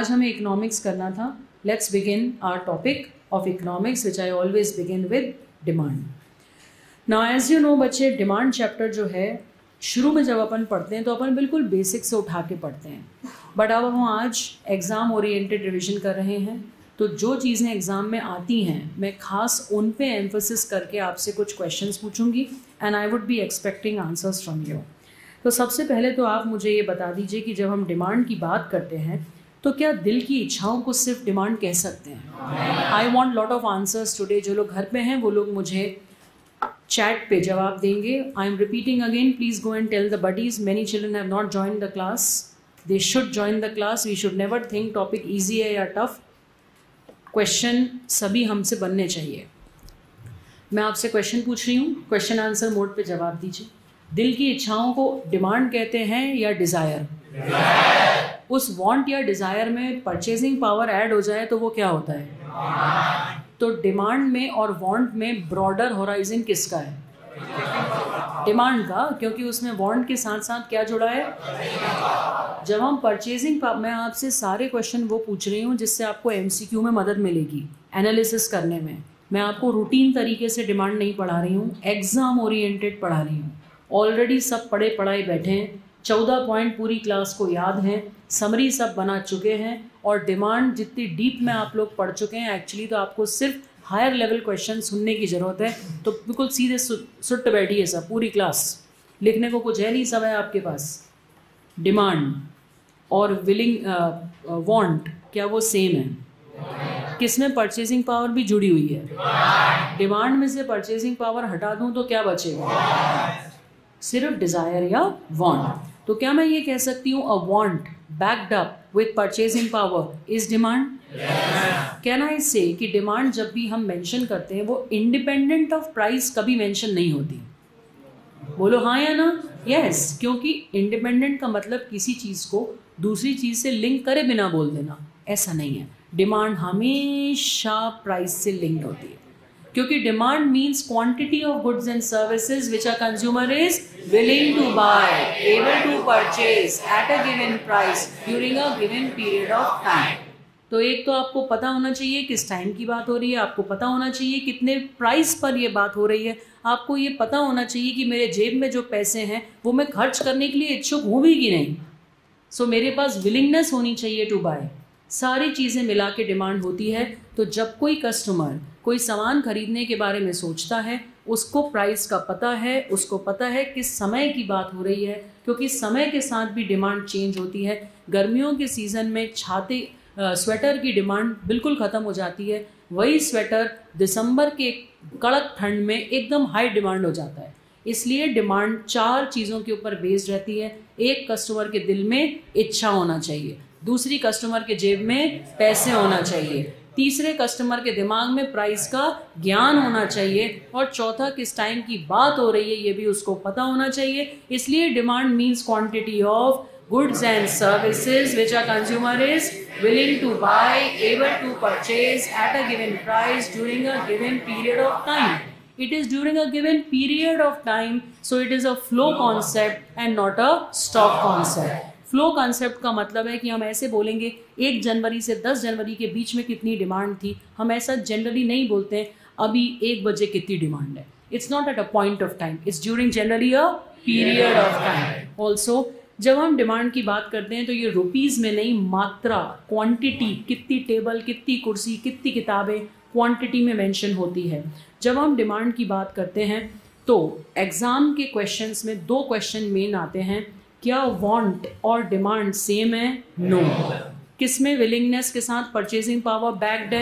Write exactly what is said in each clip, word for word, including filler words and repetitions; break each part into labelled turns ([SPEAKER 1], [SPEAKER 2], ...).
[SPEAKER 1] आज हमें इकोनॉमिक्स करना था. Let's begin our topic of economics which I always begin with demand. Now as you know बच्चे, demand chapter जो है शुरू में जब अपन पढ़ते हैं तो अपन बिल्कुल बेसिक से उठा के पढ़ते हैं. बट अब हम आज एग्ज़ाम ओरिएंटेड रिविजन कर रहे हैं, तो जो चीज़ें एग्ज़ाम में आती हैं मैं खास उन पे एम्फोसिस करके आपसे कुछ क्वेश्चंस पूछूंगी and I would be expecting answers from you. तो सबसे पहले तो आप मुझे ये बता दीजिए कि जब हम डिमांड की बात करते हैं तो क्या दिल की इच्छाओं को सिर्फ डिमांड कह सकते हैं? I want lot of answers today. जो लोग घर पे हैं वो लोग मुझे चैट पे जवाब देंगे. I am repeating again, please go and tell the buddies many children have not join the class. They should join the class. We should never think topic easy है या टफ. क्वेश्चन सभी हमसे बनने चाहिए. मैं आपसे क्वेश्चन पूछ रही हूँ, क्वेश्चन आंसर मोड पे जवाब दीजिए. दिल की इच्छाओं को डिमांड कहते हैं या डिज़ायर? उस वांट या डिज़ायर में परचेजिंग पावर ऐड हो जाए तो वो क्या होता है? तो डिमांड में और वांट में ब्रॉडर होराइजन किसका है? डिमांड का, क्योंकि उसमें वांट के साथ साथ क्या जुड़ा है? जब हम परचेजिंग, मैं आपसे सारे क्वेश्चन वो पूछ रही हूँ जिससे आपको एमसीक्यू में मदद मिलेगी एनालिसिस करने में. मैं आपको रूटीन तरीके से डिमांड नहीं पढ़ा रही हूँ, एग्जाम ओरिएंटेड पढ़ा रही हूँ. ऑलरेडी सब पढ़े पढ़ाए बैठे हैं, चौदह पॉइंट पूरी क्लास को याद हैं, समरी सब बना चुके हैं और डिमांड जितनी डीप में आप लोग पढ़ चुके हैं एक्चुअली, तो आपको सिर्फ हायर लेवल क्वेश्चन सुनने की ज़रूरत है. तो बिल्कुल सीधे सुट बैठिए सब, पूरी क्लास. लिखने को कुछ है नहीं, सब है आपके पास. डिमांड और विलिंग वांट क्या वो सेम है? किसमें परचेजिंग पावर भी जुड़ी हुई है? डिमांड में से परचेजिंग पावर हटा दूं तो क्या बचेगा? सिर्फ डिज़ायर या वांट. तो क्या मैं ये कह सकती हूँ a want backed up with purchasing power is demand? Can I say कि डिमांड जब भी हम मेंशन करते हैं वो इंडिपेंडेंट ऑफ प्राइस कभी मेंशन नहीं होती? बोलो हाँ या ना. यस yes, क्योंकि इंडिपेंडेंट का मतलब किसी चीज़ को दूसरी चीज़ से लिंक करे बिना बोल देना, ऐसा नहीं है. डिमांड हमेशा प्राइस से लिंक्ड होती है, क्योंकि demand means quantity of goods and services which a consumer is willing to buy, able to purchase at a given price during a given period of time. तो एक तो आपको पता होना चाहिए किस टाइम की बात हो रही है, आपको पता होना चाहिए कितने प्राइस पर ये बात हो रही है, आपको ये पता होना चाहिए कि मेरे जेब में जो पैसे हैं वो मैं खर्च करने के लिए इच्छुक हूँ भी कि नहीं. सो so, मेरे पास विलिंगनेस होनी चाहिए टू बाय. सारी चीज़ें मिला के डिमांड होती है. तो जब कोई कस्टमर कोई सामान खरीदने के बारे में सोचता है, उसको प्राइस का पता है, उसको पता है किस समय की बात हो रही है, क्योंकि समय के साथ भी डिमांड चेंज होती है. गर्मियों के सीज़न में छाते स्वेटर की डिमांड बिल्कुल ख़त्म हो जाती है, वही स्वेटर दिसंबर के कड़क ठंड में एकदम हाई डिमांड हो जाता है. इसलिए डिमांड चार चीज़ों के ऊपर बेस्ड रहती है. एक, कस्टमर के दिल में इच्छा होना चाहिए. दूसरी, कस्टमर के जेब में पैसे होना चाहिए. तीसरे, कस्टमर के दिमाग में प्राइस का ज्ञान होना चाहिए. और चौथा, किस टाइम की बात हो रही है ये भी उसको पता होना चाहिए. इसलिए demand means quantity of goods and services which a consumer is willing to buy, able to purchase at a given price during a given period of time. It is during a given period of time, so it is a flow concept and not a stock concept. Flow concept का मतलब है कि हम ऐसे बोलेंगे एक जनवरी से दस जनवरी के बीच में कितनी डिमांड थी. हम ऐसा जनरली नहीं बोलते हैं अभी एक बजे कितनी डिमांड है. It's not at a point of time, it's during generally a period of time. Also जब हम डिमांड की बात करते हैं तो ये रुपीज़ में नहीं, मात्रा, क्वांटिटी, कितनी टेबल, कितनी कुर्सी, कितनी किताबें, क्वांटिटी में मेंशन होती है. जब हम डिमांड की बात करते हैं तो एग्ज़ाम के क्वेश्चंस में दो क्वेश्चन मेन आते हैं. क्या वांट और डिमांड सेम है? No no. किसमें विलिंगनेस के साथ परचेजिंग पावर बैक्ड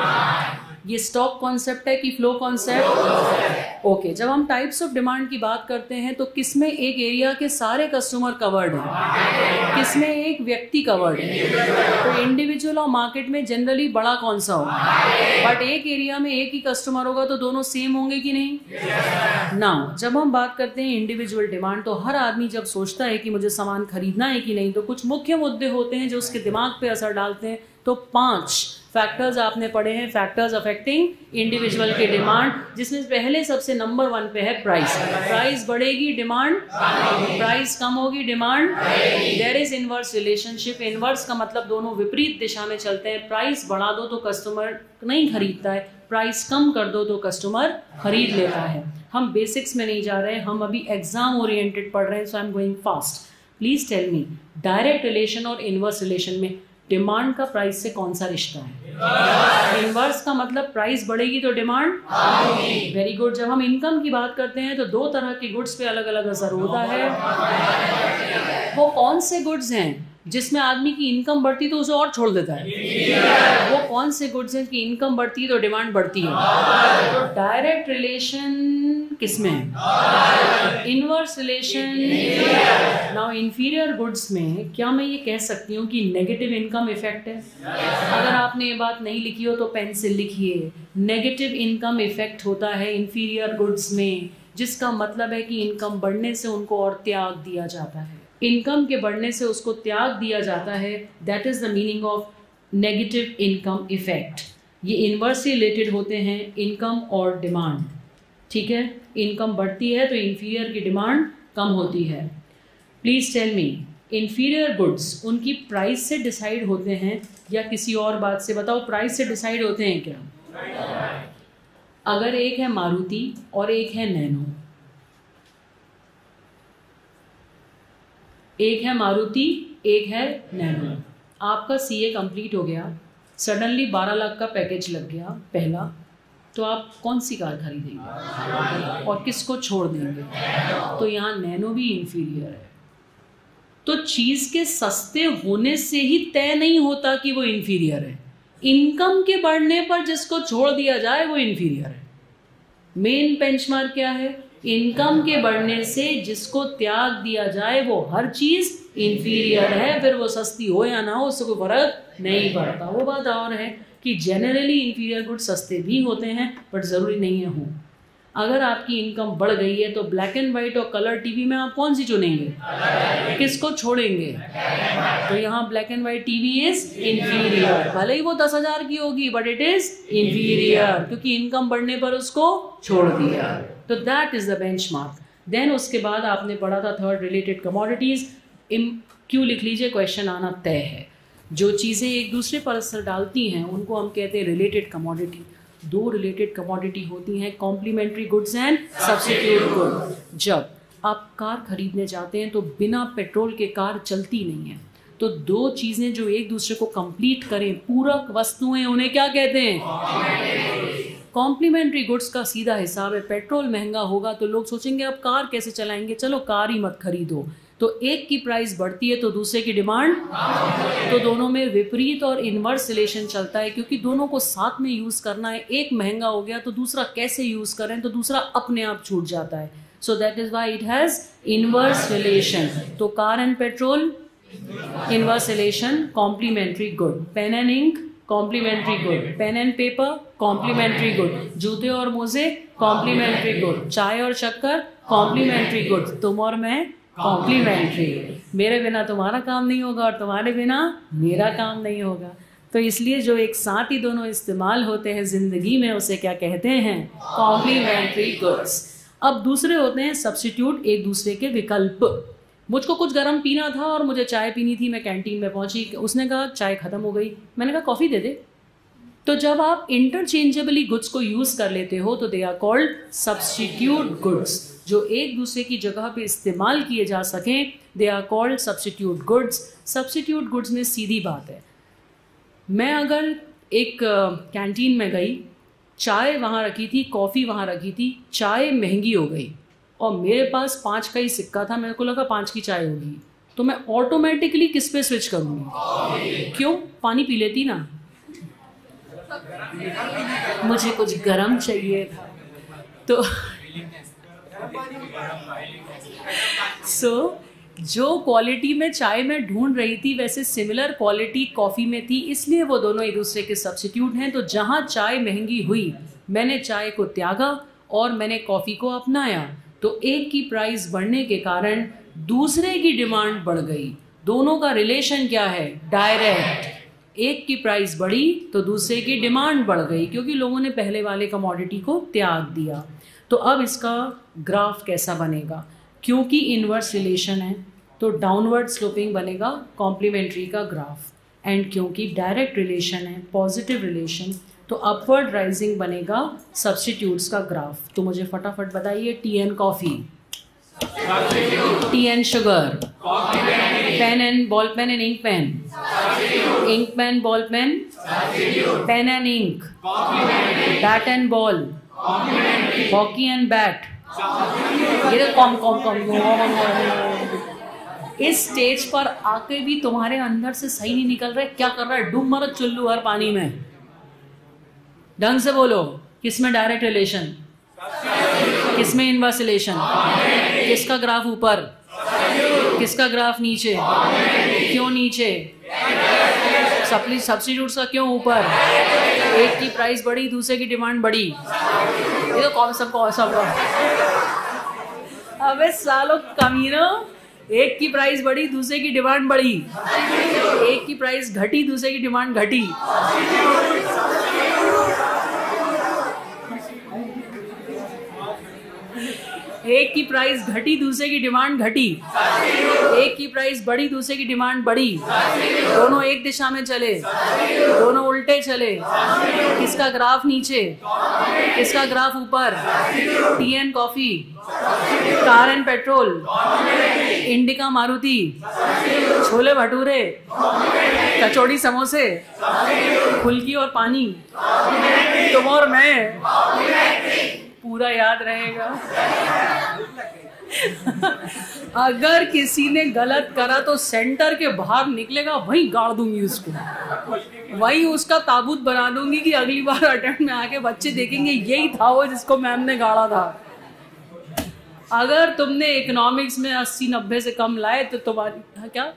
[SPEAKER 1] है? ये स्टॉक कॉन्सेप्ट है कि फ्लो कॉन्सेप्ट? ओके. जब हम टाइप्स ऑफ डिमांड की बात करते हैं तो किसमें एक एरिया के सारे कस्टमर कवर्ड हैं, किसमें एक व्यक्ति कवर्ड है? तो इंडिविजुअल और मार्केट में जनरली बड़ा कौन सा होगा? बट एक एरिया में एक ही कस्टमर होगा तो दोनों सेम होंगे कि नहीं? नाउ जब हम बात करते हैं इंडिविजुअल डिमांड, तो हर आदमी जब सोचता है कि मुझे सामान खरीदना है कि नहीं, तो कुछ मुख्य मुद्दे होते हैं जो उसके दिमाग पे असर डालते हैं. तो पांच फैक्टर्स आपने पढ़े हैं, फैक्टर्स अफेक्टिंग इंडिविजुअल के डिमांड, जिसमें पहले सबसे नंबर वन पे है प्राइस। प्राइस बढ़ेगी डिमांड, प्राइस कम होगी demand. There is inverse relationship. Inverse का मतलब दोनों विपरीत दिशा में चलते हैं। प्राइस बढ़ा दो तो कस्टमर नहीं खरीदता है, प्राइस कम कर दो तो कस्टमर खरीद लेता है। हम बेसिक्स में नहीं जा रहे हैं, हम अभी एग्जाम ओरिएंटेड पढ़ रहे हैं, so I am going fast. Please tell me, direct relation और इनवर्स रिलेशन में डिमांड का प्राइस से कौन सा रिश्ता है? इनवर्स का मतलब प्राइस बढ़ेगी तो डिमांड। Very good. जब हम इनकम की बात करते हैं तो दो तरह के गुड्स पे अलग अलग असर होता है। वो कौन से गुड्स हैं जिसमें आदमी की इनकम बढ़ती तो उसे और छोड़ देता है? वो कौन से गुड्स हैं कि इनकम बढ़ती है तो डिमांड बढ़ती है? तो डायरेक्ट रिलेशन किसमें है? Inverse relation. Now inferior goods में क्या मैं ये कह सकती हूँ कि नेगेटिव इनकम इफेक्ट है? अगर आपने ये बात नहीं लिखी हो तो पेन से लिखिए। नेगेटिव इनकम इफेक्ट होता है इंफीरियर गुड्स में, जिसका मतलब है कि इनकम बढ़ने से उनको और त्याग दिया जाता है। इनकम के बढ़ने से उसको त्याग दिया जाता है। That is the meaning of negative income effect. ये इनवर्सली रिलेटेड होते हैं इनकम और डिमांड। ठीक है, इनकम बढ़ती है तो इंफीरियर की डिमांड कम होती है। Please tell me, inferior goods उनकी प्राइस से डिसाइड होते हैं या किसी और बात से? बताओ, प्राइस से डिसाइड होते हैं क्या? अगर एक है मारुति और एक है नैनो, एक है मारुति एक है नैनो, आपका सीए कंप्लीट हो गया, सडनली बारह लाख का पैकेज लग गया पहला, तो आप कौन सी कार खरीदेंगे और किसको छोड़ देंगे? तो यहाँ नैनो भी इंफीरियर है। तो चीज़ के सस्ते होने से ही तय नहीं होता कि वो इंफीरियर है। इनकम के बढ़ने पर जिसको छोड़ दिया जाए वो इंफीरियर है। मेन बेंचमार्क क्या है? इनकम के बढ़ने से जिसको त्याग दिया जाए वो हर चीज इंफीरियर है। फिर वो सस्ती हो या ना हो उससे कोई फर्क नहीं पड़ता। वो बात और है कि जनरली इंफीरियर गुड्स सस्ते भी होते हैं, बट जरूरी नहीं है हो। अगर आपकी इनकम बढ़ गई है तो ब्लैक एंड व्हाइट और कलर टीवी में आप कौन सी चुनेंगे? किसको छोड़ेंगे? तो यहाँ black and white TV is inferior. भले ही वो दस हजार की होगी बट इट इज इंफीरियर, क्योंकि इनकम बढ़ने पर उसको छोड़ दिया। तो that is the benchmark. Then उसके बाद आपने पढ़ा था थर्ड, रिलेटेड कमोडिटीज। क्यों लिख लीजिए, क्वेश्चन आना तय है। जो चीज़ें एक दूसरे पर असर डालती हैं उनको हम कहते हैं रिलेटेड कमोडिटी। दो रिलेटेड कमोडिटी होती हैं, complementary goods and substitute good. जब आप कार खरीदने जाते हैं तो बिना पेट्रोल के कार चलती नहीं है। तो दो चीज़ें जो एक दूसरे को कंप्लीट करें, पूरक वस्तुएं, उन्हें क्या कहते हैं? कॉम्प्लीमेंट्री गुड्स का सीधा हिसाब है, पेट्रोल महंगा होगा तो लोग सोचेंगे अब कार कैसे चलाएंगे, चलो कार ही मत खरीदो। तो एक की प्राइस बढ़ती है तो दूसरे की डिमांड, तो दोनों में विपरीत और इनवर्स रिलेशन चलता है, क्योंकि दोनों को साथ में यूज करना है। एक महंगा हो गया तो दूसरा कैसे यूज करें, तो दूसरा अपने आप छूट जाता है। So that is why it has inverse relation. तो car and petrol inverse relation, complementary good. Pen and ink complementary good. Pen and paper complementary good. जूते और मोजे कॉम्प्लीमेंट्री गुड। चाय और शक्कर कॉम्प्लीमेंट्री गुड। तुम और मैं कॉम्प्लीमेंट्री। मेरे बिना तुम्हारा काम नहीं होगा और तुम्हारे बिना मेरा काम नहीं होगा। तो इसलिए जो एक साथ ही दोनों इस्तेमाल होते हैं जिंदगी में उसे क्या कहते हैं? Complementary goods. अब दूसरे होते हैं सब्स्टिट्यूट, एक दूसरे के विकल्प। मुझको कुछ गर्म पीना था और मुझे चाय पीनी थी, मैं कैंटीन में पहुंची, उसने कहा चाय खत्म हो गई, मैंने कहा कॉफ़ी दे दे। तो जब आप इंटरचेंजेबली गुड्स को यूज कर लेते हो तो they are called substitute goods. जो एक दूसरे की जगह पे इस्तेमाल किए जा सकें, they are called substitute goods. Substitute goods में सीधी बात है, मैं अगर एक कैंटीन में गई, चाय वहाँ रखी थी, कॉफ़ी वहाँ रखी थी, चाय महंगी हो गई और मेरे पास पाँच का ही सिक्का था, मेरे को लगा पाँच की चाय होगी, तो मैं ऑटोमेटिकली किस पे स्विच करूँगी? क्यों? पानी पी लेती ना, मुझे कुछ गर्म चाहिए था। तो सो so, जो क्वालिटी में चाय में ढूंढ रही थी वैसे सिमिलर क्वालिटी कॉफ़ी में थी, इसलिए वो दोनों एक दूसरे के सब्स्टिट्यूट हैं। तो जहाँ चाय महंगी हुई मैंने चाय को त्यागा और मैंने कॉफ़ी को अपनाया, तो एक की प्राइस बढ़ने के कारण दूसरे की डिमांड बढ़ गई। दोनों का रिलेशन क्या है? डायरेक्ट। एक की प्राइस बढ़ी तो दूसरे की डिमांड बढ़ गई, क्योंकि लोगों ने पहले वाले कमोडिटी को त्याग दिया। तो अब इसका ग्राफ कैसा बनेगा? क्योंकि इन्वर्स रिलेशन है तो डाउनवर्ड स्लोपिंग बनेगा कॉम्प्लीमेंट्री का ग्राफ, एंड क्योंकि डायरेक्ट रिलेशन है, पॉजिटिव रिलेशन, तो अपवर्ड राइजिंग बनेगा सब्स्टिट्यूट्स का ग्राफ। तो मुझे फटाफट बताइए, tea and coffee, tea and sugar, pen and ball pen and ink pen, ink pen ball pen, pen and ink, bat and ball, hockey and bat, ये तो कॉम कॉम कॉम। इस स्टेज पर आके भी तुम्हारे अंदर से सही नहीं निकल रहा है, क्या कर रहा है? डूब मरो चुल्लू हर पानी में। ढंग से बोलो, किसमें डायरेक्ट रिलेशन, किसमें इनवर्स रिलेशन, किसका ग्राफ ऊपर, किसका ग्राफ नीचे, क्यों नीचे, सब्स्टिट्यूट्स का क्यों ऊपर? एक की प्राइस बढ़ी, दूसरे की डिमांड बढ़ी। ये तो कौन सबको सब अबे सालो कमीनो, एक की प्राइस बढ़ी, दूसरे की डिमांड बढ़ी, एक की प्राइस घटी, दूसरे की डिमांड घटी। एक की प्राइस घटी, दूसरे की डिमांड घटी, एक की प्राइस बढ़ी, दूसरे की डिमांड बढ़ी, दोनों एक दिशा में चले, दोनों उल्टे चले। किसका ग्राफ नीचे, किसका ग्राफ ऊपर? Tea and coffee, car and petrol, Indica Maruti, chole bhature, kachori समोसे, फुल्की और पानी, तुम और मैं, पूरा याद रहेगा। अगर किसी ने गलत करा तो सेंटर के बाहर निकलेगा, वहीं गाड़ दूंगी उसको, वहीं उसका ताबूत बना दूंगी कि अगली बार अटेम्प्ट में आके बच्चे देखेंगे यही था वो जिसको मैम ने गाड़ा था। अगर तुमने इकोनॉमिक्स में अस्सी नब्बे से कम लाए तो तुम्हारी, हाँ क्या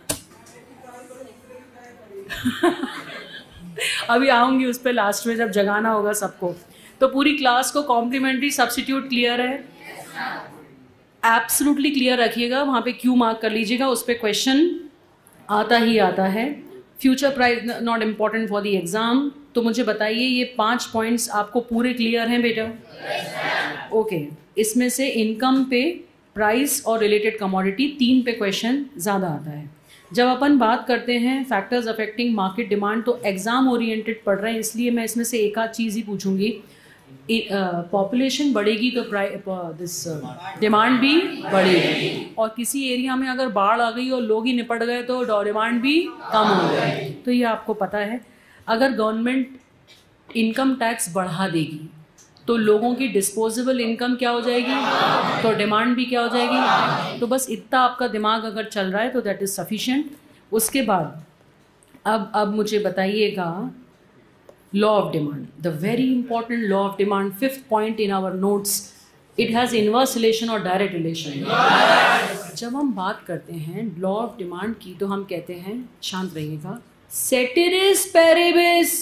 [SPEAKER 1] अभी आऊंगी उस पर लास्ट में जब जगाना होगा सबको। तो पूरी क्लास को कॉम्प्लीमेंट्री सब्स्टिट्यूट क्लियर है? एब्सोल्युटली क्लियर रखिएगा, वहाँ पे क्यू मार्क कर लीजिएगा, उस पर क्वेश्चन आता ही आता है। Future price not important for the exam. तो मुझे बताइए, ये पांच पॉइंट्स आपको पूरे क्लियर हैं बेटा? Okay okay. इसमें से इनकम पे, प्राइस और रिलेटेड कमोडिटी, तीन पे क्वेश्चन ज़्यादा आता है। जब अपन बात करते हैं फैक्टर्स अफेक्टिंग मार्केट डिमांड, तो एग्जाम ओरिएंटेड पढ़ रहे हैं, इसलिए मैं इसमें से एक आध चीज़ ही पूछूंगी। पॉपुलेशन uh, बढ़ेगी तो दिस डिमांड भी बढ़ेगी, और किसी एरिया में अगर बाढ़ आ गई और लोग ही निपट गए तो डिमांड भी कम हो गई। तो ये आपको पता है। अगर गवर्नमेंट इनकम टैक्स बढ़ा देगी तो लोगों की डिस्पोजेबल इनकम क्या हो जाएगी, तो डिमांड भी क्या हो जाएगी। तो बस इतना आपका दिमाग अगर चल रहा है तो दैट इज़ सफिशिएंट। उसके बाद अब अब मुझे बताइएगा, law of demand, the very important law of demand, fifth point in our notes. It has inverse relation और डायरेक्ट रिलेशन। जब हम बात करते हैं लॉ ऑफ डिमांड की तो हम कहते हैं, शांत रहिएगा, ceteris paribus,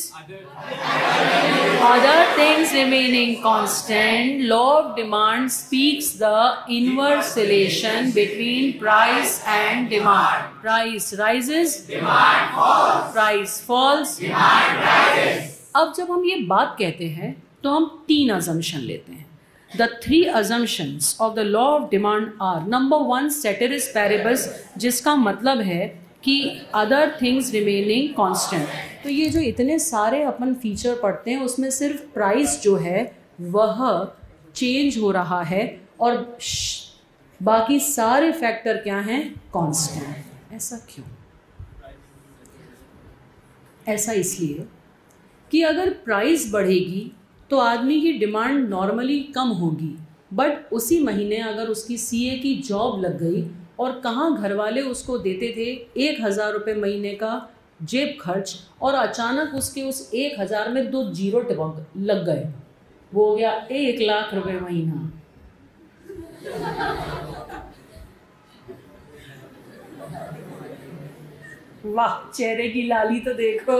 [SPEAKER 1] other things remaining constant, law of demand speaks the inverse relation between price and demand. Price rises, demand falls. Price falls, demand rises. अब जब हम ये बात कहते हैं तो हम तीन assumption लेते हैं। The three assumptions of the law of demand are, number one, ceteris paribus, जिसका मतलब है कि अदर थिंग्स रिमेनिंग कांस्टेंट। तो ये जो इतने सारे अपन फीचर पढ़ते हैं उसमें सिर्फ प्राइस जो है वह चेंज हो रहा है और बाकी सारे फैक्टर क्या हैं, कांस्टेंट। ऐसा क्यों? ऐसा इसलिए कि अगर प्राइस बढ़ेगी तो आदमी की डिमांड नॉर्मली कम होगी, बट उसी महीने अगर उसकी सीए की जॉब लग गई और कहाँ घर वाले उसको देते थे एक हज़ार रुपये महीने का जेब खर्च, और अचानक उसके उस एक हज़ार में दो जीरो टिपक लग गए, वो हो गया एक लाख रुपए महीना। वाह, चेहरे की लाली तो देखो।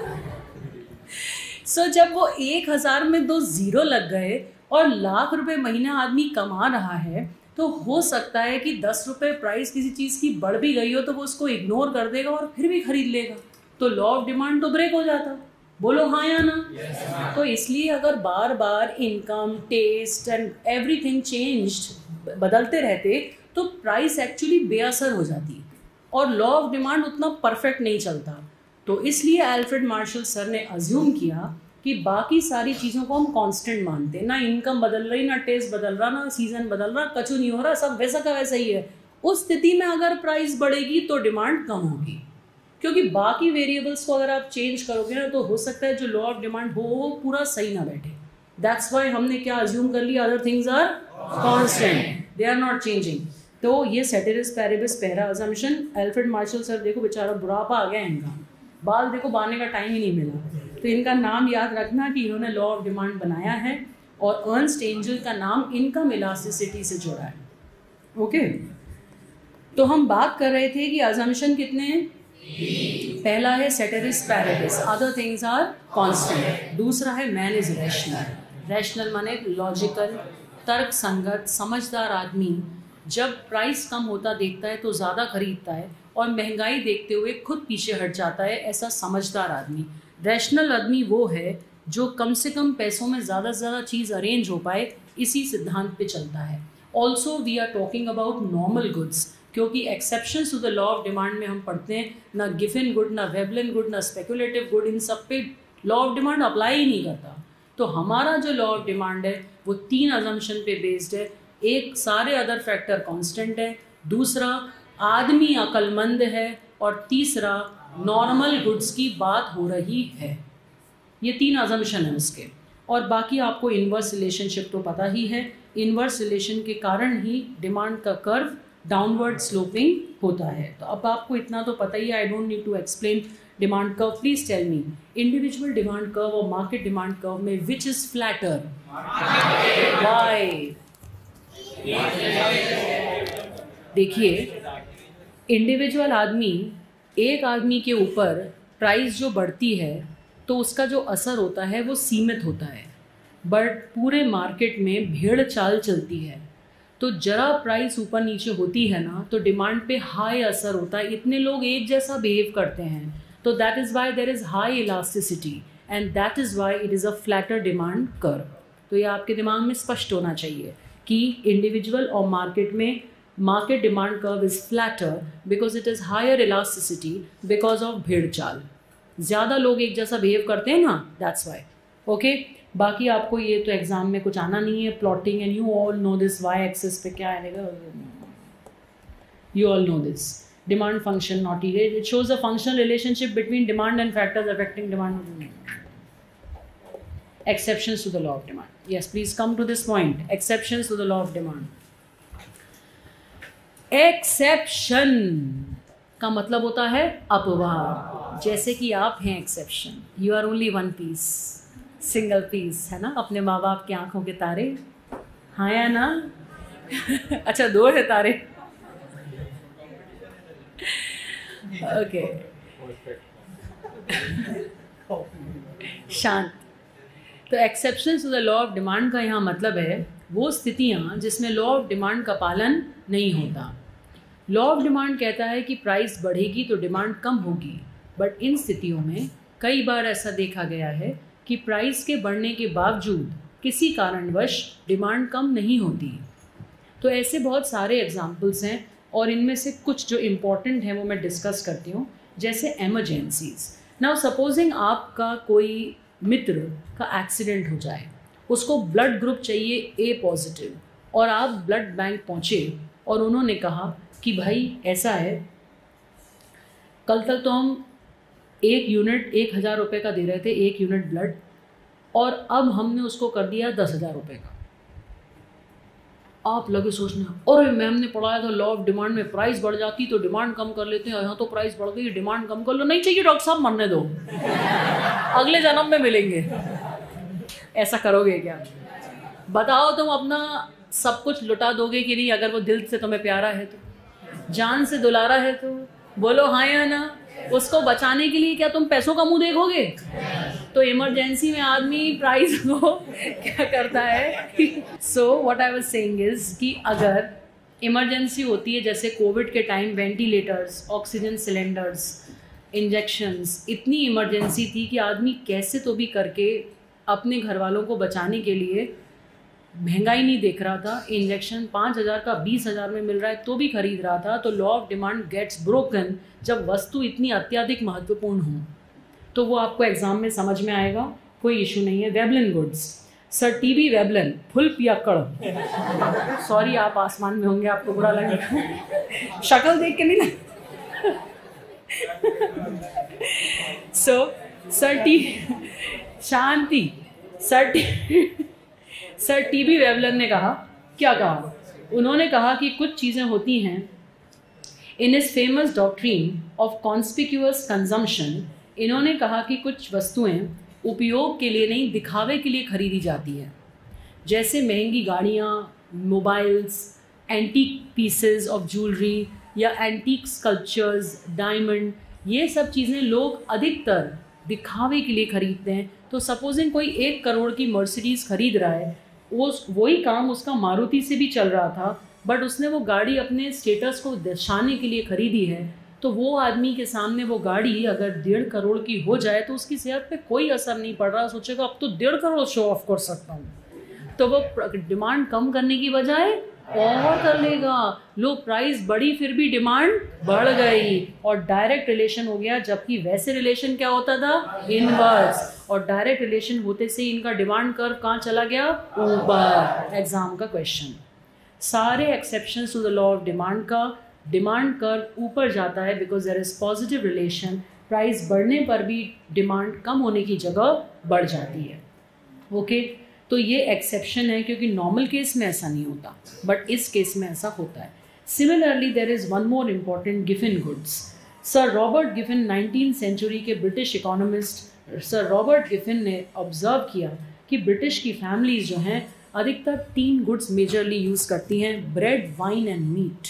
[SPEAKER 1] सो so, जब वो एक हज़ार में दो जीरो लग गए और लाख रुपए महीना आदमी कमा रहा है, तो हो सकता है कि दस रुपये प्राइस किसी चीज़ की बढ़ भी गई हो तो वो उसको इग्नोर कर देगा और फिर भी खरीद लेगा। तो लॉ ऑफ डिमांड तो ब्रेक हो जाता। बोलो हाँ या ना? yes, तो इसलिए अगर बार बार income, taste and everything changed बदलते रहते तो प्राइस एक्चुअली बेअसर हो जाती और लॉ ऑफ डिमांड उतना परफेक्ट नहीं चलता। तो इसलिए अल्फ्रेड मार्शल सर ने अज्यूम किया कि बाकी सारी चीज़ों को हम कांस्टेंट मानते हैं, ना इनकम बदल रही, ना टेस्ट बदल रहा, ना सीजन बदल रहा, कछु नहीं हो रहा, सब वैसा का वैसा ही है। उस स्थिति में अगर प्राइस बढ़ेगी तो डिमांड कम होगी, क्योंकि बाकी वेरिएबल्स को अगर आप चेंज करोगे ना तो हो सकता है जो लॉ ऑफ डिमांड हो वो पूरा सही ना बैठे। दैट्स वाई हमने क्या अज्यूम कर लिया, other things are constant, they are not changing. तो ये सेटेरिस पैरेबिस पहला अजम्पशन। अल्फ्रेड मार्शल सर देखो बेचारा बुढ़ापा आ गया इनका, बाल देखो बांधने का टाइम ही नहीं मिला, तो इनका नाम याद रखना कि इन्होंने लॉ ऑफ डिमांड बनाया है और अर्नस्ट एंजल का नाम इनकम इलास्टिसिटी से जुड़ा है। ओके, तो हम बात कर रहे थे कि अजम्पशन कितने हैं। पहला है ceteris paribus, other things are constant. दूसरा है मैन इज रैशनल। रैशनल माने लॉजिकल, तर्क संगत, समझदार आदमी जब प्राइस कम होता देखता है तो ज़्यादा खरीदता है और महंगाई देखते हुए खुद पीछे हट जाता है, ऐसा समझदार आदमी। रैशनल आदमी वो है जो कम से कम पैसों में ज़्यादा से ज़्यादा चीज़ अरेंज हो पाए, इसी सिद्धांत पे चलता है। Also we are talking about normal goods, क्योंकि exceptions to the law of demand में हम पढ़ते हैं ना गिफन गुड, ना वेबलिन गुड, ना स्पेकुलेटिव गुड, इन सब पे लॉ ऑफ डिमांड अप्लाई ही नहीं करता। तो हमारा जो लॉ ऑफ डिमांड है वो तीन अजम्पशन पे बेस्ड है। एक, सारे अदर फैक्टर कांस्टेंट है, दूसरा आदमी अक्लमंद है, और तीसरा नॉर्मल गुड्स की बात हो रही है। ये तीन अजम्पशन है उसके। और बाकी आपको इन्वर्स रिलेशनशिप तो पता ही है, इन्वर्स रिलेशन के कारण ही डिमांड का कर्व डाउनवर्ड स्लोपिंग होता है। तो अब आपको इतना तो पता ही है, I don't need to explain demand curve. Please tell me, individual demand curve और मार्केट डिमांड कर्व में विच इज फ्लैटर? व्हाई? देखिए, इंडिविजुअल आदमी, एक आदमी के ऊपर प्राइस जो बढ़ती है तो उसका जो असर होता है वो सीमित होता है, बट पूरे मार्केट में भेड़ चाल चलती है, तो जरा प्राइस ऊपर नीचे होती है ना तो डिमांड पे हाई असर होता है। इतने लोग एक जैसा बिहेव करते हैं, तो that is why there is high elasticity and that is why it is a flatter demand curve. तो ये आपके दिमाग में स्पष्ट होना चाहिए कि इंडिविजुअल और मार्केट में market demand curve is flatter because it is higher elasticity because of भीड़ चाल। ज़्यादा लोग एक जैसा बिहेव करते हैं ना, दैट्स वाई। ओके, बाकी आपको ये तो एग्जाम में कुछ आना नहीं है, plotting and you all know this, Y axis पे क्या आएगा, you all know this. Demand function not it, it shows a functional relationship between demand and factors affecting demand. Exceptions to the law of demand. Yes, please come to this point. Exceptions to the law of demand. Exception का मतलब होता है अपवाद। जैसे कि आप हैं exception, you are only one piece, single piece, है ना, अपने माँ बाप की आंखों के तारे, हाँ या ना? अच्छा, दो है तारे। ओके, शांत। तो exceptions to the law of demand का यहाँ मतलब है वो स्थितियाँ जिसमें लॉ ऑफ डिमांड का पालन नहीं होता। लॉ ऑफ डिमांड कहता है कि प्राइस बढ़ेगी तो डिमांड कम होगी, बट इन स्थितियों में कई बार ऐसा देखा गया है कि प्राइस के बढ़ने के बावजूद किसी कारणवश डिमांड कम नहीं होती। तो ऐसे बहुत सारे एग्जाम्पल्स हैं और इनमें से कुछ जो इम्पॉर्टेंट हैं वो मैं डिस्कस करती हूँ, जैसे एमरजेंसीज। नाउ सपोजिंग आपका कोई मित्र का एक्सीडेंट हो जाए, उसको ब्लड ग्रुप चाहिए ए पॉजिटिव, और आप ब्लड बैंक पहुँचे और उन्होंने कहा कि भाई ऐसा है, कल तक तो हम एक यूनिट एक हज़ार रुपये का दे रहे थे, एक यूनिट ब्लड, और अब हमने उसको कर दिया दस हज़ार रुपये का। आप लगे सोचने, अरे मैम ने पढ़ाया था लॉ ऑफ डिमांड में प्राइस बढ़ जाती तो डिमांड कम कर लेते हैं, यहाँ तो प्राइस बढ़ गई, डिमांड कम कर लो। नहीं चाहिए डॉक्टर साहब, मरने दो, अगले जन्म में मिलेंगे। ऐसा करोगे क्या? बताओ, तुम अपना सब कुछ लुटा दोगे कि नहीं? अगर वो दिल से तुम्हें प्यारा है तो, जान से दुलारा है तो, बोलो हाँ या ना। उसको बचाने के लिए क्या तुम पैसों का मुंह देखोगे? तो इमरजेंसी में आदमी प्राइस को क्या करता है? So what I was saying is कि अगर इमरजेंसी होती है, जैसे कोविड के time ventilators, oxygen cylinders, injections, इतनी इमरजेंसी थी कि आदमी कैसे तो भी करके अपने घर वालों को बचाने के लिए महंगाई नहीं देख रहा था, इंजेक्शन पाँच हज़ार का बीस हज़ार में मिल रहा है तो भी खरीद रहा था। तो law of demand gets broken जब वस्तु इतनी अत्यधिक महत्वपूर्ण हो। तो वो आपको एग्जाम में समझ में आएगा, कोई इशू नहीं है। Veblen goods, sir T B Veblen, full पियक्कड़, सॉरी आप आसमान में होंगे आपको बुरा लगेगा, शक्ल देख के नहीं लग सो सर टी शांति sir T sir T B Veblen ने कहा, क्या कहा उन्होंने कहा कि कुछ चीज़ें होती हैं, in his famous doctrine of conspicuous consumption, इन्होंने कहा कि कुछ वस्तुएं उपयोग के लिए नहीं दिखावे के लिए खरीदी जाती है, जैसे महंगी गाड़ियाँ, mobiles, antique pieces of jewellery या एंटीक स्कल्पचर्स, डायमंड, ये सब चीज़ें लोग अधिकतर दिखावे के लिए खरीदते हैं। तो सपोजिंग कोई एक करोड़ की मर्सिडीज़ खरीद रहा है, वो वही काम उसका मारुति से भी चल रहा था, बट उसने वो गाड़ी अपने स्टेटस को दर्शाने के लिए खरीदी है। तो वो आदमी के सामने वो गाड़ी अगर डेढ़ करोड़ की हो जाए तो उसकी सेहत पे कोई असर नहीं पड़ रहा, सोचेगा अब तो डेढ़ करोड़ शो ऑफ कर सकता हूँ, तो वो डिमांड कम करने की बजाय और कर लेगा। लो प्राइस बढ़ी फिर भी डिमांड बढ़ गई और डायरेक्ट रिलेशन हो गया, जबकि वैसे रिलेशन क्या होता था, इनवर्स, और डायरेक्ट रिलेशन होते से इनका डिमांड कर्व कहाँ चला गया, ऊपर। एग्जाम का क्वेश्चन, सारे exceptions to the law of demand का डिमांड कर्व ऊपर जाता है because there is positive relation, price बढ़ने पर भी डिमांड कम होने की जगह बढ़ जाती है। Okay okay? तो ये एक्सेप्शन है क्योंकि नॉर्मल केस में ऐसा नहीं होता, बट इस केस में ऐसा होता है। Similarly there is one more important, Giffen goods. Sir Robert Giffen nineteen century के British economist sir Robert Giffen ने ऑब्जर्व किया कि ब्रिटिश की फैमिलीज जो हैं अधिकतर तीन गुड्स मेजरली यूज़ करती हैं, bread, wine and meat.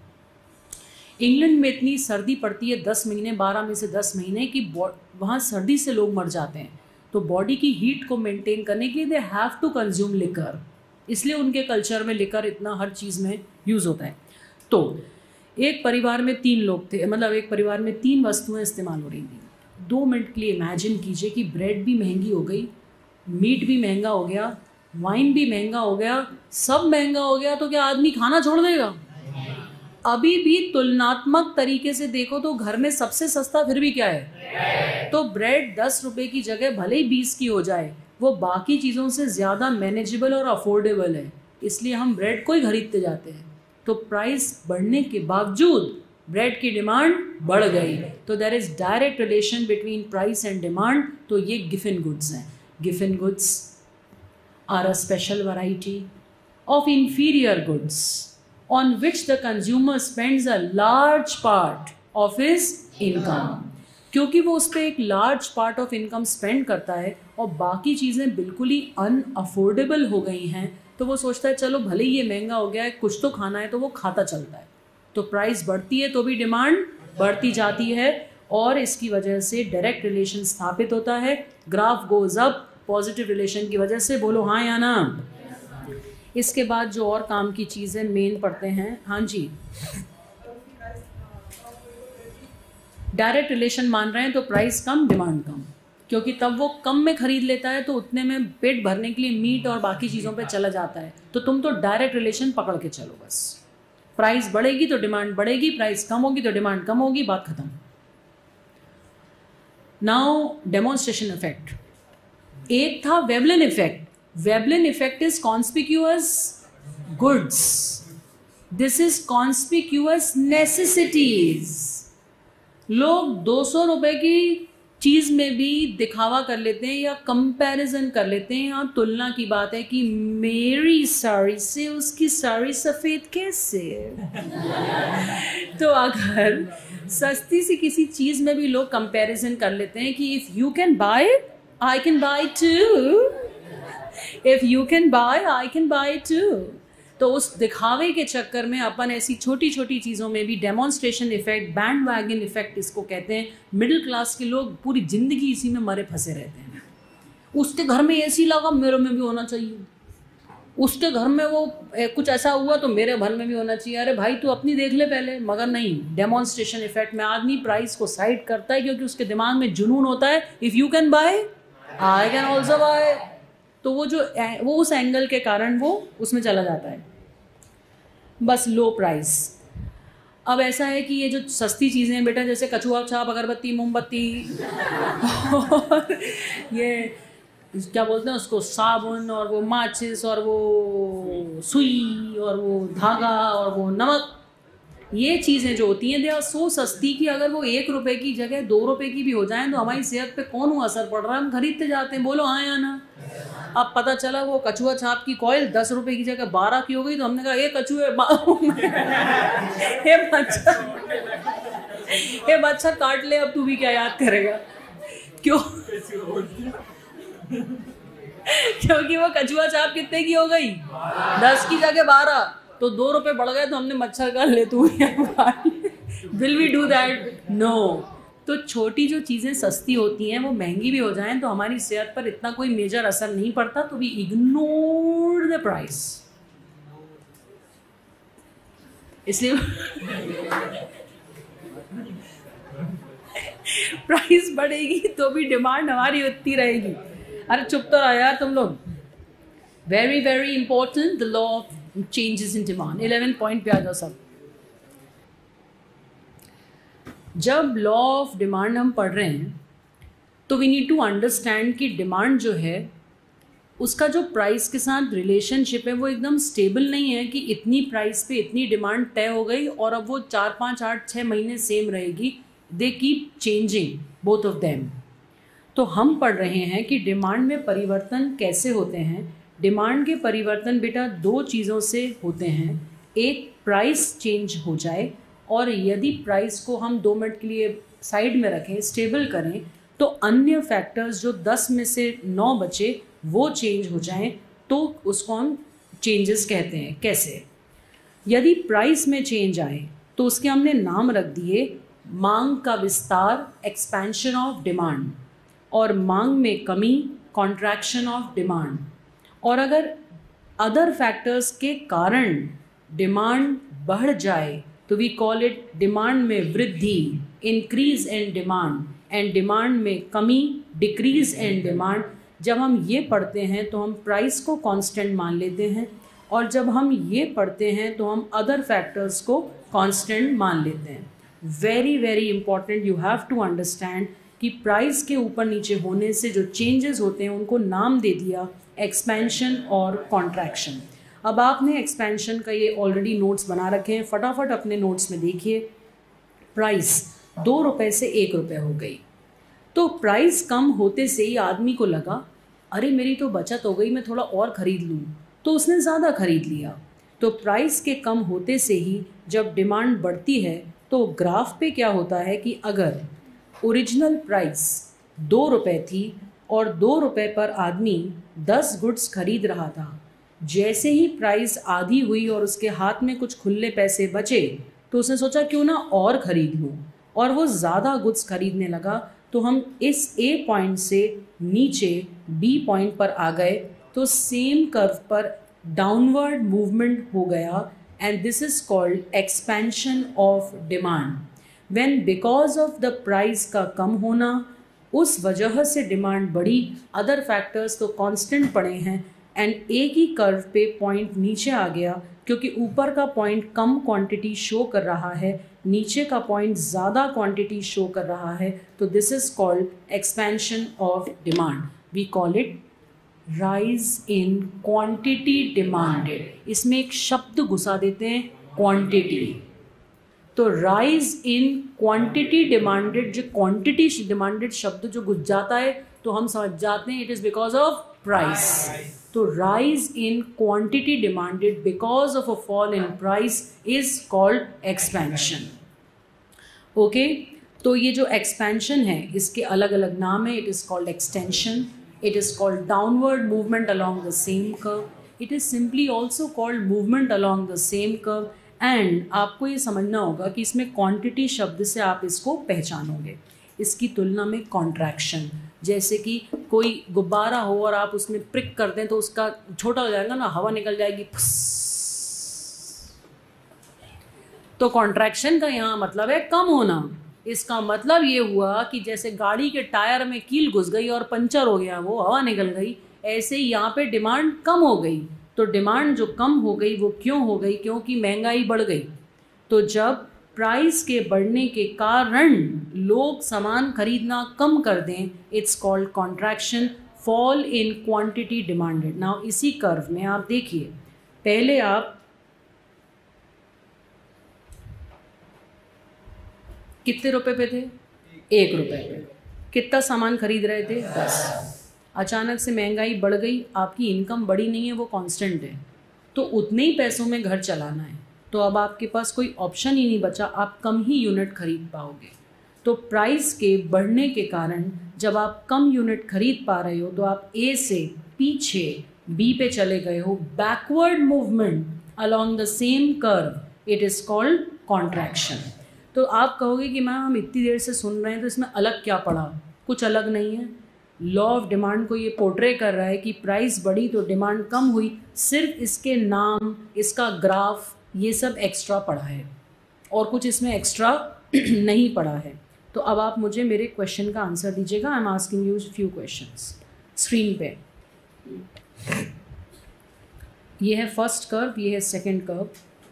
[SPEAKER 1] England में इतनी सर्दी पड़ती है दस महीने बारह में से दस महीने कि वहाँ सर्दी से लोग मर जाते हैं, तो बॉडी की हीट को मेंटेन करने के लिए they have to consume liquor, इसलिए उनके कल्चर में लिकर इतना हर चीज़ में यूज़ होता है। तो एक परिवार में तीन लोग थे, मतलब एक परिवार में तीन वस्तुएं इस्तेमाल हो रही थी। दो मिनट के लिए इमेजिन कीजिए कि ब्रेड भी महंगी हो गई, मीट भी महंगा हो गया, वाइन भी महंगा हो गया, सब महंगा हो गया, तो क्या आदमी खाना छोड़ देगा? अभी भी तुलनात्मक तरीके से देखो तो घर में सबसे सस्ता फिर भी क्या है, तो ब्रेड दस रुपए की जगह भले ही बीस की हो जाए, वो बाकी चीज़ों से ज़्यादा मैनेजेबल और अफोर्डेबल है, इसलिए हम ब्रेड को ही खरीदते जाते हैं। तो प्राइस बढ़ने के बावजूद ब्रेड की डिमांड बढ़ गई, तो there is direct relation between price and demand. तो ये गिफिन गुड्स हैं। Giffen goods are a special variety of inferior goods on which the consumer spends a large part of his income, क्योंकि वो उस पर एक large part of income spend करता है और बाकी चीज़ें बिल्कुल ही अनअफोर्डेबल हो गई हैं, तो वो सोचता है चलो भले ही ये महंगा हो गया है, कुछ तो खाना है, तो वो खाता चलता है। तो प्राइस बढ़ती है तो भी डिमांड बढ़ती जाती है और इसकी वजह से डायरेक्ट रिलेशन स्थापित होता है। Graph goes up positive relation की वजह से। बोलो हाँ या ना। इसके बाद जो और काम की चीज़ें मेन पढ़ते हैं, हाँ जी, डायरेक्ट रिलेशन मान रहे हैं तो प्राइस कम डिमांड कम, क्योंकि तब वो कम में खरीद लेता है तो उतने में पेट भरने के लिए मीट और बाकी चीज़ों पे चला जाता है। तो तुम तो डायरेक्ट रिलेशन पकड़ के चलो बस, प्राइस बढ़ेगी तो डिमांड बढ़ेगी, प्राइस कम होगी तो डिमांड कम होगी, बात खत्म। Now demonstration effect. एक था Veblen effect. Veblen effect is conspicuous goods. This is conspicuous necessities. लोग दो सौ रुपए की चीज़ में भी दिखावा कर लेते हैं या कंपैरिजन कर लेते हैं। यहाँ तुलना की बात है कि मेरी साड़ी से उसकी साड़ी सफ़ेद कैसे तो अगर सस्ती सी किसी चीज़ में भी लोग कंपैरिजन कर लेते हैं कि if you can buy I can buy too, If you can buy, I can buy too. तो उस दिखावे के चक्कर में अपन ऐसी छोटी छोटी चीज़ों में भी demonstration effect, bandwagon effect इसको कहते हैं। मिडिल क्लास के लोग पूरी ज़िंदगी इसी में मरे फंसे रहते हैं। उसके घर में एसी लगा, मेरे में भी होना चाहिए, उसके घर में वो ए, कुछ ऐसा हुआ तो मेरे घर में भी होना चाहिए। अरे भाई तू अपनी देख ले पहले। मगर नहीं, डेमोन्स्ट्रेशन इफेक्ट में आदमी प्राइस को साइड करता है क्योंकि उसके दिमाग में जुनून होता है, if you can buy I can also buy. तो वो जो वो उस एंगल के कारण वो उसमें चला जाता है, बस लो प्राइस। अब ऐसा है कि ये जो सस्ती चीज़ें हैं बेटा, जैसे कछुआ छाप, अगरबत्ती, मोमबत्ती और ये क्या बोलते हैं उसको, साबुन और वो माचिस और वो सुई और वो धागा और वो नमक, ये चीज़ें जो होती हैं दे आर सो सस्ती कि अगर वो एक रुपए की जगह दो रुपए की भी हो जाएं तो हमारी सेहत पे कौन असर पड़ रहा है, हम खरीदते जाते हैं। बोलो हाँ या ना। अब पता चला वो कछुआ छाप की कॉइल दस रुपए की जगह बारह की हो गई, तो हमने कहा ये कछुए हे मच्छर हे मच्छर काट ले, अब तू भी क्या याद करेगा। क्यों? क्योंकि वो कछुआ छाप कितने की हो गई, दस की जगह बारह, तो दो रुपए बढ़ गए, तो हमने मच्छर का ले तू will we do that? No. तो छोटी जो चीज़ें सस्ती होती हैं वो महंगी भी हो जाएं तो हमारी सेहत पर इतना कोई मेजर असर नहीं पड़ता, तो वी इग्नोर द प्राइस। इसलिए प्राइस बढ़ेगी तो भी डिमांड हमारी उतनी रहेगी। अरे चुप तो रहा यार तुम लोग। Very very important, the law of changes in demand. Eleven point पे आ जाओ सब। जब लॉ ऑफ डिमांड हम पढ़ रहे हैं तो वी नीड टू अंडरस्टैंड कि डिमांड जो है उसका जो प्राइस के साथ रिलेशनशिप है वो एकदम स्टेबल नहीं है कि इतनी प्राइस पे इतनी डिमांड तय हो गई और अब वो चार पाँच आठ छः महीने सेम रहेगी। They keep changing both of them. तो हम पढ़ रहे हैं कि डिमांड में परिवर्तन कैसे होते हैं। डिमांड के परिवर्तन बेटा दो चीज़ों से होते हैं, एक प्राइस चेंज हो जाए, और यदि प्राइस को हम दो मिनट के लिए साइड में रखें, स्टेबल करें, तो अन्य फैक्टर्स जो दस में से नौ बचे वो चेंज हो जाएं, तो उसको हम चेंजेस कहते हैं। कैसे? यदि प्राइस में चेंज आए तो उसके हमने नाम रख दिए मांग का विस्तार, एक्सपेंशन ऑफ डिमांड, और मांग में कमी, कॉन्ट्रैक्शन ऑफ डिमांड। और अगर अदर फैक्टर्स के कारण डिमांड बढ़ जाए तो वी कॉल इट डिमांड में वृद्धि, increase in demand, and demand में कमी, डिक्रीज इन डिमांड। जब हम ये पढ़ते हैं तो हम प्राइस को कांस्टेंट मान लेते हैं, और जब हम ये पढ़ते हैं तो हम अदर फैक्टर्स को कांस्टेंट मान लेते हैं। Very very important, you have to understand कि प्राइस के ऊपर नीचे होने से जो चेंजेस होते हैं उनको नाम दे दिया एक्सपेंशन और कॉन्ट्रैक्शन। अब आपने एक्सपेंशन का ये ऑलरेडी नोट्स बना रखे हैं, फटाफट अपने नोट्स में देखिए। प्राइस दो रुपये से एक रुपये हो गई, तो प्राइस कम होते से ही आदमी को लगा अरे मेरी तो बचत हो गई, मैं थोड़ा और ख़रीद लूँ, तो उसने ज़्यादा ख़रीद लिया। तो प्राइस के कम होते से ही जब डिमांड बढ़ती है तो ग्राफ पे क्या होता है कि अगर ओरिजिनल प्राइस दो रुपये थी और दो रुपये पर आदमी दस गुड्स खरीद रहा था, जैसे ही प्राइस आधी हुई और उसके हाथ में कुछ खुले पैसे बचे तो उसने सोचा क्यों ना और ख़रीद लूँ, और वो ज़्यादा गुड्स खरीदने लगा। तो हम इस ए पॉइंट से नीचे बी पॉइंट पर आ गए, तो सेम कर्व पर डाउनवर्ड मूवमेंट हो गया, and this is called expansion of demand. When because of the price का कम होना, उस वजह से डिमांड बढ़ी, अदर फैक्टर्स तो कांस्टेंट पड़े हैं, एंड एक ही कर्व पे पॉइंट नीचे आ गया क्योंकि ऊपर का पॉइंट कम क्वांटिटी शो कर रहा है, नीचे का पॉइंट ज़्यादा क्वांटिटी शो कर रहा है। तो this is called expansion of demand. We call it rise in quantity demanded. इसमें एक शब्द घुसा देते हैं, क्वांटिटी। तो राइज इन क्वांटिटी डिमांडेड, जो क्वांटिटी डिमांडेड शब्द जो घुस जाता है तो हम समझ जाते हैं it is because of price. तो rise in quantity demanded because of a fall in price is called expansion. Okay okay? तो ये जो expansion है इसके अलग अलग नाम है। It is called extension, it is called downward movement along the same curve, it is simply also called movement along the same curve, and आपको ये समझना होगा कि इसमें quantity शब्द से आप इसको पहचानोगे। इसकी तुलना में कॉन्ट्रैक्शन। जैसे कि कोई गुब्बारा हो और आप उसमें प्रिक कर दें तो उसका छोटा हो जाएगा ना, हवा निकल जाएगी, तो कॉन्ट्रैक्शन का यहाँ मतलब है कम होना। इसका मतलब ये हुआ कि जैसे गाड़ी के टायर में कील घुस गई और पंचर हो गया, वो हवा निकल गई, ऐसे ही यहाँ पे डिमांड कम हो गई। तो डिमांड जो कम हो गई वो क्यों हो गई? क्योंकि महंगाई बढ़ गई। तो जब प्राइस के बढ़ने के कारण लोग सामान खरीदना कम कर दें, it's called contraction, fall in quantity demanded. Now इसी कर्व में आप देखिए, पहले आप कितने रुपए पे थे? एक रुपए पे। कितना सामान खरीद रहे थे? दस। अचानक से महंगाई बढ़ गई, आपकी इनकम बढ़ी नहीं है, वो कांस्टेंट है, तो उतने ही पैसों में घर चलाना है। तो अब आपके पास कोई ऑप्शन ही नहीं बचा, आप कम ही यूनिट खरीद पाओगे। तो प्राइस के बढ़ने के कारण जब आप कम यूनिट खरीद पा रहे हो तो आप ए से पीछे बी पे चले गए हो, backward movement along the same curve, it is called contraction. तो आप कहोगे कि मैम हम इतनी देर से सुन रहे हैं तो इसमें अलग क्या पड़ा? कुछ अलग नहीं है। लॉ ऑफ डिमांड को ये पोर्ट्रे कर रहा है कि प्राइस बढ़ी तो डिमांड कम हुई, सिर्फ इसके नाम, इसका ग्राफ, ये सब एक्स्ट्रा पड़ा है और कुछ इसमें एक्स्ट्रा नहीं पड़ा है। तो अब आप मुझे मेरे क्वेश्चन का आंसर दीजिएगा। I am asking you few questions screen पे। ये है फर्स्ट कर्व, ये है second curve.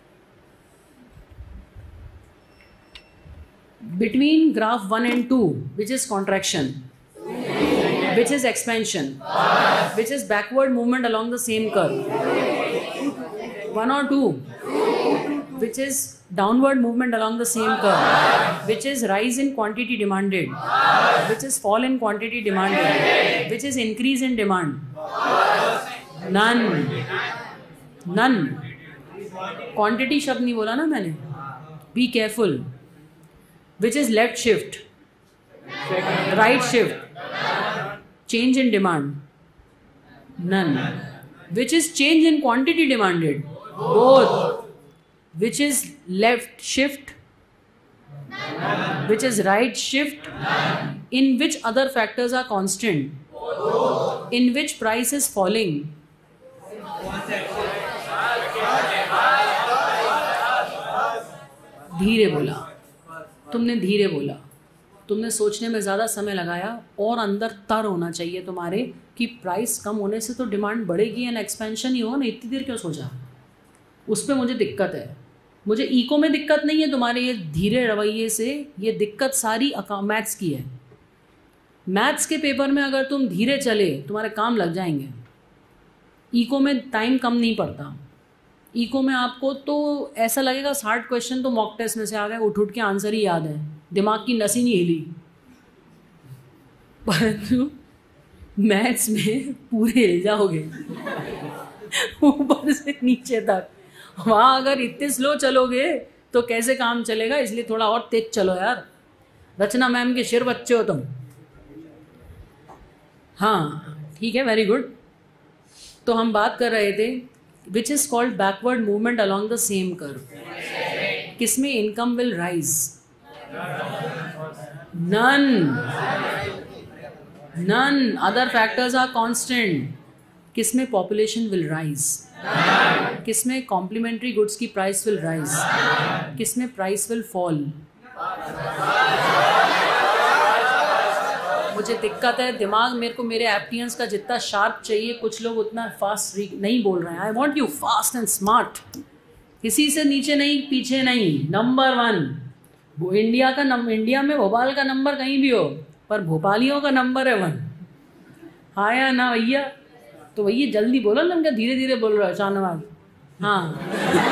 [SPEAKER 1] Between graph one and two, which is contraction, which is expansion, which is backward movement along the same curve, one or two, which is downward movement along the same curve, which is rise in quantity demanded, which is fall in quantity demanded, which is increase in demand. None, none. Quantity शब्द नहीं बोला ना मैंने, be careful. Which is left shift, right shift, change in demand? None. Which is change in quantity demanded? Both. Which is left shift? Which is right shift? In which other factors are constant? In which price is falling? धीरे बोला तुमने, धीरे बोला तुमने, सोचने में ज़्यादा समय लगाया, और अंदर तर होना चाहिए तुम्हारे कि प्राइस कम होने से तो डिमांड बढ़ेगी एंड एक्सपेंशन ही होगा ना। इतनी देर क्यों सोचा? उस पर मुझे दिक्कत है। मुझे इको में दिक्कत नहीं है तुम्हारे ये धीरे रवैये से, ये दिक्कत सारी मैथ्स की है। मैथ्स के पेपर में अगर तुम धीरे चले तुम्हारे काम लग जाएंगे। इको में टाइम कम नहीं पड़ता। इको में आपको तो ऐसा लगेगा साठ क्वेश्चन तो मॉक टेस्ट में से आ गए, उठ उठ के आंसर ही याद है, दिमाग की नस ही नहीं हिली। परंतु मैथ्स में पूरे हिल जाओगे ऊपर से नीचे तक। वहाँ अगर इतने स्लो चलोगे तो कैसे काम चलेगा? इसलिए थोड़ा और तेज चलो यार। रचना मैम के शेर बच्चे हो तुम। हाँ ठीक है, वेरी गुड। तो हम बात कर रहे थे which is called backward movement along the same curve. किसमें income will rise? None. None. Other factors are constant. किसमें population will rise? किसमें complementary goods की price will rise? किसमें price will fall? मुझे दिक्कत है, दिमाग मेरे को मेरे एप्टियंस का जितना शार्प चाहिए, कुछ लोग उतना फास्ट नहीं बोल रहे हैं। I want you fast and smart, किसी से नीचे नहीं पीछे नहीं, नंबर वन। इंडिया का नंबर, इंडिया में भोपाल का नंबर कहीं भी हो, पर भोपालियों का नंबर है वन। हाँ या ना भैया? तो भैया जल्दी बोलो ना, क्या धीरे धीरे बोल रहे हो शाहनवाज? हाँ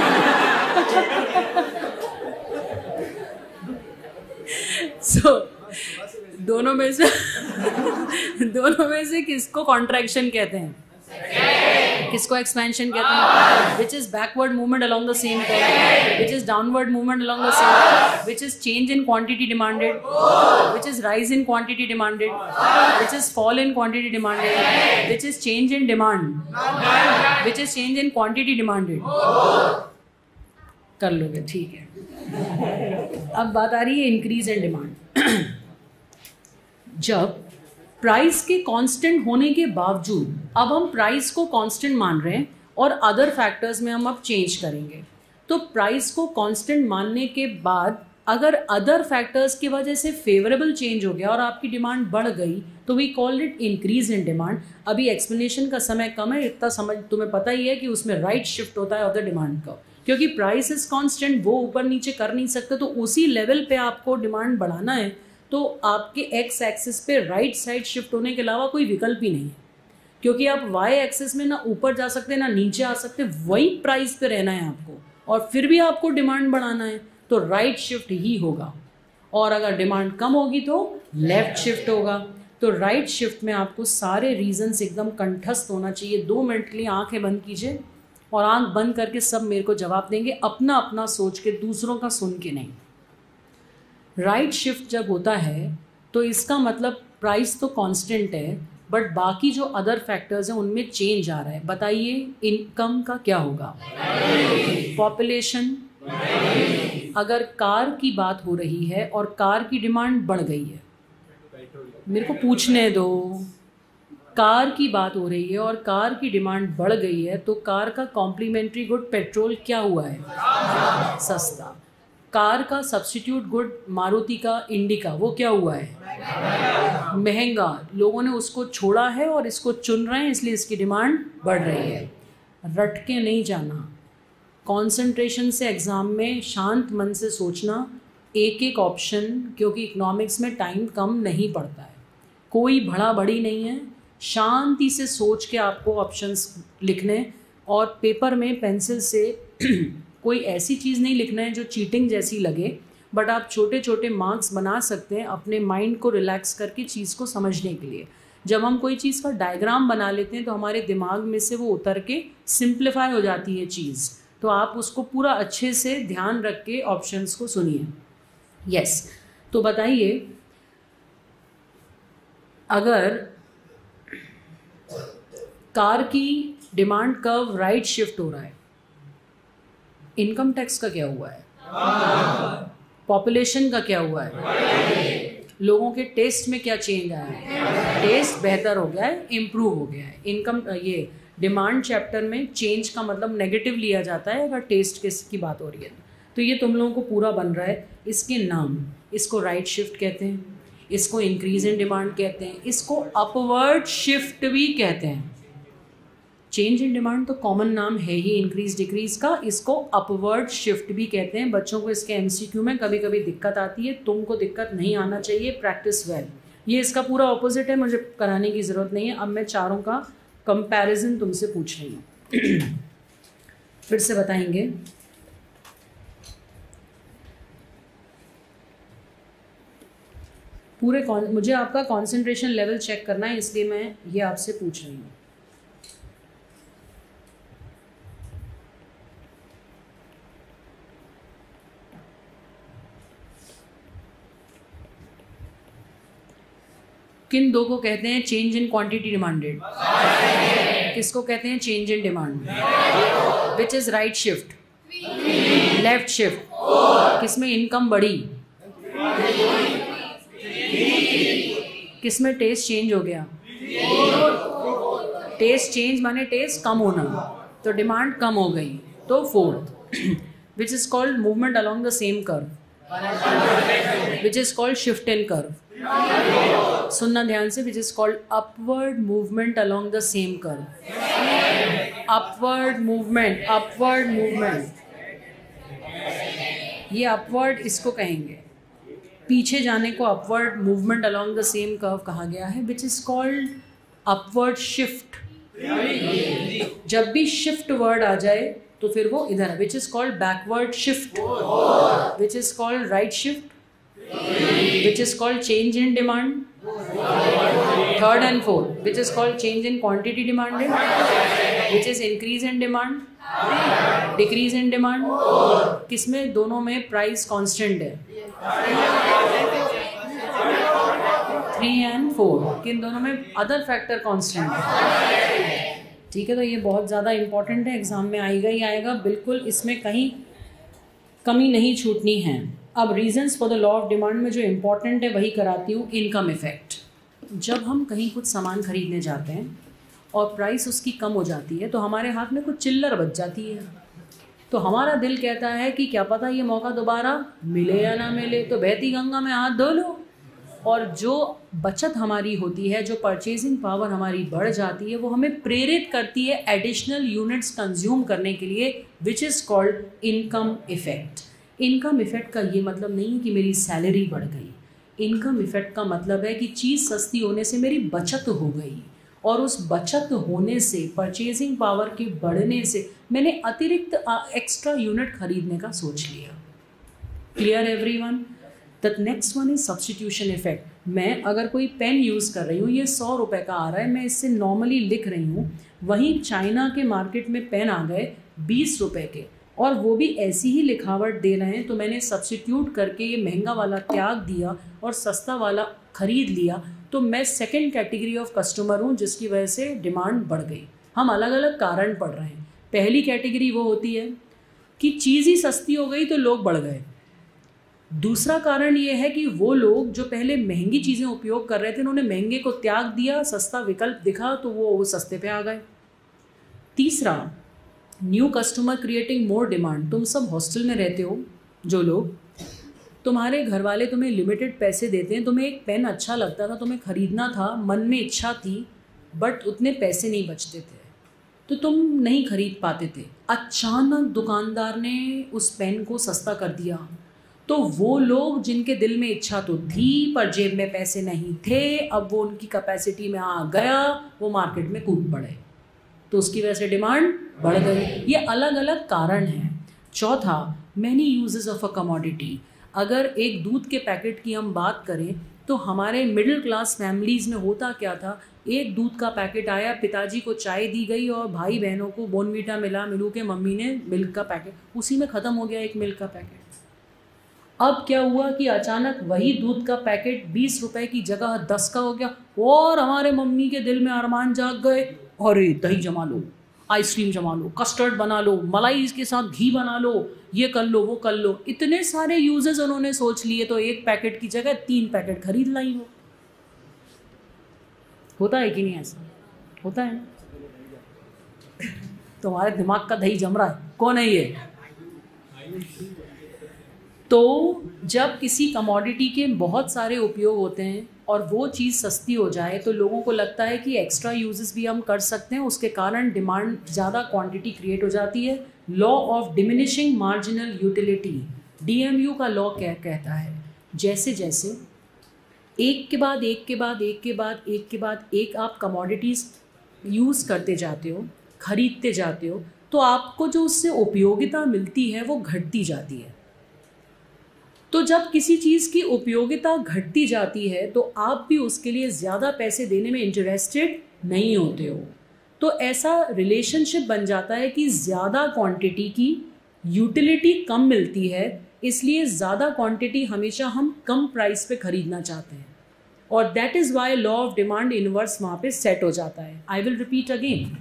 [SPEAKER 1] सो so, दोनों में से दोनों में से किसको कॉन्ट्रैक्शन कहते हैं? किसको एक्सपेंशन कहते हैं? Which is backward movement along the same curve, which is downward movement along the same, which is change in quantity demanded, which is rise in quantity demanded, which is fall in quantity demanded, which is change in demand, which is change in quantity demanded. कर लोगे, ठीक है। अब बात आ रही है increase in demand. जब प्राइस के कांस्टेंट होने के बावजूद अब हम प्राइस को कांस्टेंट मान रहे हैं और अदर फैक्टर्स में हम अब चेंज करेंगे, तो प्राइस को कांस्टेंट मानने के बाद अगर अदर फैक्टर्स की वजह से फेवरेबल चेंज हो गया और आपकी डिमांड बढ़ गई तो we called it increase in demand. अभी एक्सप्लेनेशन का समय कम है, इतना समझ तुम्हें पता ही है कि उसमें राइट शिफ्ट होता है ऑफ द डिमांड का, क्योंकि प्राइस इज कांस्टेंट, वो ऊपर नीचे कर नहीं सकते, तो उसी लेवल पे आपको डिमांड बढ़ाना है तो आपके एक्स एक्सिस पे राइट साइड शिफ्ट होने के अलावा कोई विकल्प ही नहीं है, क्योंकि आप वाई एक्सिस में ना ऊपर जा सकते ना नीचे आ सकते, वही प्राइस पे रहना है आपको और फिर भी आपको डिमांड बढ़ाना है तो राइट शिफ्ट ही होगा, और अगर डिमांड कम होगी तो लेफ्ट शिफ्ट होगा। तो राइट शिफ्ट में आपको सारे रीजंस एकदम कंठस्थ होना चाहिए। दो मिनट के लिए आंखें बंद कीजिए और आंख बंद करके सब मेरे को जवाब देंगे, अपना अपना सोच के, दूसरों का सुन के नहीं। राइट शिफ्ट जब होता है तो इसका मतलब प्राइस तो कांस्टेंट है बट बाकी जो अदर फैक्टर्स हैं उनमें चेंज आ रहा है। बताइए इनकम का क्या होगा, पॉपुलेशन, अगर कार की बात हो रही है और कार की डिमांड बढ़ गई है, मेरे को पूछने दो, कार की बात हो रही है और कार की डिमांड बढ़ गई है तो कार का कॉम्प्लीमेंट्री गुड पेट्रोल क्या हुआ है, सस्ता। कार का सब्स्टिट्यूट गुड मारुति का इंडिका वो क्या हुआ है, महंगा। लोगों ने उसको छोड़ा है और इसको चुन रहे हैं इसलिए इसकी डिमांड बढ़ रही है। रट के नहीं जाना, कंसंट्रेशन से एग्ज़ाम में शांत मन से सोचना एक एक ऑप्शन, क्योंकि इकोनॉमिक्स में टाइम कम नहीं पड़ता है, कोई बड़ा बड़ी नहीं है। शांति से सोच के आपको ऑप्शंस लिखने और पेपर में पेंसिल से कोई ऐसी चीज़ नहीं लिखना है जो चीटिंग जैसी लगे, बट आप छोटे छोटे मार्क्स बना सकते हैं अपने माइंड को रिलैक्स करके चीज़ को समझने के लिए। जब हम कोई चीज़ का डायग्राम बना लेते हैं तो हमारे दिमाग में से वो उतर के सिंप्लीफाई हो जाती है चीज़, तो आप उसको पूरा अच्छे से ध्यान रख के ऑप्शंस को सुनिए। Yes yes. तो बताइए, अगर कार की डिमांड कर्व राइट शिफ्ट हो रहा है, इनकम टैक्स का क्या हुआ है, पॉपुलेशन का क्या हुआ है, लोगों के टेस्ट में क्या चेंज आया है, टेस्ट बेहतर हो गया है, इम्प्रूव हो गया है। इनकम ये डिमांड चैप्टर में चेंज का मतलब नेगेटिव लिया जाता है अगर टेस्ट किस की बात हो रही है। तो ये तुम लोगों को पूरा बन रहा है। इसके नाम, इसको राइट शिफ्ट कहते हैं, इसको इंक्रीज इन डिमांड कहते हैं, इसको अपवर्ड शिफ्ट भी कहते हैं। चेंज इन डिमांड तो कॉमन नाम है ही इंक्रीज डिक्रीज का, इसको अपवर्ड शिफ्ट भी कहते हैं। बच्चों को इसके एमसीक्यू में कभी कभी दिक्कत आती है, तुमको दिक्कत नहीं आना चाहिए, प्रैक्टिस वेल। ये इसका पूरा ऑपोजिट है, मुझे कराने की ज़रूरत नहीं है। अब मैं चारों का कंपैरिजन तुमसे पूछ रही हूँ। फिर से बताएंगे, पूरे मुझे आपका कंसंट्रेशन लेवल चेक करना है, इसलिए मैं ये आपसे पूछ रही हूँ। किन दो को कहते हैं चेंज इन क्वांटिटी डिमांडेड, किसको कहते हैं change in demand, which is right shift, left shift, किसमें इनकम बढ़ी, किसमें टेस्ट चेंज हो गया, टेस्ट चेंज माने टेस्ट कम होना, तो डिमांड कम हो गई, तो fourth, which is called movement along the same curve, which is called shift in curve. सुनना ध्यान से, which is called upward movement along the same curve, upward movement, upward movement, ये अपवर्ड इसको कहेंगे, पीछे जाने को upward movement along the same curve कहा गया है, which is called upward shift. जब भी शिफ्ट वर्ड आ जाए तो फिर वो इधर है, which is called backward shift, which is called right shift, which is called change in demand, third and fourth, which is called change in quantity demanded, which is increase in demand, decrease in demand, किसमें दोनों में price constant है, three and four, किन दोनों में other factor constant है। ठीक है, तो ये बहुत ज़्यादा इंपॉर्टेंट है, एग्जाम में आएगा ही आएगा, बिल्कुल इसमें कहीं कमी नहीं छूटनी है। अब reasons for the law of demand में जो इम्पोर्टेंट है वही कराती हूँ, इनकम इफेक्ट। जब हम कहीं कुछ सामान खरीदने जाते हैं और प्राइस उसकी कम हो जाती है तो हमारे हाथ में कुछ चिल्लर बच जाती है, तो हमारा दिल कहता है कि क्या पता ये मौका दोबारा मिले या ना मिले, तो बहती गंगा में हाथ धो लो। और जो बचत हमारी होती है, जो परचेजिंग पावर हमारी बढ़ जाती है, वो हमें प्रेरित करती है एडिशनल यूनिट्स कंज्यूम करने के लिए, which is called income effect. Income effect का ये मतलब नहीं है कि मेरी सैलरी बढ़ गई। इनकम इफ़ेक्ट का मतलब है कि चीज़ सस्ती होने से मेरी बचत हो गई, और उस बचत होने से, परचेजिंग पावर के बढ़ने से मैंने अतिरिक्त एक्स्ट्रा यूनिट खरीदने का सोच लिया। Clear everyone? The next one is substitution effect. मैं अगर कोई पेन यूज़ कर रही हूँ, ये सौ रुपये का आ रहा है, मैं इससे नॉर्मली लिख रही हूँ, वहीं चाइना के मार्केट में पेन आ गए बीस रुपये के, और वो भी ऐसी ही लिखावट दे रहे हैं, तो मैंने सब्स्टिट्यूट करके ये महंगा वाला त्याग दिया और सस्ता वाला खरीद लिया, तो मैं सेकेंड कैटेगरी ऑफ कस्टमर हूँ जिसकी वजह से डिमांड बढ़ गई। हम अलग अलग कारण पढ़ रहे हैं। पहली कैटेगरी वो होती है कि चीज़ ही सस्ती हो गई तो लोग बढ़ गए। दूसरा कारण ये है कि वो लोग जो पहले महंगी चीज़ें उपयोग कर रहे थे, उन्होंने महंगे को त्याग दिया, सस्ता विकल्प दिखा तो वो वो सस्ते पे आ गए। तीसरा, new customer creating more demand. तुम सब हॉस्टल में रहते हो जो लोग, तुम्हारे घर वाले तुम्हें लिमिटेड पैसे देते हैं, तुम्हें एक पेन अच्छा लगता था, तुम्हें ख़रीदना था, मन में इच्छा थी, बट उतने पैसे नहीं बचते थे तो तुम नहीं खरीद पाते थे। अचानक दुकानदार ने उस पेन को सस्ता कर दिया, तो वो लोग जिनके दिल में इच्छा तो थी पर जेब में पैसे नहीं थे, अब वो उनकी कैपेसिटी में आ गया, वो मार्केट में कूद पड़े, तो उसकी वजह से डिमांड बढ़ गई। ये अलग अलग कारण हैं। चौथा, many uses of a commodity. अगर एक दूध के पैकेट की हम बात करें तो हमारे मिडिल क्लास फैमिलीज़ में होता क्या था, एक दूध का पैकेट आया, पिताजी को चाय दी गई और भाई बहनों को बोर्नवीटा मिला, मिलू के मम्मी ने मिल्क का पैकेट, उसी में ख़त्म हो गया एक मिल्क का पैकेट। अब क्या हुआ कि अचानक वही दूध का पैकेट बीस रुपए की जगह दस का हो गया, और हमारे मम्मी के दिल में अरमान जाग गए, अरे दही जमा लो, आइसक्रीम जमा लो, कस्टर्ड बना लो, मलाई के साथ घी बना लो, ये कर लो, वो कर लो। इतने सारे यूजेस उन्होंने सोच लिए, तो एक पैकेट की जगह तीन पैकेट खरीद लाई। वो होता है कि नहीं? ऐसा होता है ना? तुम्हारे दिमाग का दही जम रहा है, कौन है ये? तो जब किसी कमोडिटी के बहुत सारे उपयोग होते हैं और वो चीज़ सस्ती हो जाए तो लोगों को लगता है कि एक्स्ट्रा यूजेस भी हम कर सकते हैं, उसके कारण डिमांड ज़्यादा क्वांटिटी क्रिएट हो जाती है। Law of diminishing marginal utility, D M U का लॉ क्या कहता है, जैसे जैसे एक के बाद एक के बाद एक के बाद एक के बाद एक आप कमोडिटीज़ यूज़ करते जाते हो, खरीदते जाते हो, तो आपको जो उससे उपयोगिता मिलती है वो घटती जाती है। तो जब किसी चीज़ की उपयोगिता घटती जाती है तो आप भी उसके लिए ज़्यादा पैसे देने में इंटरेस्टेड नहीं होते हो, तो ऐसा रिलेशनशिप बन जाता है कि ज़्यादा क्वांटिटी की यूटिलिटी कम मिलती है, इसलिए ज़्यादा क्वांटिटी हमेशा हम कम प्राइस पे ख़रीदना चाहते हैं, और that is why law of demand inverse वहाँ पे सेट हो जाता है। I will repeat again,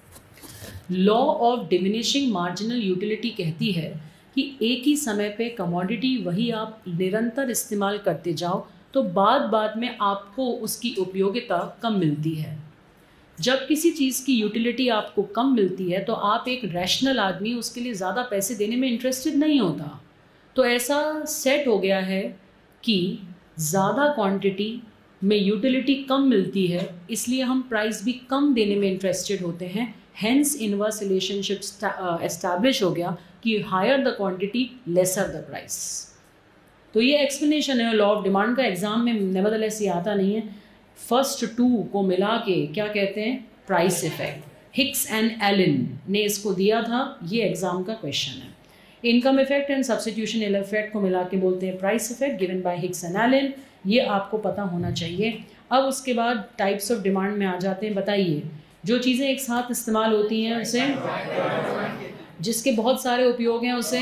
[SPEAKER 1] law of diminishing marginal utility कहती है कि एक ही समय पे कमोडिटी वही आप निरंतर इस्तेमाल करते जाओ तो बाद बाद में आपको उसकी उपयोगिता कम मिलती है। जब किसी चीज़ की यूटिलिटी आपको कम मिलती है तो आप एक रैशनल आदमी उसके लिए ज़्यादा पैसे देने में इंटरेस्टेड नहीं होता। तो ऐसा सेट हो गया है कि ज़्यादा क्वांटिटी में यूटिलिटी कम मिलती है, इसलिए हम प्राइस भी कम देने में इंटरेस्टेड होते हैं। हेंस इनवर्स रिलेशनशिप एस्टैब्लिश हो गया कि higher the quantity lesser the price. तो ये एक्सप्लेनेशन है लॉ ऑफ डिमांड का। एग्जाम में नेवरदलेस ये आता नहीं है। फर्स्ट टू को मिला के क्या कहते हैं? Price effect. Hicks and Allen ने इसको दिया था, ये एग्जाम का क्वेश्चन है। Income effect and substitution effect को मिला के बोलते हैं price effect, given by Hicks and Allen. ये आपको पता होना चाहिए। अब उसके बाद टाइप्स ऑफ डिमांड में आ जाते हैं। बताइए, जो चीज़ें एक साथ इस्तेमाल होती हैं उसे, जिसके बहुत सारे उपयोग हैं उसे,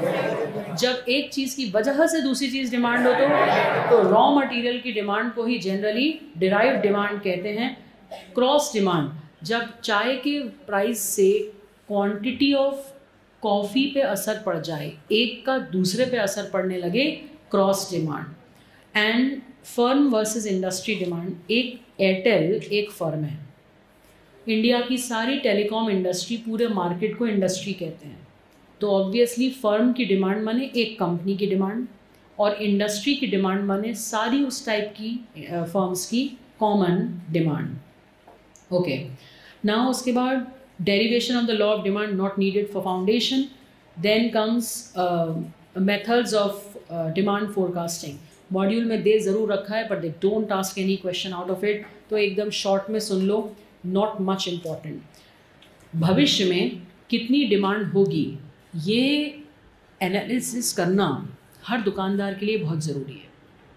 [SPEAKER 1] जब एक चीज़ की वजह से दूसरी चीज़ डिमांड हो तो तो रॉ मटेरियल की डिमांड को ही जनरली डिराइव्ड डिमांड कहते हैं। क्रॉस डिमांड, जब चाय के प्राइस से क्वांटिटी ऑफ कॉफ़ी पे असर पड़ जाए, एक का दूसरे पे असर पड़ने लगे, cross demand. And firm versus industry demand, एक एयरटेल एक फर्म है, इंडिया की सारी टेलीकॉम इंडस्ट्री, पूरे मार्केट को इंडस्ट्री कहते हैं, तो ऑब्वियसली फर्म की डिमांड माने एक कंपनी की डिमांड, और इंडस्ट्री की डिमांड माने सारी उस टाइप की फर्म्स की कॉमन डिमांड। ओके, नाउ उसके बाद derivation of the law of demand not needed for foundation, then comes methods of demand forecasting. Module में दे ज़रूर रखा है but they don't ask any question out of it, तो एकदम short में सुन लो, नॉट मच इम्पॉर्टेंट। भविष्य में कितनी डिमांड होगी ये एनालिसिस करना हर दुकानदार के लिए बहुत ज़रूरी है।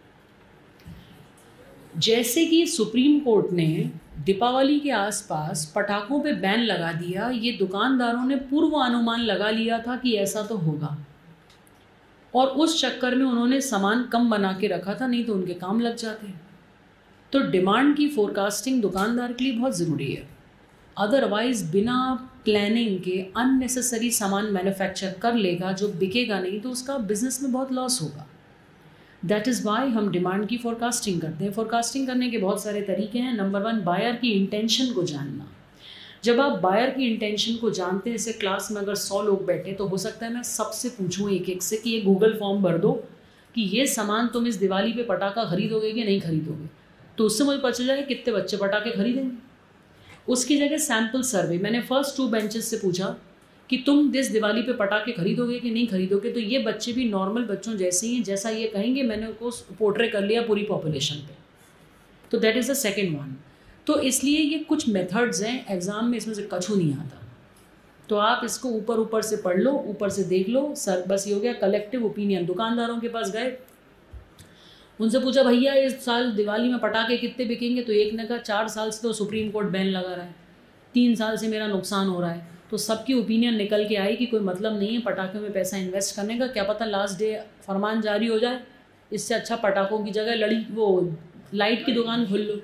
[SPEAKER 1] जैसे कि सुप्रीम कोर्ट ने दीपावली के आसपास पटाखों पे बैन लगा दिया, ये दुकानदारों ने पूर्व अनुमान लगा लिया था कि ऐसा तो होगा, और उस चक्कर में उन्होंने सामान कम बना के रखा था, नहीं तो उनके काम लग जाते। तो डिमांड की फोरकास्टिंग दुकानदार के लिए बहुत ज़रूरी है, अदरवाइज़ बिना प्लानिंग के अननेसेसरी सामान मैन्युफैक्चर कर लेगा जो बिकेगा नहीं, तो उसका बिजनेस में बहुत लॉस होगा। दैट इज़ वाई हम डिमांड की फोरकास्टिंग करते हैं। फोरकास्टिंग करने के बहुत सारे तरीके हैं। नंबर वन, बायर की इंटेंशन को जानना। जब आप बायर की इंटेंशन को जानते हैं, जैसे क्लास में अगर सौ लोग बैठे तो हो सकता है मैं सबसे पूछूं एक एक से कि ये गूगल फॉर्म भर दो कि ये सामान तुम इस दिवाली पे पटाखा खरीदोगे कि नहीं खरीदोगे, तो उससे मुझे पता चल जाए कितने बच्चे पटाखे खरीदेंगे। उसकी जगह सैम्पल सर्वे, मैंने फर्स्ट टू बेंचेस से पूछा कि तुम इस दिवाली पे पटाखे खरीदोगे कि नहीं खरीदोगे, तो ये बच्चे भी नॉर्मल बच्चों जैसे ही हैं, जैसा ये कहेंगे मैंने उनको पोर्ट्रे कर लिया पूरी पॉपुलेशन पे। तो that is the second one. तो इसलिए ये कुछ मेथड्स हैं, एग्ज़ाम में इसमें से कछू नहीं आता, तो आप इसको ऊपर ऊपर से पढ़ लो, ऊपर से देख लो सर, बस ये हो गया कलेक्टिव ओपिनियन। दुकानदारों के पास गए, उनसे पूछा भैया इस साल दिवाली में पटाखे कितने बिकेंगे, तो एक ने कहा चार साल से तो सुप्रीम कोर्ट बैन लगा रहा है, तीन साल से मेरा नुकसान हो रहा है। तो सबकी ओपिनियन निकल के आई कि कोई मतलब नहीं है पटाखों में पैसा इन्वेस्ट करने का, क्या पता लास्ट डे फरमान जारी हो जाए, इससे अच्छा पटाखों की जगह लड़ी वो लाइट की दुकान खोल लो।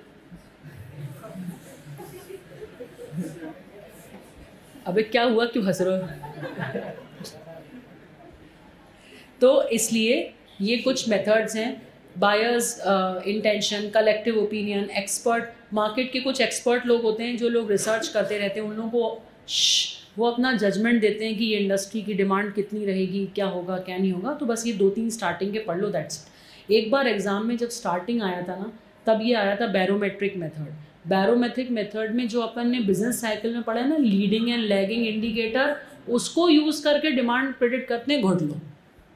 [SPEAKER 1] अबे क्या हुआ, क्यों हंस रहे हो? तो इसलिए ये कुछ मेथड्स हैं, buyers intention, collective opinion, expert, market के कुछ एक्सपर्ट लोग होते हैं जो लोग रिसर्च करते रहते हैं, उन लोगों को वो अपना जजमेंट देते हैं कि ये इंडस्ट्री की डिमांड कितनी रहेगी, क्या होगा क्या नहीं होगा। तो बस ये दो तीन स्टार्टिंग के पढ़ लो, दैट्स इट। एक बार एग्जाम में जब स्टार्टिंग आया था ना, तब ये आया था बैरोमेट्रिक मेथड। बैरोमेट्रिक मेथड में जो अपन ने बिजनेस साइकिल में पढ़ा है ना, लीडिंग एंड लैगिंग इंडिकेटर, उसको यूज करके डिमांड प्रेडिक्ट करते हैं, घोट लो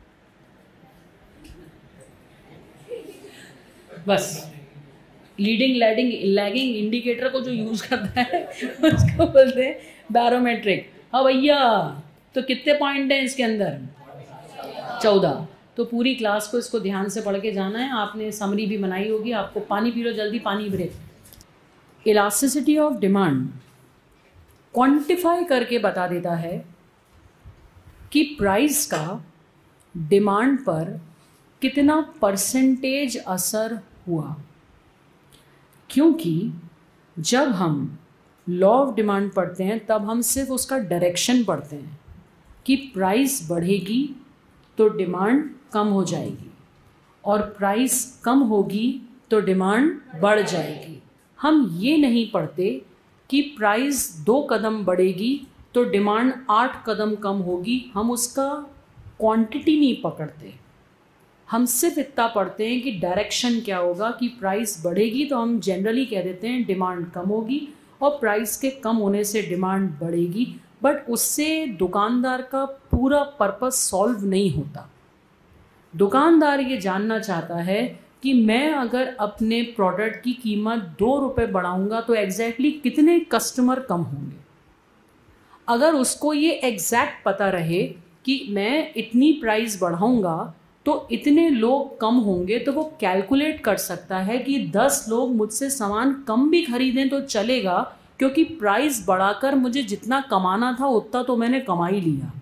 [SPEAKER 1] बस। लीडिंग लैडिंग लैगिंग इंडिकेटर को जो यूज करता है उसको बोलते हैं बैरोमेट्रिक। हाँ भैया, तो कितने पॉइंट हैं इसके अंदर? चौदह। तो पूरी क्लास को इसको ध्यान से पढ़ के जाना है। आपने समरी भी बनाई होगी, आपको पानी पी लो जल्दी, पानी break. Elasticity of demand quantify करके बता देता है कि प्राइस का डिमांड पर कितना परसेंटेज असर हुआ, क्योंकि जब हम लॉ ऑफ डिमांड पढ़ते हैं तब हम सिर्फ उसका डायरेक्शन पढ़ते हैं कि प्राइस बढ़ेगी तो डिमांड कम हो जाएगी, और प्राइस कम होगी तो डिमांड बढ़ जाएगी। हम ये नहीं पढ़ते कि प्राइस दो कदम बढ़ेगी तो डिमांड आठ कदम कम होगी, हम उसका क्वांटिटी नहीं पकड़ते। हम सिर्फ इतना पढ़ते हैं कि डायरेक्शन क्या होगा, कि प्राइस बढ़ेगी तो हम जनरली कह देते हैं डिमांड कम होगी, और प्राइस के कम होने से डिमांड बढ़ेगी, बट उससे दुकानदार का पूरा पर्पस सॉल्व नहीं होता। दुकानदार ये जानना चाहता है कि मैं अगर अपने प्रोडक्ट की कीमत दो रुपये बढ़ाऊंगा तो एग्जैक्टली कितने कस्टमर कम होंगे। अगर उसको ये एग्जैक्ट पता रहे कि मैं इतनी प्राइस बढ़ाऊंगा तो इतने लोग कम होंगे, तो वो कैलकुलेट कर सकता है कि दस लोग मुझसे सामान कम भी खरीदें तो चलेगा, क्योंकि प्राइस बढ़ाकर मुझे जितना कमाना था उतना तो मैंने कमा ही लिया।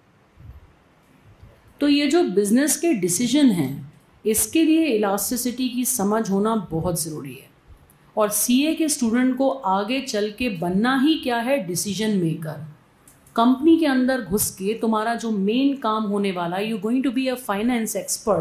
[SPEAKER 1] तो ये जो बिजनेस के डिसीजन हैं, इसके लिए इलास्टिसिटी की समझ होना बहुत ज़रूरी है। और सीए के स्टूडेंट को आगे चल के बनना ही क्या है, डिसीजन मेकर। कंपनी के अंदर घुस के तुम्हारा जो मेन काम होने वाला है, you going to be a finance expert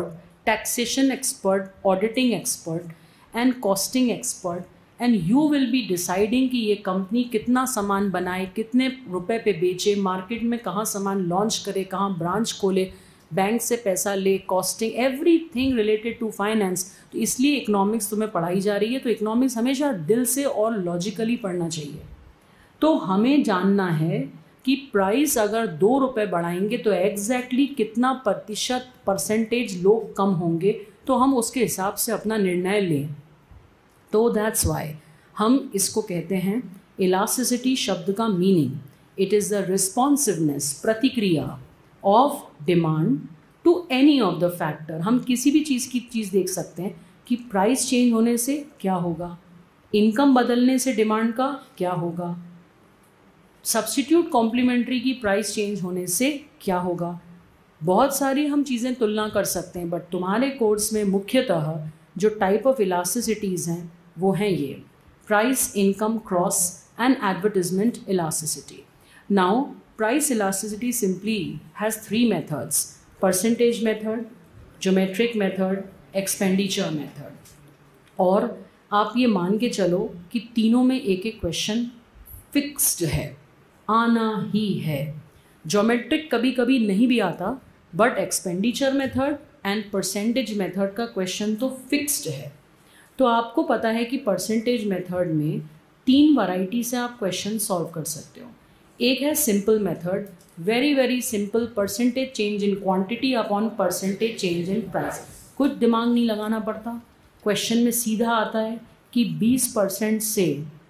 [SPEAKER 1] taxation expert, auditing expert and costing expert, and you will be deciding कि ये कंपनी कितना सामान बनाए, कितने रुपए पे बेचे, मार्केट में कहाँ सामान लॉन्च करे, कहाँ ब्रांच खोले, बैंक से पैसा ले, costing, everything related to finance. तो इसलिए इकोनॉमिक्स तुम्हें पढ़ाई जा रही है। तो इकोनॉमिक्स हमेशा दिल से और लॉजिकली पढ़ना चाहिए। तो हमें जानना है कि प्राइस अगर दो रुपये बढ़ाएंगे तो एग्जैक्टली कितना प्रतिशत परसेंटेज लोग कम होंगे, तो हम उसके हिसाब से अपना निर्णय लें। तो दैट्स वाई हम इसको कहते हैं इलास्टिसिटी शब्द का meaning, it is the responsiveness, प्रतिक्रिया of demand to any of the factor. हम किसी भी चीज़ की चीज़ देख सकते हैं कि प्राइस चेंज होने से क्या होगा, इनकम बदलने से डिमांड का क्या होगा, सब्स्टिट्यूट कॉम्प्लीमेंट्री की प्राइस चेंज होने से क्या होगा। बहुत सारी हम चीज़ें तुलना कर सकते हैं, बट तुम्हारे कोर्स में मुख्यतः जो टाइप ऑफ इलास्टिसिटीज़ हैं वो हैं ये price, income, cross and advertisement elasticity. Now price elasticity simply has three methods: percentage method, geometric method, expenditure method. और आप ये मान के चलो कि तीनों में एक एक क्वेश्चन फिक्स्ड है, आना ही है। ज्योमेट्रिक कभी कभी नहीं भी आता, but expenditure method and percentage method का क्वेश्चन तो फिक्स्ड है। तो आपको पता है कि परसेंटेज मेथड में तीन वैरायटी से आप क्वेश्चन सॉल्व कर सकते हो। एक है simple method, very very simple, percentage change in quantity upon percentage change in price. कुछ दिमाग नहीं लगाना पड़ता, क्वेश्चन में सीधा आता है कि बीस परसेंट से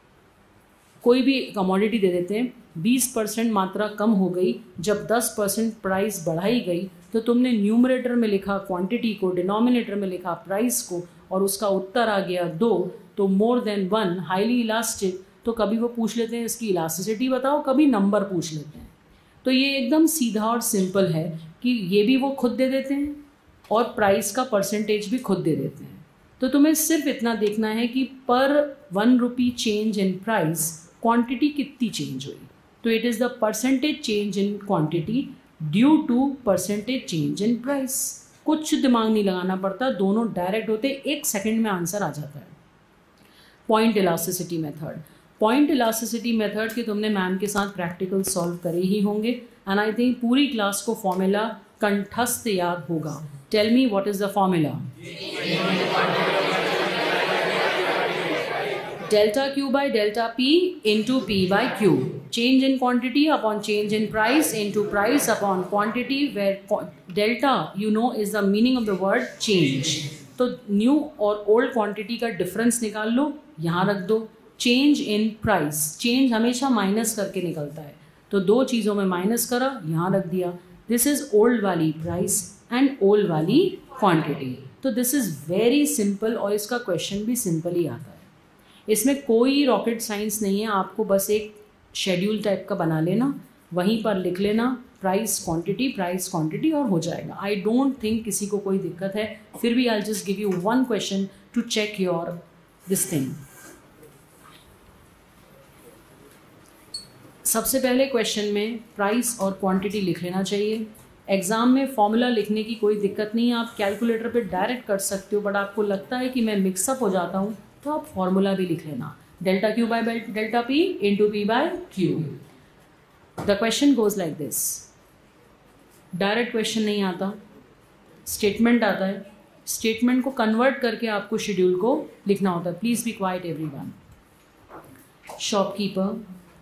[SPEAKER 1] कोई भी कमोडिटी दे देते हैं, बीस परसेंट मात्रा कम हो गई, जब दस परसेंट प्राइस बढ़ाई गई, तो तुमने न्यूमरेटर में लिखा क्वांटिटी को, डिनोमिनेटर में लिखा प्राइस को, और उसका उत्तर आ गया दो, तो more than one, highly elastic. तो कभी वो पूछ लेते हैं इसकी इलास्टिसिटी बताओ, कभी नंबर पूछ लेते हैं। तो ये एकदम सीधा और सिंपल है कि ये भी वो खुद दे देते हैं और प्राइस का परसेंटेज भी खुद दे देते हैं। तो तुम्हें सिर्फ इतना देखना है कि per one rupee change in price quantity कितनी चेंज हुई। तो it is the percentage change in quantity due to percentage change in price. कुछ दिमाग नहीं लगाना पड़ता, दोनों डायरेक्ट होते, एक सेकंड में आंसर आ जाता है। Point elasticity method, point elasticity method के तुमने मैम के साथ प्रैक्टिकल सॉल्व करे ही होंगे, एंड आई थिंक पूरी क्लास को फॉर्मूला कंठस्थ याद होगा। Tell me what is the formula? Delta Q by delta P into P by Q, change in quantity upon change in price into price upon quantity, where delta you know is the meaning of the word change. तो new और old quantity का difference निकाल लो, यहाँ रख दो। Change in price, change हमेशा minus करके निकलता है, तो दो चीज़ों में माइनस करा, यहाँ रख दिया। दिस इज़ ओल्ड वाली प्राइस एंड ओल्ड वाली क्वांटिटी। तो दिस इज़ वेरी सिंपल, और इसका क्वेश्चन भी सिंपल ही आता है। इसमें कोई रॉकेट साइंस नहीं है, आपको बस एक शेड्यूल टाइप का बना लेना, वहीं पर लिख लेना प्राइस क्वांटिटी, प्राइस क्वांटिटी, और हो जाएगा। आई डोंट थिंक किसी को कोई दिक्कत है। फिर भी I just give you one question to check your this thing. सबसे पहले क्वेश्चन में प्राइस और क्वांटिटी लिख लेना चाहिए। एग्ज़ाम में फॉर्मूला लिखने की कोई दिक्कत नहीं है, आप कैलकुलेटर पे डायरेक्ट कर सकते हो, बट आपको लगता है कि मैं मिक्सअप हो जाता हूँ तो आप फॉर्मूला भी लिख लेना, delta Q by delta P into P by Q. The question goes like this. Direct question नहीं आता, स्टेटमेंट आता है, स्टेटमेंट को कन्वर्ट करके आपको शेड्यूल को लिखना होता है। Please be quiet everyone. Shopkeeper,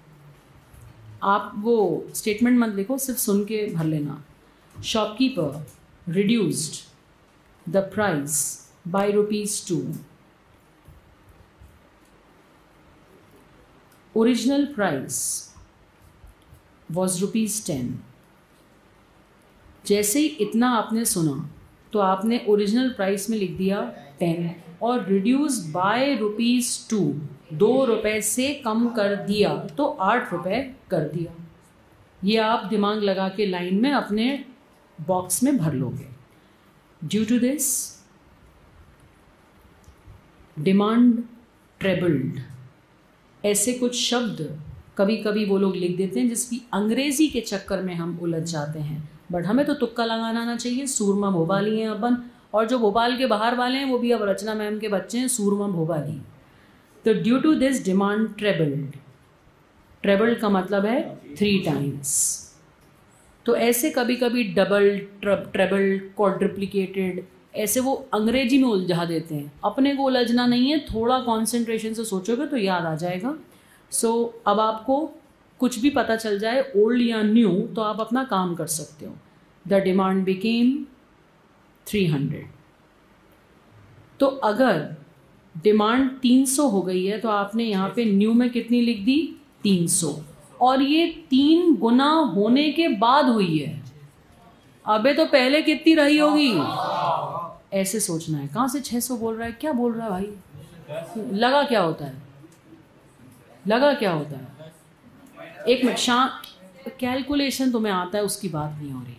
[SPEAKER 1] आप वो स्टेटमेंट मत लिखो, सिर्फ सुन के भर लेना। Shopkeeper reduced the price by rupees two, original price was rupees ten. जैसे ही इतना आपने सुना तो आपने ओरिजिनल प्राइस में लिख दिया टेन, और रिड्यूस बाय रुपीज़ टू, दो रुपये से कम कर दिया तो आठ रुपये कर दिया। ये आप दिमाग लगा के लाइन में अपने बॉक्स में भर लोगे। Due to this demand trebled, ऐसे कुछ शब्द कभी कभी वो लोग लिख देते हैं जिसकी अंग्रेज़ी के चक्कर में हम उलझ जाते हैं, बट हमें तो तुक्का लगाना आना चाहिए। सूरमा भोपाली हैं अपन, और जो भोपाल के बाहर वाले हैं वो भी अब रचना मैम के बच्चे हैं, सूरमा भोपाली। तो due to this demand trebled, trebled का मतलब है थ्री टाइम्स। तो ऐसे कभी कभी डबल, ट्रेबल, क्वाड्रिप्लिकेटेड, ऐसे वो अंग्रेजी में उलझा देते हैं। अपने को उलझना नहीं है, थोड़ा कंसंट्रेशन से सोचोगे तो याद आ जाएगा। सो so, अब आपको कुछ भी पता चल जाए ओल्ड या न्यू तो आप अपना काम कर सकते हो। The demand became three hundred. तो अगर डिमांड तीन सौ हो गई है तो आपने यहाँ पे न्यू में कितनी लिख दी, तीन सौ, और ये तीन गुना होने के बाद हुई है। अबे तो पहले कितनी रही होगी, ऐसे सोचना है। कहाँ से छह सौ बोल रहा है, क्या बोल रहा है भाई, लगा क्या होता है, लगा क्या होता है। एक मिनट, शांत, कैलकुलेशन तुम्हें आता है, उसकी बात नहीं हो रही है।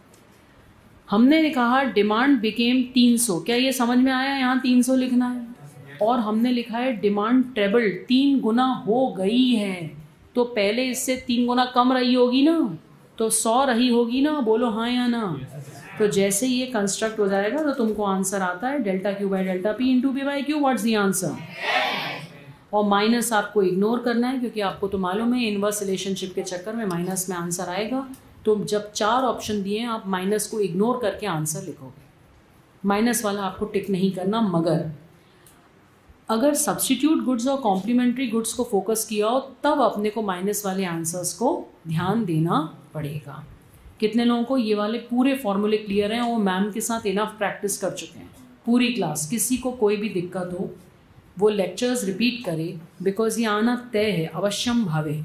[SPEAKER 1] हमने कहा डिमांड बिकेम तीन सौ, क्या ये समझ में आया, यहाँ तीन सौ लिखना है। और हमने लिखा है डिमांड ट्रेबल, तीन गुना हो गई है, तो पहले इससे तीन गुना कम रही होगी ना, तो सौ रही होगी ना, बोलो हाँ या ना। तो जैसे ये कंस्ट्रक्ट हो जाएगा तो तुमको आंसर आता है delta Q by delta P into P by Q, what's the answer. और माइनस आपको इग्नोर करना है, क्योंकि आपको तो मालूम है इनवर्स रिलेशनशिप के चक्कर में माइनस में आंसर आएगा। तो जब चार ऑप्शन दिए हैं, आप माइनस को इग्नोर करके आंसर लिखोगे, माइनस वाला आपको टिक नहीं करना। मगर अगर सब्स्टिट्यूट गुड्स और कॉम्प्लीमेंट्री गुड्स को फोकस किया हो तब अपने को माइनस वाले आंसर्स को ध्यान देना पड़ेगा। कितने लोगों को ये वाले पूरे फॉर्मूले क्लियर हैं, वो मैम के साथ इनफ प्रैक्टिस कर चुके हैं पूरी क्लास। किसी को कोई भी दिक्कत हो वो लेक्चर्स रिपीट करे, बिकॉज ये आना तय है, अवश्यम भावे,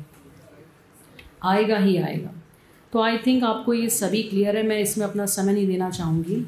[SPEAKER 1] आएगा ही आएगा। तो आई थिंक आपको ये सभी क्लियर है, मैं इसमें अपना समय नहीं देना चाहूँगी।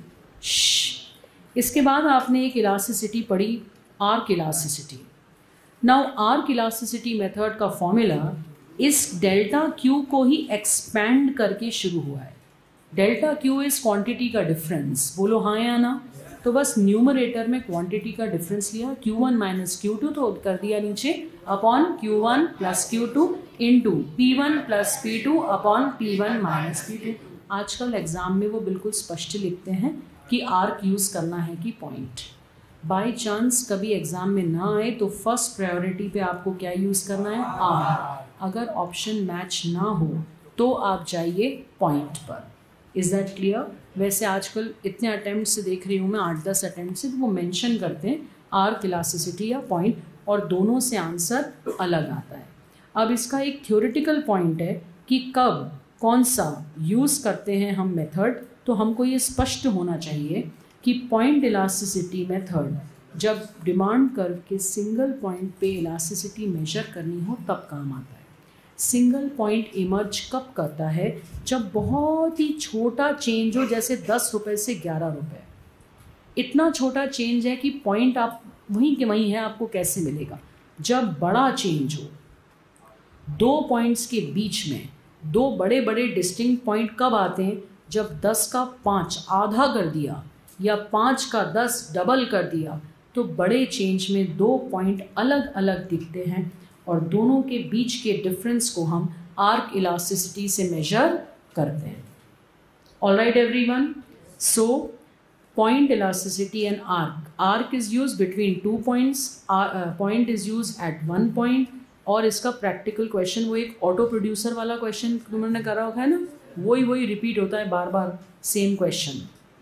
[SPEAKER 1] इसके बाद आपने एक इलास्टिसिटी पढ़ी, arc elasticity. Now arc elasticity method का फॉर्मूला इस डेल्टा क्यू को ही एक्सपैंड करके शुरू हुआ है। डेल्टा क्यू इज क्वांटिटी का डिफरेंस, बोलो हाँ या ना। तो बस न्यूमरेटर में क्वांटिटी का डिफरेंस लिया, Q one minus Q two, तो कर दिया नीचे upon Q one plus Q two into P one plus P two upon P one minus P two. आजकल एग्जाम में वो बिल्कुल स्पष्ट लिखते हैं कि आर्क यूज़ करना है कि पॉइंट। बाई चांस कभी एग्जाम में ना आए तो फर्स्ट प्रायोरिटी पे आपको क्या यूज़ करना है, आर। अगर ऑप्शन मैच ना हो तो आप जाइए पॉइंट पर। Is that clear. वैसे आजकल इतने अटैम्प्ट से देख रही हूँ मैं, आठ दस अटैम्प्ट से, तो वो मेंशन करते हैं आर्क इलास्टिसिटी या पॉइंट, और दोनों से आंसर अलग आता है। अब इसका एक थ्योरेटिकल पॉइंट है कि कब कौन सा यूज़ करते हैं हम मेथड, तो हमको ये स्पष्ट होना चाहिए कि पॉइंट इलास्टिसिटी मेथड जब डिमांड कर्व के सिंगल पॉइंट पे इलास्टिसिटी मेजर करनी हो तब काम आता है। सिंगल पॉइंट इमर्ज कब करता है, जब बहुत ही छोटा चेंज हो, जैसे दस रुपये से ग्यारह रुपये। इतना छोटा चेंज है कि पॉइंट आप वहीं के वहीं है, आपको कैसे मिलेगा। जब बड़ा चेंज हो, दो पॉइंट्स के बीच में दो बड़े बड़े डिस्टिंक्ट पॉइंट कब आते हैं, जब दस का पाँच आधा कर दिया या पाँच का दस डबल कर दिया, तो बड़े चेंज में दो पॉइंट अलग अलग दिखते हैं और दोनों के बीच के डिफरेंस को हम आर्क इलास्टिसिटी से मेजर करते हैं। All right everyone, so point elasticity and arc. Arc is use between two points, point is use at one point. और इसका प्रैक्टिकल क्वेश्चन वो एक ऑटो प्रोड्यूसर वाला क्वेश्चन तुमने करा होगा है ना, वही वही रिपीट होता है बार बार, same question.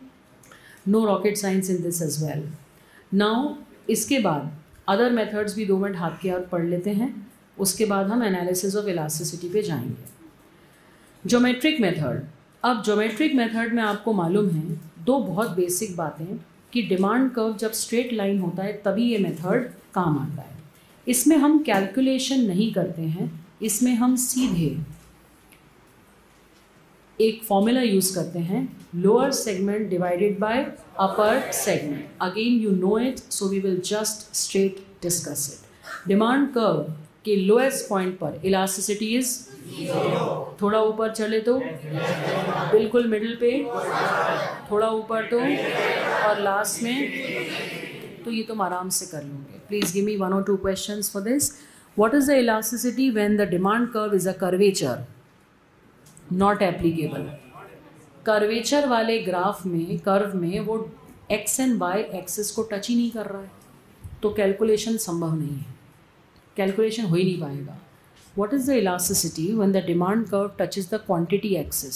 [SPEAKER 1] No rocket science in this as well. Now इसके बाद अदर मेथड्स भी दो मिनट हाथ के हाथ पढ़ लेते हैं, उसके बाद हम एनालिसिस ऑफ इलास्टिसिटी पे जाएंगे। Geometric method. अब ज्योमेट्रिक मेथड में आपको मालूम है दो बहुत बेसिक बातें कि डिमांड कर्व जब स्ट्रेट लाइन होता है तभी ये मेथड काम आता है। इसमें हम कैलकुलेशन नहीं करते हैं, इसमें हम सीधे एक फॉर्मूला यूज़ करते हैं, lower segment divided by upper segment. Again you know it, so we will just straight discuss it. Demand curve के लोएस्ट पॉइंट पर इलास्टिसिटी इज, थोड़ा ऊपर चले तो बिल्कुल मिडिल पे, थोड़ा ऊपर तो, और लास्ट में तो ये तुम आराम से कर लोगे। प्लीज गिव मी वन और two questions for this. What is the elasticity when the demand curve is a curvature? Not applicable. Curvature वाले ग्राफ में, कर्व में वो एक्स एंड वाई एक्सिस को टच ही नहीं कर रहा है, तो कैलकुलेशन संभव नहीं है, कैलकुलेशन हो ही नहीं पाएगा. What is the elasticity when the demand curve touches the quantity axis?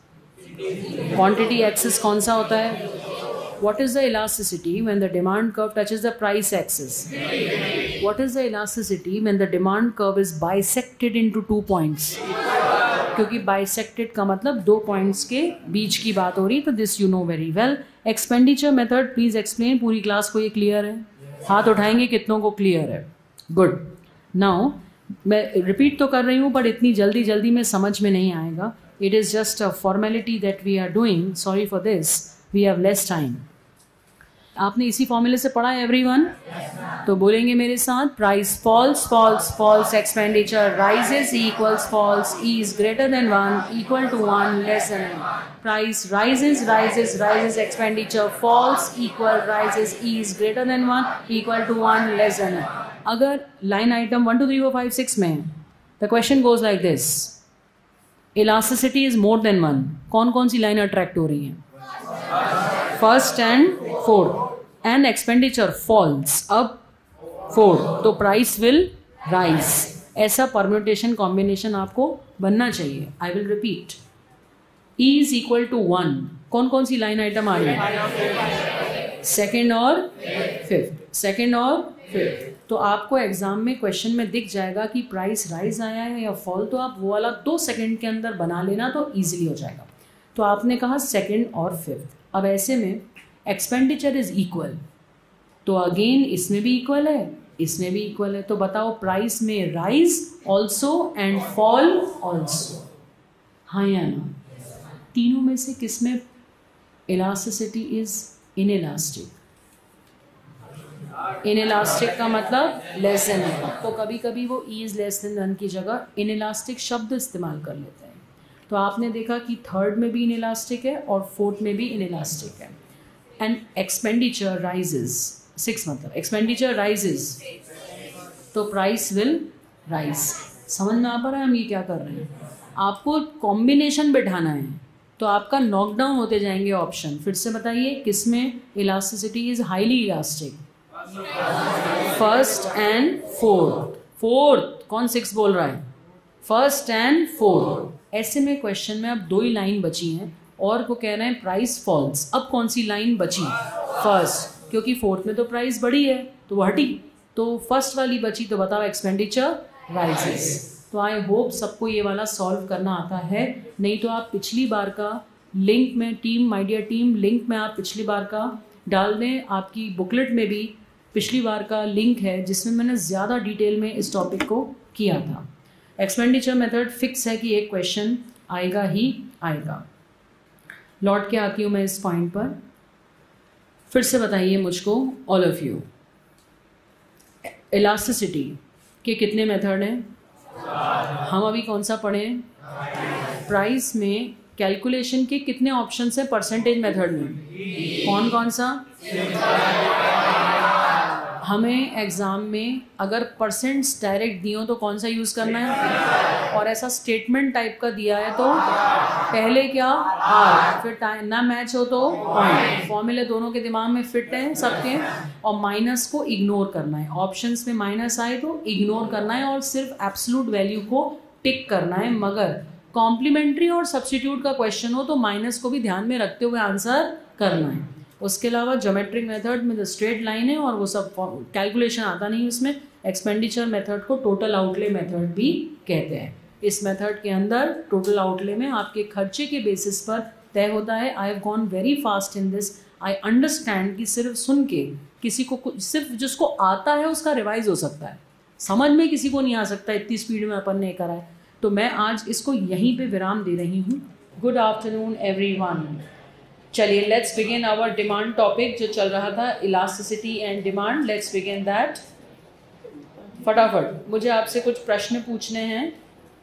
[SPEAKER 1] Quantity axis कौन सा होता है? What is the elasticity when the demand curve touches the price axis? What is the elasticity when the demand curve is bisected into two points? क्योंकि bisected का मतलब दो points के बीच की बात हो रही, तो this you know very well. Expenditure method please explain. पूरी क्लास को ये क्लियर है? हाथ उठाएंगे कितनों को क्लियर है? गुड. नाउ मैं रिपीट तो कर रही हूँ, बट इतनी जल्दी जल्दी में समझ में नहीं आएगा. It is just a formality that we are doing. Sorry for this, we have less time. आपने इसी फॉर्मूले से पढ़ा है एवरीवन? तो बोलेंगे मेरे साथ, price falls falls falls, expenditure rises equals falls, E is greater than one equal to one less than one. Price rises rises rises, expenditure falls equal rises, E is greater than one equal to one less than one. अगर line item one two three four five six में the question goes like this, elasticity is more than one, कौन कौन सी line attract हो रही हैं? First and fourth. And expenditure falls, अब fourth, तो प्राइस विल राइज. ऐसा परम्यूटेशन कॉम्बिनेशन आपको बनना चाहिए. I will repeat. E is equal to one, कौन कौन सी लाइन आइटम आ रही है? सेकेंड और फिफ्थ, सेकेंड और फिफ्थ. तो आपको एग्जाम में क्वेश्चन में दिख जाएगा कि प्राइस राइज आया है या फॉल, तो आप वो वाला दो सेकंड के अंदर बना लेना, तो इजीली हो जाएगा. तो आपने कहा सेकंड और फिफ्थ. अब ऐसे में एक्सपेंडिचर इज इक्वल, तो अगेन इसमें भी इक्वल है, इसमें भी इक्वल है. तो बताओ प्राइस में rise also and fall also, हाँ या ना? तीनों में से किस में इलास्टिसिटी इज इनइलास्टिक? इनइलास्टिक का मतलब लेस देन वन. तो कभी कभी वो E is less than one की जगह इनइलास्टिक शब्द इस्तेमाल कर लेते हैं. तो आपने देखा कि थर्ड में भी इनइलास्टिक है और फोर्थ में भी इनइलास्टिक है. एंड एक्सपेंडिचर राइजेस, सिक्स मतलब एक्सपेंडिचर राइजेस, तो प्राइस विल राइज. समझ में आ पा रहा है हम ये क्या कर रहे हैं? आपको कॉम्बिनेशन बिठाना है, तो आपका नॉकडाउन होते जाएंगे ऑप्शन. फिर से बताइए, किस में elasticity is highly elastic? First and fourth. Fourth कौन सिक्स बोल रहा है? First and fourth. ऐसे में क्वेश्चन में अब दो ही लाइन बची हैं और वो कह रहे हैं प्राइस फॉल्स. अब कौन सी लाइन बची? फर्स्ट, क्योंकि फोर्थ में तो प्राइस बढ़ी है तो वो हटी, तो फर्स्ट वाली बची. तो बताओ एक्सपेंडिचर राइजेस. तो आई होप सबको ये वाला सॉल्व करना आता है. नहीं तो आप पिछली बार का लिंक में, team my dear team, link में आप पिछली बार का डाल दें. आपकी बुकलेट में भी पिछली बार का लिंक है जिसमें मैंने ज़्यादा डिटेल में इस टॉपिक को किया था. एक्सपेंडिचर मेथड फिक्स है कि एक क्वेश्चन आएगा ही आएगा. लौट के आती हूँ मैं इस पॉइंट पर. फिर से बताइए मुझको ऑल ऑफ यू, इलास्टिसिटी के कितने मेथड हैं? हम अभी कौन सा पढ़े हैं? प्राइस में कैलकुलेशन के कितने ऑप्शंस हैं परसेंटेज मेथड में? कौन कौन सा? हमें एग्ज़ाम में अगर परसेंट्स डायरेक्ट दिए हो तो कौन सा यूज़ करना है, और ऐसा स्टेटमेंट टाइप का दिया है तो पहले क्या आर, फिर टाइम ना मैच हो तो पॉइंट. फॉर्मूले दोनों के दिमाग में फिट हैं सबके, और माइनस को इग्नोर करना है. ऑप्शंस में माइनस आए तो इग्नोर करना है और सिर्फ एब्सोल्यूट वैल्यू को टिक करना है. मगर कॉम्प्लीमेंट्री और सब्स्टिट्यूट का क्वेश्चन हो तो माइनस को भी ध्यान में रखते हुए आंसर करना है. उसके अलावा ज्योमेट्रिक मेथड में तो स्ट्रेट लाइन है और वो सब कैलकुलेशन आता नहीं उसमें. एक्सपेंडिचर मेथड को टोटल आउटले मेथड भी कहते हैं. इस मेथड के अंदर टोटल आउटले में आपके खर्चे के बेसिस पर तय होता है. I have gone very fast in this. I understand कि सिर्फ सुन के किसी को, सिर्फ जिसको आता है उसका रिवाइज हो सकता है, समझ में किसी को नहीं आ सकता. इतनी स्पीड में अपन ने करा है. तो मैं आज इसको यहीं पे विराम दे रही हूँ. Good afternoon everyone. चलिए let's begin our demand topic जो चल रहा था, elasticity and demand. Let's begin that. फटाफट मुझे आपसे कुछ प्रश्न पूछने हैं.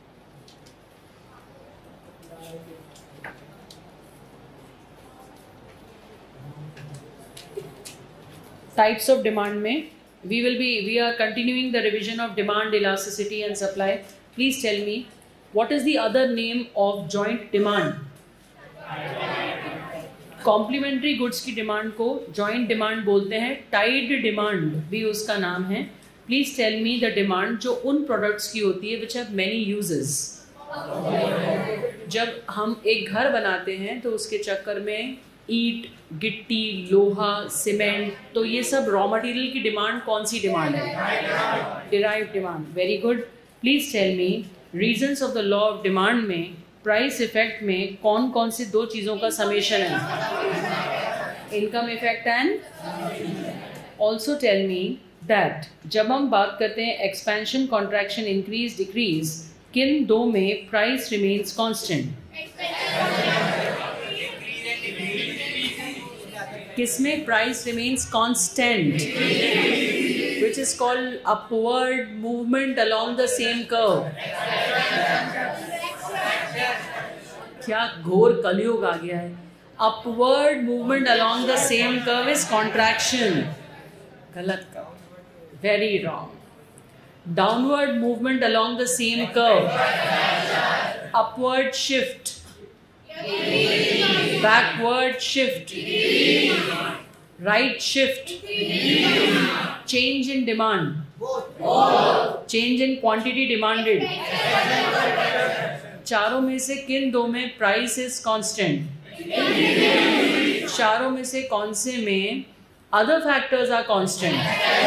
[SPEAKER 1] टाइप्स ऑफ डिमांड में we will be we are continuing the revision of demand, elasticity and supply. Please tell me, what is the other name of joint demand? Complementary goods की demand को जॉइंट डिमांड बोलते हैं, tied demand भी उसका नाम है। Please tell me the demand जो उन प्रोडक्ट्स की होती है विच हैव मेनी यूजेस। जब हम एक घर बनाते हैं तो उसके चक्कर में ईंट, गिट्टी, लोहा, सीमेंट, तो ये सब रॉ मटेरियल की डिमांड कौन सी डिमांड है? Derived demand. Very good. Please tell me reasons of the law of demand में प्राइस इफेक्ट में कौन कौन सी दो चीज़ों का समेशन है? Income effect and also tell me that जब हम बात करते हैं एक्सपेंशन, कॉन्ट्रैक्शन, इंक्रीज, डिक्रीज, किन दो में प्राइस रिमेन्स कांस्टेंट? किसमें price remains constant? Which is called upward movement along the same curve. क्या घोर कलयुग आ गया है। Upward movement along the same curve is contraction. गलत curve, very wrong. Downward movement along the same curve, upward shift, backward shift, right shift, change in demand, change in quantity demanded. चारों में से किन दो में प्राइस इज कांस्टेंट? चारों में से कौन से में other factors are constant?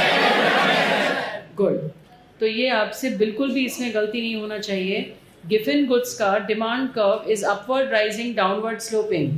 [SPEAKER 1] Good. तो ये आपसे बिल्कुल भी इसमें गलती नहीं होना चाहिए। गिफिन गुड्स का demand curve is upward rising, downward sloping.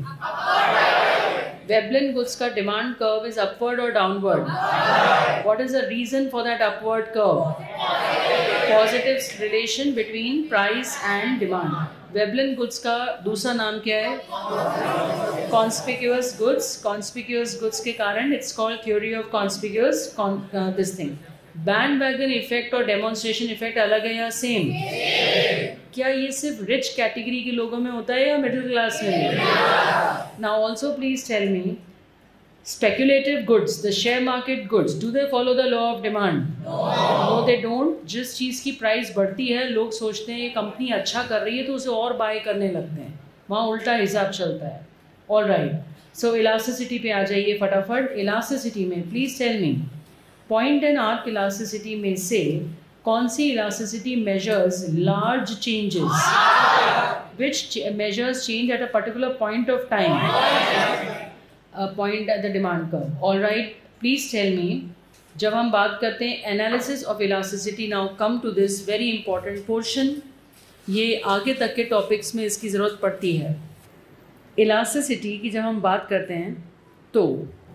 [SPEAKER 1] Veblen goods का डिमांड कर्व इज अपवर्ड और downward. What is the reason for that upward curve? Positive relation between price and demand. Veblen goods का दूसरा नाम क्या है? Conspicuous goods. Conspicuous goods के कारण it's called theory of conspicuous this thing. Bandwagon effect और demonstration effect अलग है या सेम? क्या ये सिर्फ रिच कैटेगरी के लोगों में होता है या मिडिल क्लास में? Now also please tell me speculative goods, the share market goods, do they follow the law of demand? No, no they don't. जिस चीज़ की प्राइस बढ़ती है लोग सोचते हैं ये कंपनी अच्छा कर रही है तो उसे और बाय करने लगते हैं, वहाँ उल्टा हिसाब चलता है। ऑल राइट, सो इलास्टिसिटी पे आ जाइए फटाफट। इलास्टिसिटी में please tell me point and arc elasticity में से कौन सी elasticity measures large changes? Which measures change at a particular point of time? A point at the demand curve. All right, please tell me जब हम बात करते हैं analysis of elasticity, now come to this very important portion. ये आगे तक के topics में इसकी ज़रूरत पड़ती है। इलास्टिसिटी की जब हम बात करते हैं तो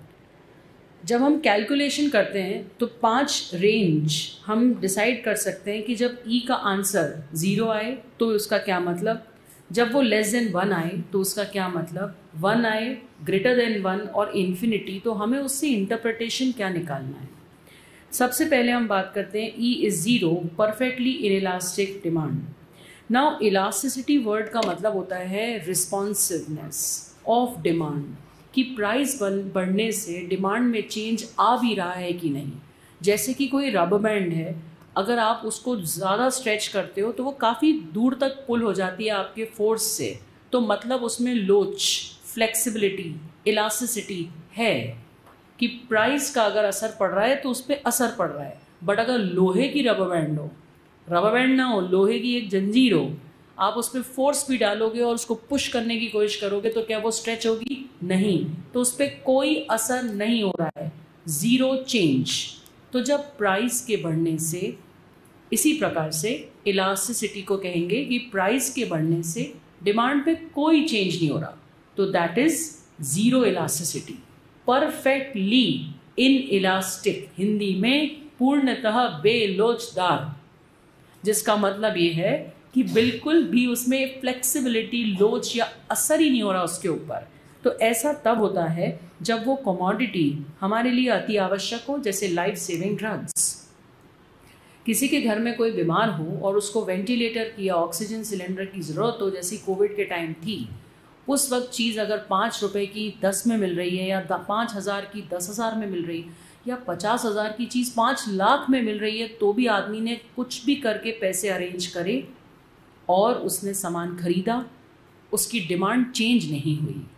[SPEAKER 1] जब हम कैलकुलेशन करते हैं तो पांच रेंज हम डिसाइड कर सकते हैं कि जब ई का आंसर ज़ीरो आए तो उसका क्या मतलब, जब वो लेस देन वन आए तो उसका क्या मतलब, वन आए, ग्रेटर देन वन और इन्फिनिटी, तो हमें उससे इंटरप्रिटेशन क्या निकालना है। सबसे पहले हम बात करते हैं E is zero, perfectly inelastic demand. Now elasticity word का मतलब होता है रिस्पॉन्सिवनेस ऑफ डिमांड, कि प्राइस बढ़ने से डिमांड में चेंज आ भी रहा है कि नहीं। जैसे कि कोई रबर बैंड है, अगर आप उसको ज़्यादा स्ट्रेच करते हो तो वो काफ़ी दूर तक पुल हो जाती है आपके फोर्स से, तो मतलब उसमें लोच, फ्लेक्सिबिलिटी, इलास्टिसिटी है कि प्राइस का अगर असर पड़ रहा है तो उस पर असर पड़ रहा है। बट अगर लोहे की रबर बैंड हो, रबर बैंड ना हो, लोहे की एक जंजीर हो, आप उस पर फोर्स भी डालोगे और उसको पुश करने की कोशिश करोगे तो क्या वो स्ट्रेच होगी? नहीं, तो उस पर कोई असर नहीं हो रहा है, ज़ीरो चेंज। तो जब प्राइस के बढ़ने से, इसी प्रकार से इलास्टिसिटी को कहेंगे कि प्राइस के बढ़ने से डिमांड पे कोई चेंज नहीं हो रहा, तो that is zero elasticity. Perfectly inelastic, Hindi में पूर्णतः बेलोचदार, जिसका मतलब ये है कि बिल्कुल भी उसमें फ्लेक्सिबिलिटी, लोच या असर ही नहीं हो रहा उसके ऊपर। तो ऐसा तब होता है जब वो कमोडिटी हमारे लिए अति आवश्यक हो, जैसे लाइफ सेविंग ड्रग्स। किसी के घर में कोई बीमार हो और उसको वेंटिलेटर की या ऑक्सीजन सिलेंडर की ज़रूरत हो, जैसी कोविड के टाइम थी, उस वक्त चीज़ अगर पाँच रुपए की दस में मिल रही है, या पाँच हज़ार की दस हज़ार में मिल रही है, या पचास हज़ार की चीज़ पाँच लाख में मिल रही है, तो भी आदमी ने कुछ भी करके पैसे अरेंज करे और उसने सामान खरीदा, उसकी डिमांड चेंज नहीं हुई।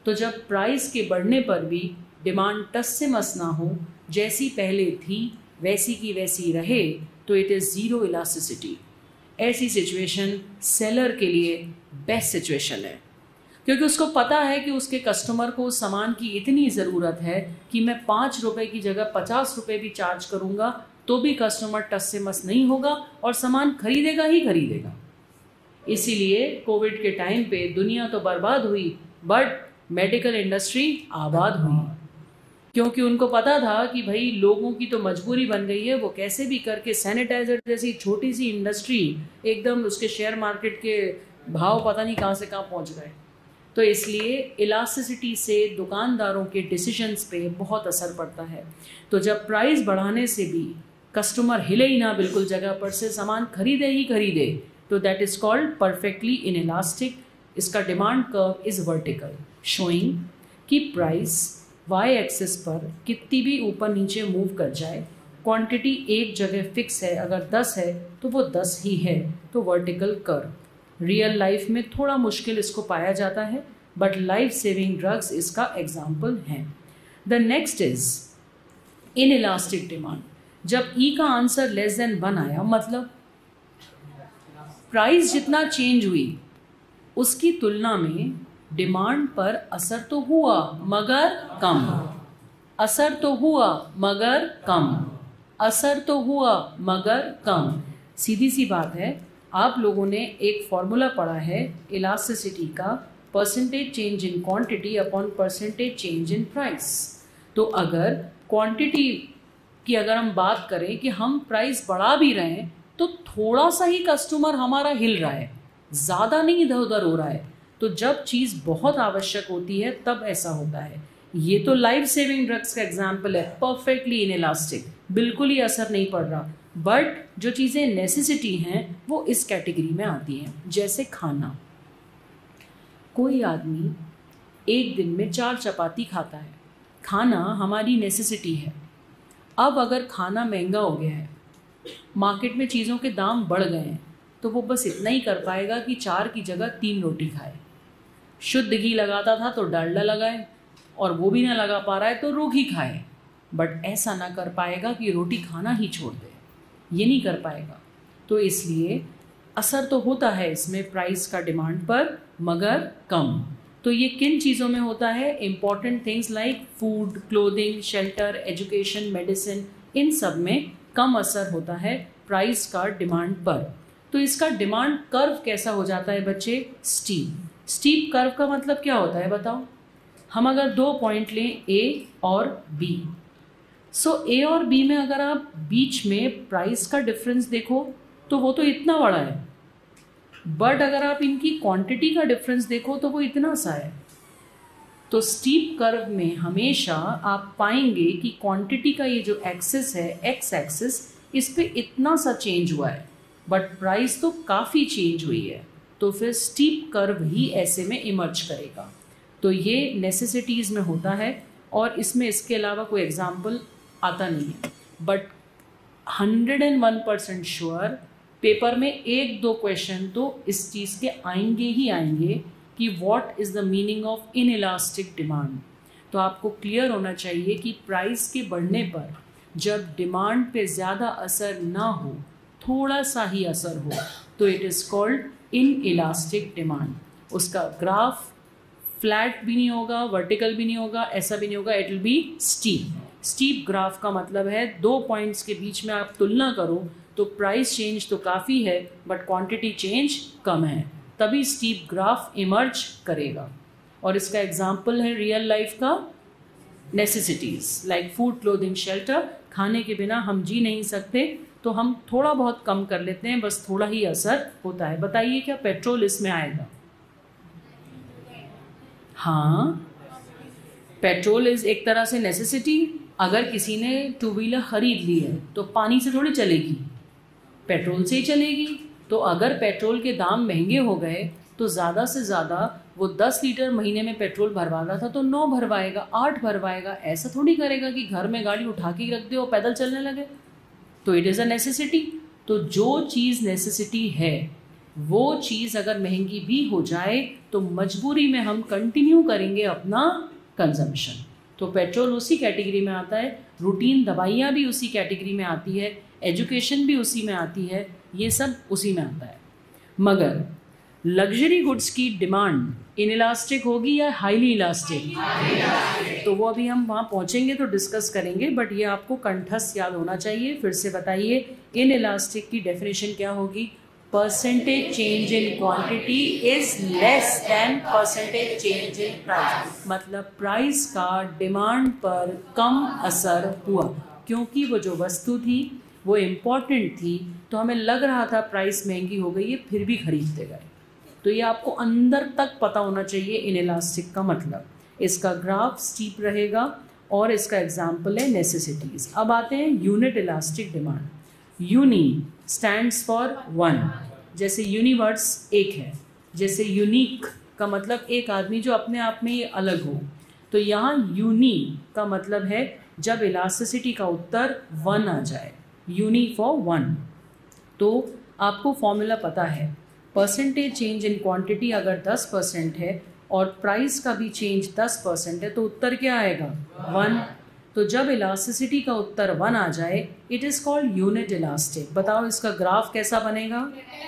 [SPEAKER 1] तो जब प्राइस के बढ़ने पर भी डिमांड टस से मस ना हो, जैसी पहले थी वैसी की वैसी रहे, तो इट इज़ ज़ीरो इलास्टिसिटी। ऐसी सिचुएशन सेलर के लिए बेस्ट सिचुएशन है, क्योंकि उसको पता है कि उसके कस्टमर को उस सामान की इतनी ज़रूरत है कि मैं पाँच रुपये की जगह पचास रुपये भी चार्ज करूँगा तो भी कस्टमर टस से मस नहीं होगा और सामान खरीदेगा ही खरीदेगा। इसीलिए कोविड के टाइम पे दुनिया तो बर्बाद हुई, बट मेडिकल इंडस्ट्री आबाद हुई, क्योंकि उनको पता था कि भाई लोगों की तो मजबूरी बन गई है, वो कैसे भी करके सैनिटाइजर जैसी छोटी सी इंडस्ट्री एकदम उसके शेयर मार्केट के भाव पता नहीं कहाँ से कहाँ पहुँच गए। तो इसलिए इलास्टिसिटी से दुकानदारों के डिसीजंस पे बहुत असर पड़ता है। तो जब प्राइस बढ़ाने से भी कस्टमर हिले ही ना बिल्कुल जगह पर से, सामान खरीदे ही खरीदे, तो that is called perfectly inelastic. इसका demand curve is vertical, showing कि प्राइस वाई एक्सिस पर कितनी भी ऊपर नीचे मूव कर जाए, क्वांटिटी एक जगह फिक्स है, अगर दस है तो वो दस ही है, तो वर्टिकल कर्व। रियल लाइफ में थोड़ा मुश्किल इसको पाया जाता है, बट लाइफ सेविंग ड्रग्स इसका एग्जाम्पल हैं। The next is inelastic demand. जब ई का आंसर लेस देन वन आया, मतलब प्राइस जितना चेंज हुई उसकी तुलना में डिमांड पर असर तो हुआ मगर कम, असर तो हुआ मगर कम, असर तो हुआ मगर कम। सीधी सी बात है, आप लोगों ने एक फॉर्मूला पढ़ा है इलास्टिसिटी का, percentage change in quantity upon percentage change in price. तो अगर क्वांटिटी की अगर हम बात करें कि हम प्राइस बढ़ा भी रहे हैं तो थोड़ा सा ही कस्टमर हमारा हिल रहा है, ज़्यादा नहीं इधर उधर हो रहा है। तो जब चीज़ बहुत आवश्यक होती है तब ऐसा होता है। ये तो लाइफ सेविंग ड्रग्स का एग्जाम्पल है, परफेक्टली इनइलास्टिक, बिल्कुल ही असर नहीं पड़ रहा। बट जो चीज़ें नेसेसिटी हैं वो इस कैटेगरी में आती हैं, जैसे खाना। कोई आदमी एक दिन में चार चपाती खाता है, खाना हमारी नेसेसिटी है। अब अगर खाना महंगा हो गया है, मार्केट में चीज़ों के दाम बढ़ गए हैं, तो वो बस इतना ही कर पाएगा कि चार की जगह तीन रोटी खाए। शुद्ध घी लगाता था तो डालडा लगाए, और वो भी ना लगा पा रहा है तो रोटी खाए, बट ऐसा ना कर पाएगा कि रोटी खाना ही छोड़ दे, ये नहीं कर पाएगा। तो इसलिए असर तो होता है इसमें प्राइस का डिमांड पर, मगर कम। तो ये किन चीज़ों में होता है? Important things like food, clothing, shelter, education, medicine, इन सब में कम असर होता है प्राइस का डिमांड पर। तो इसका डिमांड कर्व कैसा हो जाता है बच्चे? स्टीप। स्टीप कर्व का मतलब क्या होता है बताओ? हम अगर दो पॉइंट लें ए और बी, सो ए और बी में अगर आप बीच में प्राइस का डिफरेंस देखो तो वो तो इतना बड़ा है, बट अगर आप इनकी क्वांटिटी का डिफरेंस देखो तो वो इतना सा है। तो स्टीप कर्व में हमेशा आप पाएंगे कि क्वांटिटी का ये जो एक्सिस है, एक्स एक्सिस, इस पे इतना सा चेंज हुआ है, बट प्राइस तो काफ़ी चेंज हुई है। तो फिर स्टीप कर्व ही ऐसे में इमर्ज करेगा। तो ये नेसेसिटीज़ में होता है, और इसमें इसके अलावा कोई एग्जाम्पल आता नहीं है। But hundred and one percent sure paper में एक दो क्वेश्चन तो इस चीज़ के आएंगे ही आएंगे कि what is the meaning of inelastic demand. तो आपको क्लियर होना चाहिए कि प्राइस के बढ़ने पर जब डिमांड पे ज़्यादा असर ना हो, थोड़ा सा ही असर हो, तो it is called inelastic demand. उसका ग्राफ फ्लैट भी नहीं होगा, वर्टिकल भी नहीं होगा, ऐसा भी नहीं होगा, it will be steep. Steep graph का मतलब है दो पॉइंट्स के बीच में आप तुलना करो तो प्राइस चेंज तो काफ़ी है बट क्वांटिटी चेंज कम है, तभी स्टीप ग्राफ इमर्ज करेगा। और इसका एग्जाम्पल है रियल लाइफ का necessities like food, clothing, shelter. खाने के बिना हम जी नहीं सकते, तो हम थोड़ा बहुत कम कर लेते हैं, बस थोड़ा ही असर होता है। बताइए क्या पेट्रोल इसमें आएगा? हाँ, पेट्रोल इज़ एक तरह से नेसेसिटी। अगर किसी ने टू व्हीलर ख़रीद ली है तो पानी से थोड़ी चलेगी, पेट्रोल से ही चलेगी। तो अगर पेट्रोल के दाम महंगे हो गए तो ज़्यादा से ज़्यादा वो दस लीटर महीने में पेट्रोल भरवाना था तो नौ भरवाएगा, आठ भरवाएगा। ऐसा थोड़ी करेगा कि घर में गाड़ी उठा के रख दे और पैदल चलने लगे। तो इट इज़ अ नेसेसिटी। तो जो चीज़ नेसेसिटी है वो चीज़ अगर महंगी भी हो जाए तो मजबूरी में हम कंटिन्यू करेंगे अपना कंजम्पशन। तो पेट्रोल उसी कैटेगरी में आता है, रूटीन दवाइयाँ भी उसी कैटेगरी में आती है, एजुकेशन भी उसी में आती है, ये सब उसी में आता है। मगर लग्जरी गुड्स की डिमांड इनइलास्टिक होगी या हाईली इलास्टिक? तो वो अभी हम वहाँ पहुँचेंगे तो डिस्कस करेंगे, बट ये आपको कंठस्थ याद होना चाहिए। फिर से बताइए, इनइलास्टिक की डेफिनेशन क्या होगी? Percentage change in quantity is less than percentage change in price. मतलब प्राइस का डिमांड पर कम असर हुआ, क्योंकि वो जो वस्तु थी वो इम्पॉर्टेंट थी, तो हमें लग रहा था प्राइस महंगी हो गई है, फिर भी खरीदते गए। तो ये आपको अंदर तक पता होना चाहिए इनइलास्टिक का मतलब। इसका ग्राफ स्टीप रहेगा और इसका एग्जाम्पल है नेसेसिटीज़। अब आते हैं unit elastic demand. Uni stands for one, जैसे यूनिवर्स एक है, जैसे यूनिक का मतलब एक आदमी जो अपने आप में ये अलग हो, तो यहाँ यूनी का मतलब है जब इलास्टिसिटी का उत्तर वन आ जाए, यूनी फॉर वन। तो आपको फॉर्मूला पता है, परसेंटेज चेंज इन क्वांटिटी अगर दस परसेंट है और प्राइस का भी चेंज दस परसेंट है, तो उत्तर क्या आएगा? वन। तो जब इलास्टिसिटी का उत्तर वन आ जाए, it is called unit elastic. बताओ इसका ग्राफ कैसा बनेगा?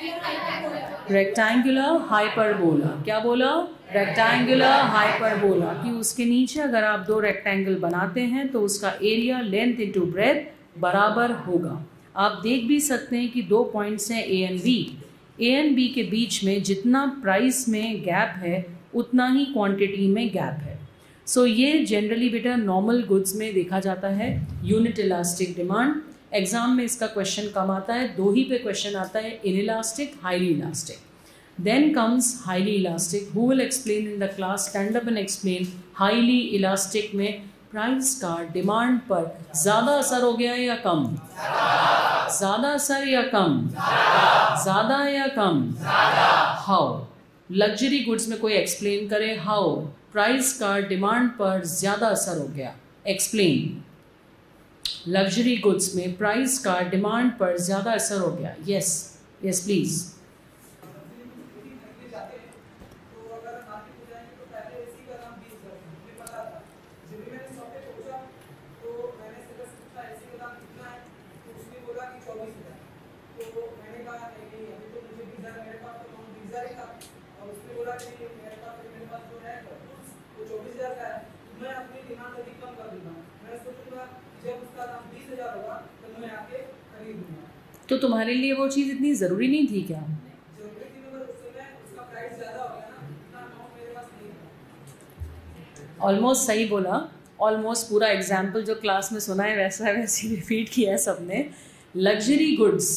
[SPEAKER 1] Rectangular hyperbola. क्या बोला? Rectangular hyperbola. कि उसके नीचे अगर आप दो रेक्टेंगल बनाते हैं तो उसका एरिया लेंथ इंटू ब्रेथ बराबर होगा। आप देख भी सकते हैं कि दो पॉइंट्स हैं A and B. A and B के बीच में जितना प्राइस में गैप है उतना ही क्वांटिटी में गैप है। सो so, ये जनरली बेटा नॉर्मल गुड्स में देखा जाता है यूनिट इलास्टिक डिमांड। एग्जाम में इसका क्वेश्चन कम आता है, दो ही पे क्वेश्चन आता है, inelastic, highly elastic. Then comes highly elastic. Who will explain in the class? Stand up and explain. Highly elastic में प्राइस का डिमांड पर ज़्यादा असर हो गया या कम? ज़्यादा असर या कम? ज़्यादा या कम? हाउ? लग्जरी गुड्स में कोई एक्सप्लेन करे हाउ प्राइस का डिमांड पर ज़्यादा असर हो गया। एक्सप्लेन। लग्जरी गुड्स में प्राइस का डिमांड पर ज़्यादा असर हो गया। Yes yes please. तो तुम्हारे लिए वो चीज़ इतनी ज़रूरी नहीं थी क्या? ऑलमोस्ट सही बोला। ऑलमोस्ट पूरा एग्जाम्पल जो क्लास में सुना है वैसा वैसे रिपीट किया है सबने। लग्जरी गुड्स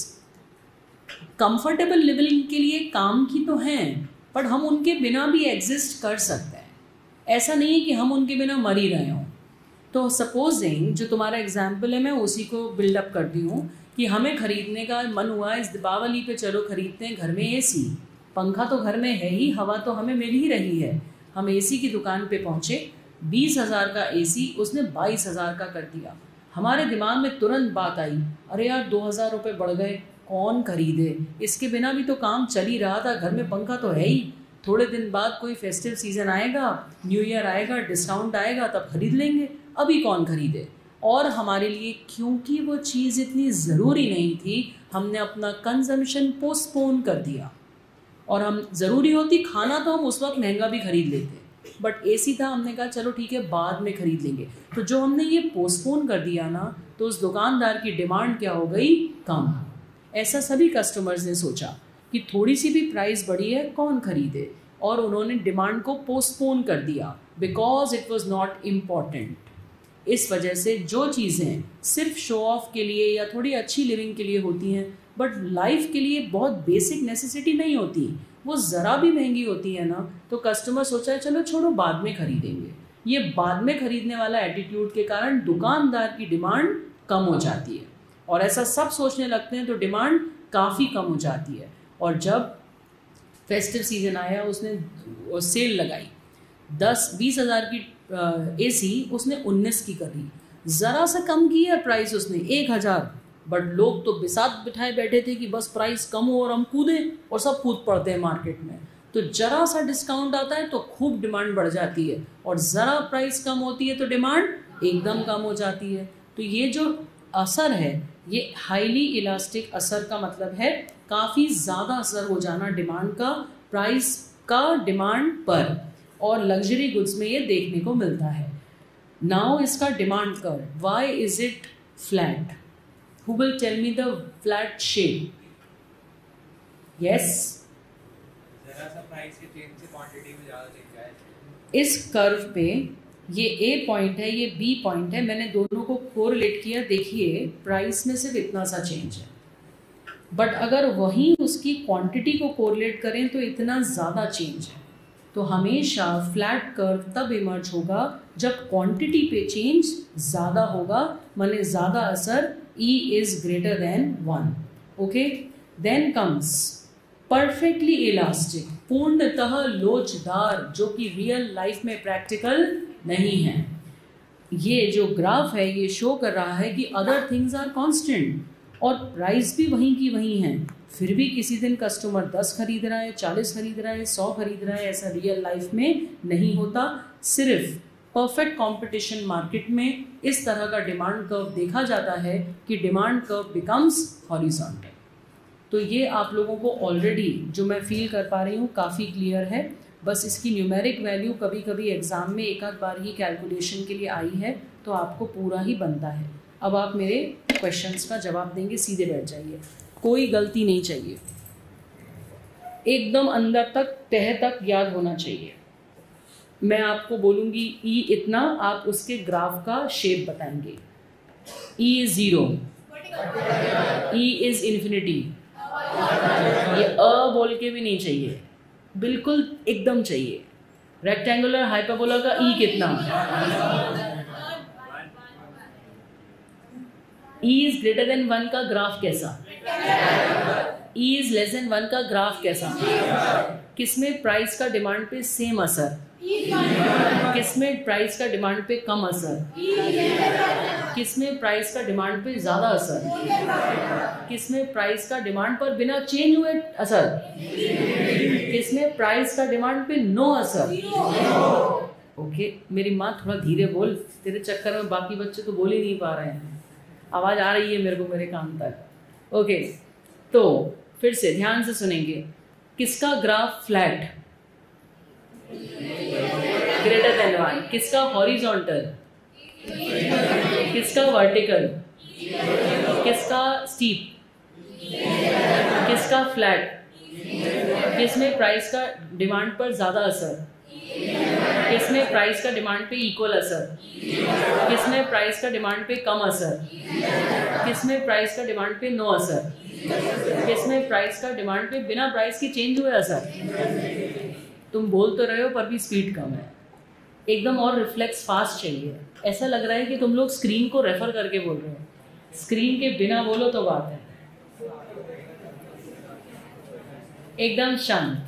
[SPEAKER 1] कंफर्टेबल लिविंग के लिए काम की तो हैं, पर हम उनके बिना भी एग्जिस्ट कर सकते हैं। ऐसा नहीं है कि हम उनके बिना मर ही रहे हों। तो सपोजिंग जो तुम्हारा एग्जाम्पल है मैं उसी को बिल्डअप करती हूँ कि हमें ख़रीदने का मन हुआ इस दीपावली पे, चलो ख़रीदते हैं। घर में एसी, पंखा तो घर में है ही, हवा तो हमें मिल ही रही है। हम एसी की दुकान पे पहुँचे, बीस हज़ार का एसी उसने बाईस हज़ार का कर दिया। हमारे दिमाग में तुरंत बात आई, अरे यार दो हज़ार रुपये बढ़ गए, कौन खरीदे? इसके बिना भी तो काम चल ही रहा था, घर में पंखा तो है ही। थोड़े दिन बाद कोई फेस्टिव सीज़न आएगा, न्यू ईयर आएगा, डिस्काउंट आएगा, तब खरीद लेंगे। अभी कौन खरीदे? और हमारे लिए क्योंकि वो चीज़ इतनी ज़रूरी नहीं थी, हमने अपना कंजम्पशन पोस्टपोन कर दिया। और हम ज़रूरी होती खाना तो हम उस वक्त महंगा भी खरीद लेते, बट एसी था, हमने कहा चलो ठीक है बाद में खरीद लेंगे। तो जो हमने ये पोस्टपोन कर दिया ना, तो उस दुकानदार की डिमांड क्या हो गई? कम। ऐसा सभी कस्टमर्स ने सोचा कि थोड़ी सी भी प्राइस बढ़ी है, कौन खरीदे, और उन्होंने डिमांड को पोस्टपोन कर दिया because it was not important. इस वजह से जो चीज़ें सिर्फ शो ऑफ के लिए या थोड़ी अच्छी लिविंग के लिए होती हैं, बट लाइफ के लिए बहुत बेसिक नेसेसिटी नहीं होती, वो ज़रा भी महंगी होती है ना, तो कस्टमर सोचा है चलो छोड़ो बाद में खरीदेंगे। ये बाद में खरीदने वाला एटीट्यूड के कारण दुकानदार की डिमांड कम हो जाती है, और ऐसा सब सोचने लगते हैं तो डिमांड काफ़ी कम हो जाती है। और जब फेस्टिव सीज़न आया, उसने सेल लगाई, दस बीस हज़ार की एसी उसने उन्नीस की कर दी, ज़रा सा कम की है प्राइस उसने एक हज़ार, बट लोग तो बिसात बिठाए बैठे थे कि बस प्राइस कम हो और हम कूदें, और सब कूद पड़ते हैं मार्केट में। तो ज़रा सा डिस्काउंट आता है तो खूब डिमांड बढ़ जाती है, और ज़रा प्राइस कम होती है तो डिमांड एकदम कम हो जाती है। तो ये जो असर है, ये हाईली इलास्टिक असर का मतलब है काफ़ी ज़्यादा असर हो जाना डिमांड का, प्राइस का डिमांड पर, और लग्जरी गुड्स में ये देखने को मिलता है। नाउ इसका demand curve, why is it flat? Who will tell me the flat shape? Yes, इस कर्व पे ये ए पॉइंट है, ये बी पॉइंट है, मैंने दोनों को कोरिलेट किया, देखिए प्राइस में सिर्फ इतना सा चेंज है, बट अगर वहीं उसकी क्वांटिटी को कोरिलेट करें तो इतना ज़्यादा चेंज है। तो हमेशा फ्लैट कर्व तब इमर्ज होगा जब क्वांटिटी पे चेंज ज़्यादा होगा, माने ज़्यादा असर, E is greater than one. Okay, then comes perfectly elastic, पूर्णतः लोचदार, जो कि रियल लाइफ में प्रैक्टिकल नहीं है। ये जो ग्राफ है ये शो कर रहा है कि अदर थिंग्स आर कांस्टेंट और प्राइस भी वहीं की वहीं है, फिर भी किसी दिन कस्टमर दस खरीद रहा है, चालीस खरीद रहा है, सौ खरीद रहा है, ऐसा रियल लाइफ में नहीं होता। सिर्फ परफेक्ट कंपटीशन मार्केट में इस तरह का डिमांड कर्व देखा जाता है कि डिमांड कर्व बिकम्स हॉरिजॉन्टल। तो ये आप लोगों को ऑलरेडी जो मैं फील कर पा रही हूँ काफ़ी क्लियर है, बस इसकी न्यूमेरिक वैल्यू कभी कभी एग्ज़ाम में एक आध बार ही कैलकुलेशन के लिए आई है, तो आपको पूरा ही बनता है। अब आप मेरे क्वेश्चंस का जवाब देंगे, सीधे बैठ जाइए, कोई गलती नहीं चाहिए, एकदम अंदर तक तह तक याद होना चाहिए। मैं आपको बोलूँगी ई इतना, आप उसके ग्राफ का शेप बताएंगे। E is zero, E is infinity, ये अ बोल के भी नहीं चाहिए, बिल्कुल एकदम चाहिए। रेक्टेंगुलर हाइपरबोला का ई कितना? E is greater than one का ग्राफ कैसा? E is less than one का ग्राफ कैसा? किसमें प्राइस का डिमांड पे सेम असर, किसमें प्राइस का डिमांड पे कम असर, किसमें प्राइस का डिमांड पे ज़्यादा असर, किसमें प्राइस का डिमांड पर बिना चेंज हुए असर, किसमें प्राइस का डिमांड पे नो असर। ओके, मेरी माँ थोड़ा धीरे बोल, तेरे चक्कर में बाकी बच्चे तो बोल ही नहीं पा रहे हैं, आवाज़ आ रही है मेरे को मेरे कान तक। ओके, तो फिर से ध्यान से सुनेंगे, किसका graph flat greater than one, किसका हॉरिजॉन्टल, किसका वर्टिकल, किसका स्टीप, किसका फ्लैट, किसमें प्राइस का डिमांड पर ज़्यादा असर, किसमें प्राइस का डिमांड पे इक्वल असर, किसमें प्राइस का डिमांड पे कम असर, किसमें प्राइस का डिमांड पे नो असर, किसमें प्राइस का डिमांड पे बिना प्राइस के चेंज हुए असर। तुम बोल तो रहे हो पर भी स्पीड कम है, एकदम और रिफ्लेक्स फास्ट चाहिए। ऐसा लग रहा है कि तुम लोग स्क्रीन को रेफर करके बोल रहे हो, स्क्रीन के बिना बोलो तो बात है। एकदम शांत,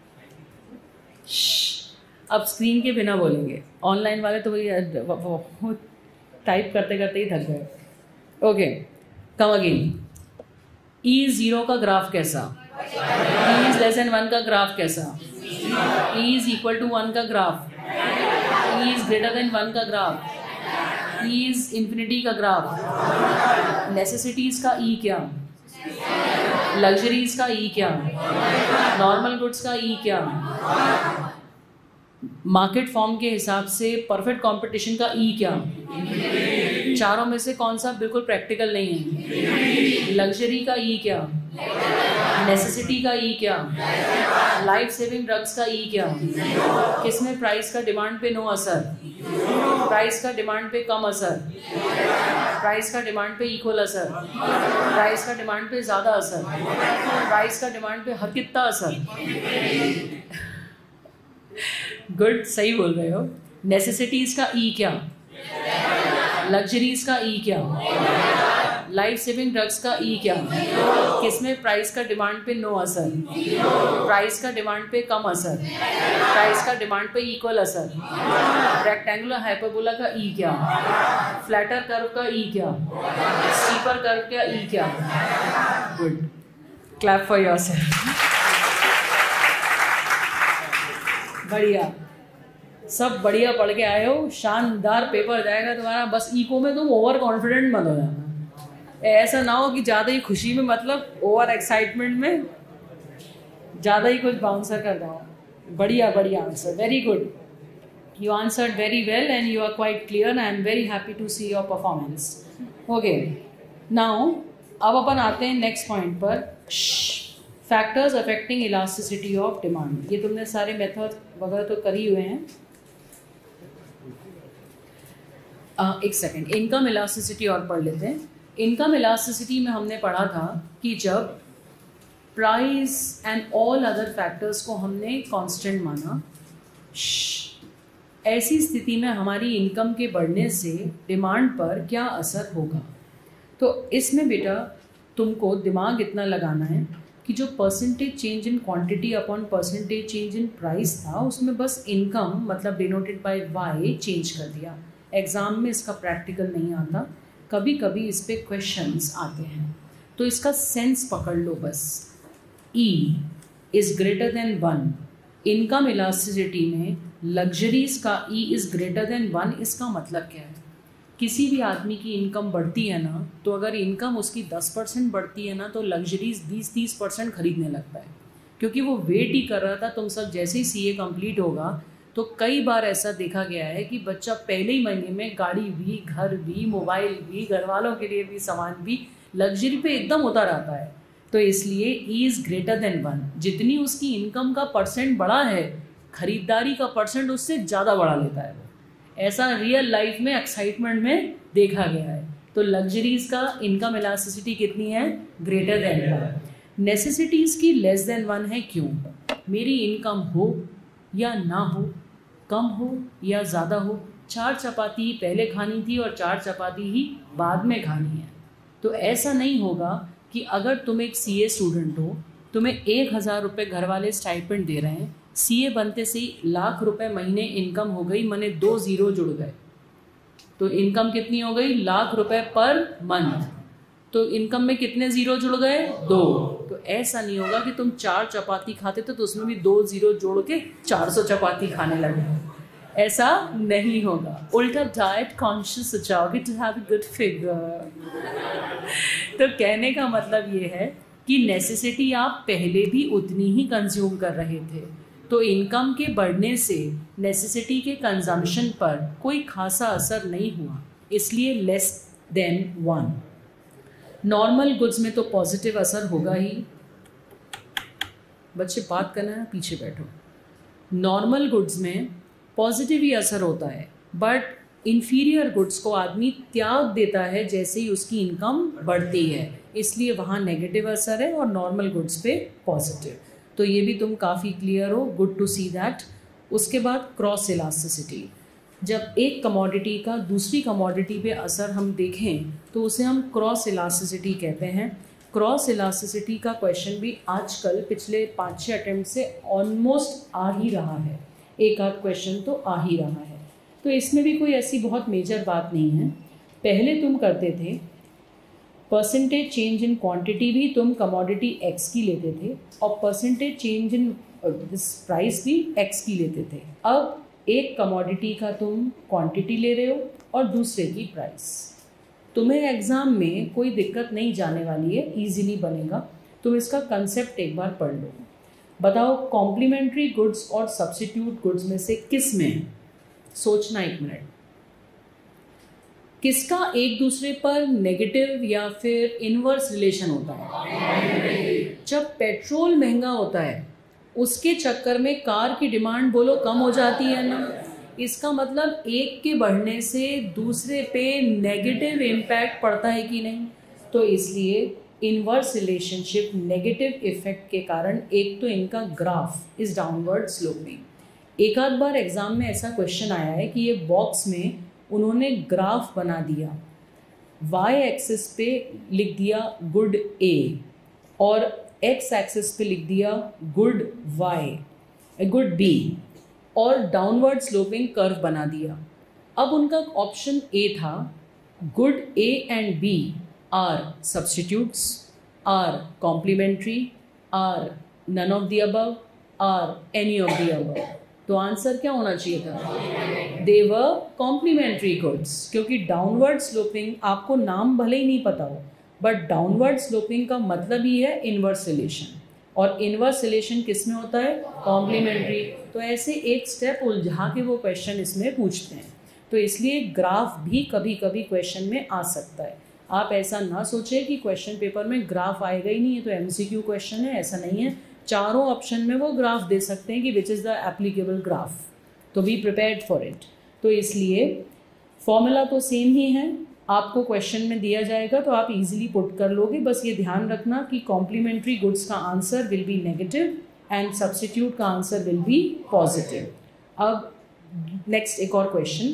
[SPEAKER 1] अब स्क्रीन के बिना बोलेंगे। ऑनलाइन वाले तो वही टाइप करते करते ही थक गए। Okay, come again. E zero का ग्राफ कैसा, E is less than one का ग्राफ कैसा, E is equal to one का graph, E is greater than one का ग्राफ, ई इज इंफिनिटी का ग्राफ, नेसेसिटीज का ई क्या, लग्जरीज का ई क्या, नॉर्मल गुड्स का ई क्या, मार्केट फॉर्म के हिसाब से परफेक्ट कंपटीशन का ई क्या, चारों में से कौन सा बिल्कुल प्रैक्टिकल नहीं है, लग्जरी का ई क्या, नेसेसिटी का ई क्या, लाइफ सेविंग ड्रग्स का ई क्या, किसमें प्राइस का डिमांड पे नो असर, प्राइस का डिमांड पे कम असर, प्राइस का डिमांड पे इक्वल असर, प्राइस का डिमांड पे ज़्यादा असर, प्राइस का डिमांड पे हर कितना असर। गुड, सही बोल रहे हो। नेसेसिटीज का ई क्या, लग्जरीज का ई क्या, लाइफ सेविंग ड्रग्स का ई क्या, किसमें प्राइस का डिमांड पे नो असर, प्राइस का डिमांड पे कम असर, प्राइस का डिमांड पे इक्वल असर, रेक्टेंगुलर हाइपरबोला का ई क्या, फ्लैटर कर्व का ई क्या, स्टीपर कर्व का ई क्या। Good, clap for yourself. बढ़िया, सब बढ़िया पढ़ के आए हो, शानदार पेपर जाएगा तुम्हारा। बस इको में तुम ओवर कॉन्फिडेंट मत हो जाना, ऐसा ना हो कि ज़्यादा ही खुशी में, मतलब ओवर एक्साइटमेंट में ज़्यादा ही कुछ बाउंसर कर जाओ। बढ़िया बढ़िया answer, very good, you answered very well and you are quite clear. I am very happy to see your performance. Okay, now अब अपन आते हैं नेक्स्ट पॉइंट पर, factors affecting elasticity of demand. ये तुमने सारे मेथड वगैरह तो कर ही हुए हैं। uh, एक सेकेंड, इनकम इलास्टिसिटी और पढ़ लेते हैं। इनकम इलास्टिसिटी में हमने पढ़ा था कि जब price and all other factors को हमने कांस्टेंट माना, ऐसी स्थिति में हमारी इनकम के बढ़ने से डिमांड पर क्या असर होगा। तो इसमें बेटा तुमको दिमाग इतना लगाना है कि जो percentage change in quantity upon percentage change in price था, उसमें बस इनकम मतलब डिनोटेड बाय वाई चेंज कर दिया। एग्ज़ाम में इसका प्रैक्टिकल नहीं आता, कभी कभी इस पे क्वेश्चंस आते हैं, तो इसका सेंस पकड़ लो बस। E is greater than one, income elasticity में लग्जरीज का E is greater than one, इसका मतलब क्या है? किसी भी आदमी की इनकम बढ़ती है ना, तो अगर इनकम उसकी दस परसेंट बढ़ती है ना, तो लग्जरीज बीस तीस परसेंट खरीदने लगता है, क्योंकि वो वेट ही कर रहा था। तुम सब जैसे ही सी ए कम्प्लीट होगा, तो कई बार ऐसा देखा गया है कि बच्चा पहले ही महीने में गाड़ी भी, घर भी, मोबाइल भी, घर वालों के लिए भी सामान भी लग्जरी पे एकदम उतर आता है। तो इसलिए E is greater than one, जितनी उसकी इनकम का परसेंट बढ़ा है, खरीदारी का परसेंट उससे ज़्यादा बढ़ा लेता है। ऐसा रियल लाइफ में एक्साइटमेंट में देखा गया है। तो लग्जरीज का इनकम इलास्टिसिटी कितनी है? Greater than one. नेसेसिटीज़ की लेस देन वन है, क्यों? मेरी इनकम हो या ना हो, कम हो या ज़्यादा हो, चार चपाती ही पहले खानी थी और चार चपाती ही बाद में खानी है। तो ऐसा नहीं होगा कि अगर तुम एक सी ए स्टूडेंट हो, तुम्हें एक हज़ार रुपये घर वाले स्टाइपेंड दे रहे हैं, सी ए बनते से ही लाख रुपए महीने इनकम हो गई, मने दो ज़ीरो जुड़ गए, तो इनकम कितनी हो गई? लाख रुपए पर मंथ। तो इनकम में कितने ज़ीरो जुड़ गए? दो। तो ऐसा नहीं होगा कि तुम चार चपाती खाते थे तो उसमें भी दो ज़ीरो जोड़ के चार सौ चपाती खाने लगे, ऐसा नहीं होगा। उल्टा डाइट कॉन्शियस हो जाओगे to have a good figure. तो कहने का मतलब ये है कि नेसेसिटी आप पहले भी उतनी ही कंज्यूम कर रहे थे, तो इनकम के बढ़ने से नेसेसिटी के कंजम्पशन पर कोई खासा असर नहीं हुआ, इसलिए less than one. Normal goods में तो पॉजिटिव असर होगा ही। बच्चे बात करना है, पीछे बैठो। नॉर्मल गुड्स में पॉजिटिव ही असर होता है, बट इन्फीरियर गुड्स को आदमी त्याग देता है जैसे ही उसकी इनकम बढ़ती है, इसलिए वहाँ नेगेटिव असर है और नॉर्मल गुड्स पे पॉजिटिव। तो ये भी तुम काफ़ी क्लियर हो, गुड टू सी दैट। उसके बाद क्रॉस इलास्टिसिटी, जब एक कमोडिटी का दूसरी कमोडिटी पे असर हम देखें तो उसे हम क्रॉस इलास्टिसिटी कहते हैं। क्रॉस इलास्टिसिटी का क्वेश्चन भी आजकल पिछले पाँच छः अटेम्प्ट से ऑलमोस्ट आ ही रहा है, एक आध क्वेश्चन तो आ ही रहा है। तो इसमें भी कोई ऐसी बहुत मेजर बात नहीं है। पहले तुम करते थे परसेंटेज चेंज इन क्वांटिटी भी तुम कमोडिटी एक्स की लेते थे और percentage change in this price भी एक्स की लेते थे। अब एक कमोडिटी का तुम क्वांटिटी ले रहे हो और दूसरे की प्राइस। तुम्हें एग्ज़ाम में कोई दिक्कत नहीं जाने वाली है, इजीली बनेगा। तुम इसका कंसेप्ट एक बार पढ़ लो। बताओ कॉम्प्लीमेंट्री गुड्स और सब्स्टिट्यूट गुड्स में से किस में, सोचना एक मिनट, किसका एक दूसरे पर नेगेटिव या फिर इनवर्स रिलेशन होता है? जब पेट्रोल महंगा होता है उसके चक्कर में कार की डिमांड बोलो कम हो जाती है ना, इसका मतलब एक के बढ़ने से दूसरे पे नेगेटिव इम्पैक्ट पड़ता है कि नहीं। तो इसलिए इनवर्स रिलेशनशिप नेगेटिव इफेक्ट के कारण एक तो इनका ग्राफ इज डाउनवर्ड स्लोपिंग। एक आध बार एग्जाम में ऐसा क्वेश्चन आया है कि ये बॉक्स में उन्होंने ग्राफ बना दिया, वाई एक्सिस पे लिख दिया गुड ए और एक्स एक्सिस पे लिख दिया गुड वाई गुड बी और डाउनवर्ड स्लोपिंग कर्व बना दिया। अब उनका ऑप्शन ए था good A and B are substitutes, are complementary, are none of the above, are any of the above. तो आंसर क्या होना चाहिए था? दे वर कॉम्प्लीमेंट्री गुड्स, क्योंकि डाउनवर्ड स्लोपिंग आपको नाम भले ही नहीं पता हो, बट डाउनवर्ड स्लोपिंग का मतलब ही है इनवर्स रिलेशन, और इनवर्स रिलेशन किस में होता है? कॉम्प्लीमेंट्री। तो ऐसे एक स्टेप उलझा के वो क्वेश्चन इसमें पूछते हैं, तो इसलिए ग्राफ भी कभी कभी क्वेश्चन में आ सकता है। आप ऐसा ना सोचें कि क्वेश्चन पेपर में ग्राफ आएगा ही नहीं, है तो एमसीक्यू क्वेश्चन है, ऐसा नहीं है। चारों ऑप्शन में वो ग्राफ दे सकते हैं कि which is the applicable graph, तो बी प्रिपेयर्ड फॉर इट। तो इसलिए फॉर्मूला तो सेम ही है, आपको क्वेश्चन में दिया जाएगा तो आप इजीली पुट कर लोगे। बस ये ध्यान रखना कि कॉम्प्लीमेंट्री गुड्स का answer will be negative and substitute का आंसर विल बी पॉजिटिव। अब नेक्स्ट एक और क्वेश्चन,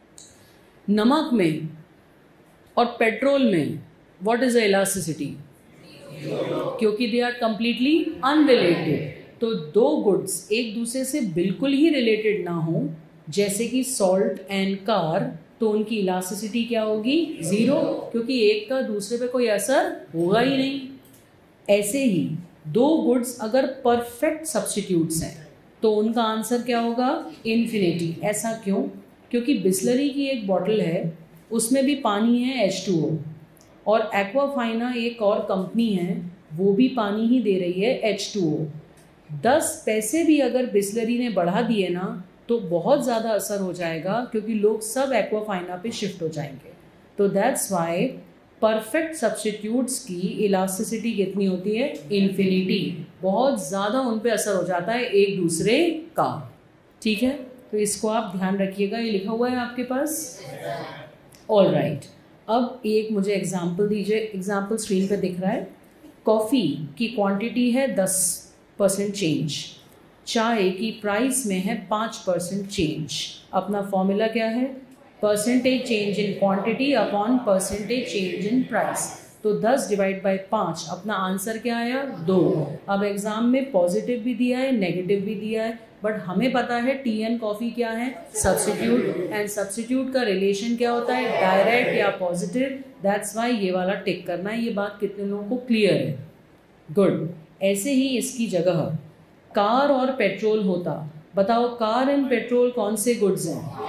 [SPEAKER 1] नमक में और पेट्रोल में व्हाट इज द इलास्टिसिटी? क्योंकि दे आर कंप्लीटली अनरिलेटेड, तो दो गुड्स एक दूसरे से बिल्कुल ही रिलेटेड ना हो, जैसे कि सॉल्ट एंड कार, तो उनकी इलास्टिसिटी क्या होगी? ज़ीरो, क्योंकि एक का दूसरे पे कोई असर होगा ही नहीं। ऐसे ही दो गुड्स अगर परफेक्ट सब्स्टिट्यूट्स हैं तो उनका आंसर क्या होगा? इन्फिनिटी। ऐसा क्यों? क्योंकि बिस्लरी की एक बॉटल है, उसमें भी पानी है एच टू ओ, और एक्वाफाइना एक और कंपनी है, वो भी पानी ही दे रही है एच टू ओ। दस पैसे भी अगर बिस्लरी ने बढ़ा दिए ना तो बहुत ज़्यादा असर हो जाएगा, क्योंकि लोग सब एक्वाफाइना पे शिफ्ट हो जाएंगे। तो दैट्स वाई परफेक्ट सब्स्टिट्यूट्स की इलास्टिसिटी कितनी होती है? इन्फिनिटी। बहुत ज़्यादा उन पे असर हो जाता है एक दूसरे का। ठीक है, तो इसको आप ध्यान रखिएगा, ये लिखा हुआ है आपके पास। ऑल राइट, अब एक मुझे एग्जाम्पल दीजिए। एग्जाम्पल स्क्रीन पे दिख रहा है। कॉफ़ी की क्वांटिटी है दस परसेंट चेंज, चाय की प्राइस में है पाँच परसेंट चेंज। अपना फॉर्मूला क्या है? Percentage change in quantity upon percentage change in price. तो दस डिवाइड बाय पाँच, अपना आंसर क्या आया? दो। अब एग्जाम में पॉजिटिव भी दिया है, नेगेटिव भी दिया है, बट हमें पता है टी एन कॉफ़ी क्या है? सब्स्टिट्यूट, एंड सब्स्टिट्यूट का रिलेशन क्या होता है? डायरेक्ट या पॉजिटिव। दैट्स वाई ये वाला टिक करना है। ये बात कितने लोगों को क्लियर है? गुड। ऐसे ही इसकी जगह कार और पेट्रोल होता। बताओ, कार एंड पेट्रोल कौन से गुड्स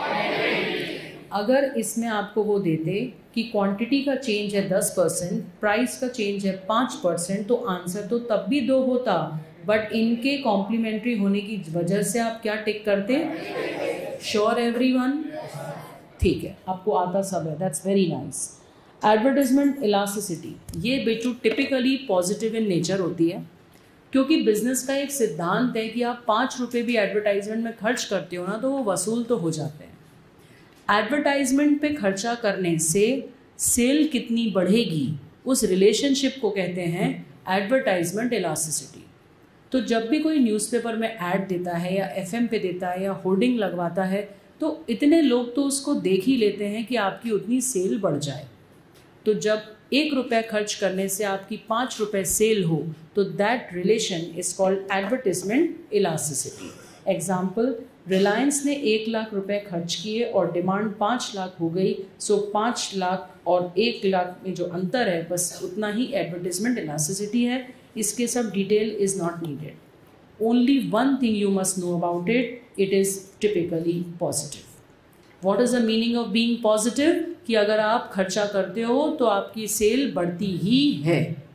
[SPEAKER 1] हैं? अगर इसमें आपको वो देते कि क्वांटिटी का चेंज है दस परसेंट, प्राइस का चेंज है पाँच परसेंट, तो आंसर तो तब भी दो होता, बट इनके कॉम्प्लीमेंट्री होने की वजह से आप क्या टिक करते? Sure everyone? ठीक है, आपको आता सब है, that's very nice. Advertisement elasticity, ये बेटू टिपिकली पॉजिटिव इन नेचर होती है, क्योंकि बिजनेस का एक सिद्धांत है कि आप पाँच रुपये भी एडवर्टाइजमेंट में खर्च करते हो ना तो वो वसूल तो हो जाते हैं। एडवर्टाइजमेंट पे खर्चा करने से सेल कितनी बढ़ेगी, उस रिलेशनशिप को कहते हैं एडवर्टाइजमेंट इलास्टिसिटी। तो जब भी कोई न्यूज़पेपर में ऐड देता है या एफएम पे देता है या होर्डिंग लगवाता है, तो इतने लोग तो उसको देख ही लेते हैं कि आपकी उतनी सेल बढ़ जाए। तो जब एक रुपये खर्च करने से आपकी पाँच रुपये सेल हो, तो that relation is called advertisement elasticity. Example, Reliance ने एक लाख रुपए खर्च किए और डिमांड पाँच लाख हो गई, सो पाँच लाख और एक लाख में जो अंतर है बस उतना ही एडवर्टिजमेंट इलास्टिसिटी है। इसके सब detail is not needed. Only one thing you must know about it, it is typically positive. What is the meaning of being positive? कि अगर आप खर्चा करते हो तो आपकी सेल बढ़ती ही है,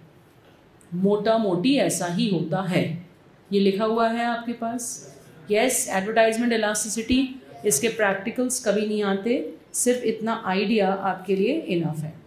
[SPEAKER 1] मोटा मोटी ऐसा ही होता है। ये लिखा हुआ है आपके पास। यस, एडवर्टाइजमेंट इलास्टिसिटी, इसके प्रैक्टिकल्स कभी नहीं आते, सिर्फ इतना आइडिया आपके लिए इनफ है।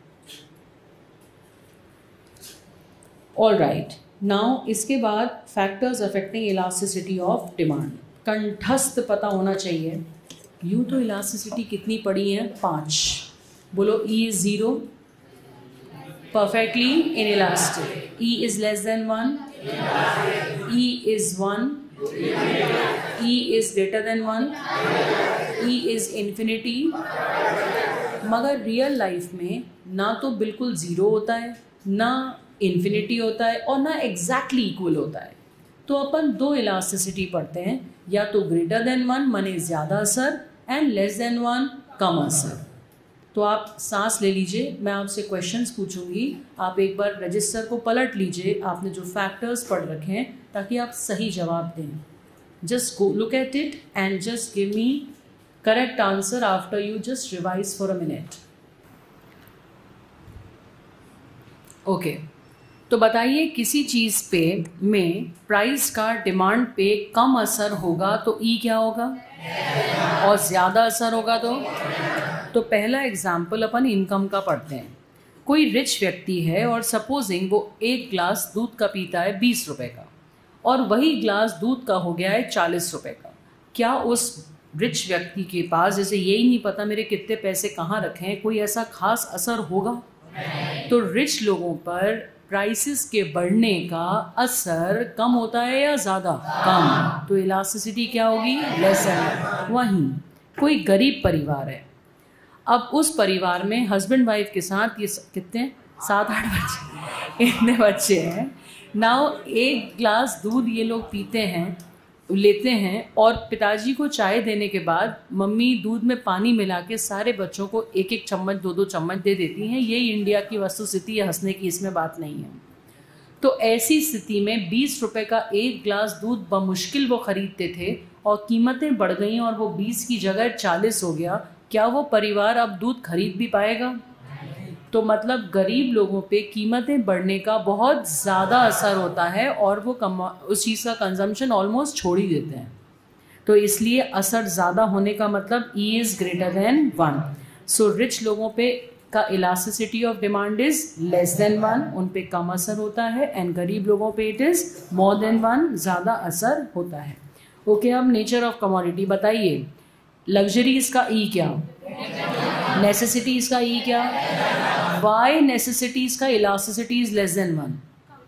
[SPEAKER 1] ऑल राइट, नाउ इसके बाद factors affecting elasticity of demand. कंठस्थ पता होना चाहिए। यूँ तो इलास्टिसिटी कितनी पड़ी है? पाँच। बोलो, E is zero, perfectly inelastic. E is less than one. E is one. E is greater than one. E is infinity. मगर रियल लाइफ में ना तो बिल्कुल ज़ीरो होता है, ना इन्फिनिटी होता है, और ना एग्जैक्टली इक्वल होता है। तो अपन दो इलास्टिसिटी पढ़ते हैं, या तो ग्रेटर देन वन माने ज़्यादा असर, एंड लेस देन वन कम असर। तो आप सांस ले लीजिए, मैं आपसे क्वेश्चंस पूछूंगी, आप एक बार रजिस्टर को पलट लीजिए, आपने जो फैक्टर्स पढ़ रखे हैं, ताकि आप सही जवाब दें। Just go look at it and just give me correct answer after you just revise for a minute. Okay. तो बताइए किसी चीज़ पे में प्राइस का डिमांड पे कम असर होगा तो ई क्या होगा, और ज़्यादा असर होगा तो तो पहला एग्जाम्पल अपन इनकम का पढ़ते हैं. कोई रिच व्यक्ति है और सपोजिंग वो एक ग्लास दूध का पीता है बीस रुपए का, और वही ग्लास दूध का हो गया है चालीस रुपए का. क्या उस रिच व्यक्ति के पास, जैसे यही नहीं पता मेरे कितने पैसे कहाँ रखे हैं, कोई ऐसा खास असर होगा? तो रिच लोगों पर प्राइसेस के बढ़ने का असर कम होता है या ज़्यादा? कम. तो इलास्टिसिटी क्या होगी? लेसन. वहीं कोई गरीब परिवार है, अब उस परिवार में हस्बैंड वाइफ के साथ ये कितने सात आठ बच्चे इतने बच्चे हैं. नाउ एक ग्लास दूध ये लोग पीते हैं, लेते हैं, और पिताजी को चाय देने के बाद मम्मी दूध में पानी मिला के सारे बच्चों को एक एक चम्मच दो दो चम्मच दे देती हैं. यही इंडिया की वस्तुस्थिति है, हंसने की इसमें बात नहीं है. तो ऐसी स्थिति में बीस रुपए का एक ग्लास दूध बमुश्किल वो खरीदते थे और कीमतें बढ़ गई और वो बीस की जगह चालीस हो गया. क्या वो परिवार अब दूध खरीद भी पाएगा? तो मतलब गरीब लोगों पे कीमतें बढ़ने का बहुत ज़्यादा असर होता है और वो कम उस चीज़ का कंजम्पशन ऑलमोस्ट छोड़ ही देते हैं. तो इसलिए असर ज़्यादा होने का मतलब E is greater than one. So rich लोगों पे का elasticity of demand is less than one, उन पे कम असर होता है, एंड गरीब लोगों पे it is more than one, ज़्यादा असर होता है. ओके, अब नेचर ऑफ कमोडिटी बताइए. लग्जरीज का ई क्या, नेसेसिटीज का ई क्या, वाई नेसेसिटीज का elasticity is less than one?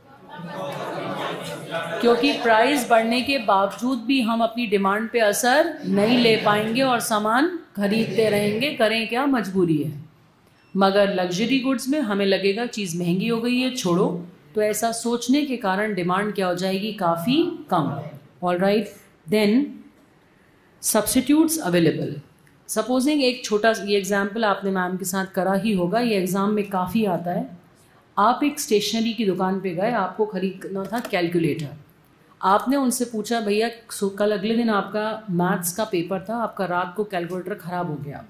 [SPEAKER 1] क्योंकि प्राइस बढ़ने के बावजूद भी हम अपनी डिमांड पे असर नहीं ले पाएंगे और सामान खरीदते रहेंगे. करें क्या, मजबूरी है. मगर लग्जरी गुड्स में हमें लगेगा चीज़ महंगी हो गई है, छोड़ो. तो ऐसा सोचने के कारण डिमांड क्या हो जाएगी, काफ़ी कम. All right, then substitutes available. Supposing एक छोटा ये एग्जाम्पल आपने मैम के साथ करा ही होगा, ये एग्ज़ाम में काफ़ी आता है. आप एक स्टेशनरी की दुकान पे गए, आपको खरीदना था कैलकुलेटर. आपने उनसे पूछा भैया कल अगले दिन आपका मैथ्स का पेपर था, आपका रात को कैलकुलेटर ख़राब हो गया,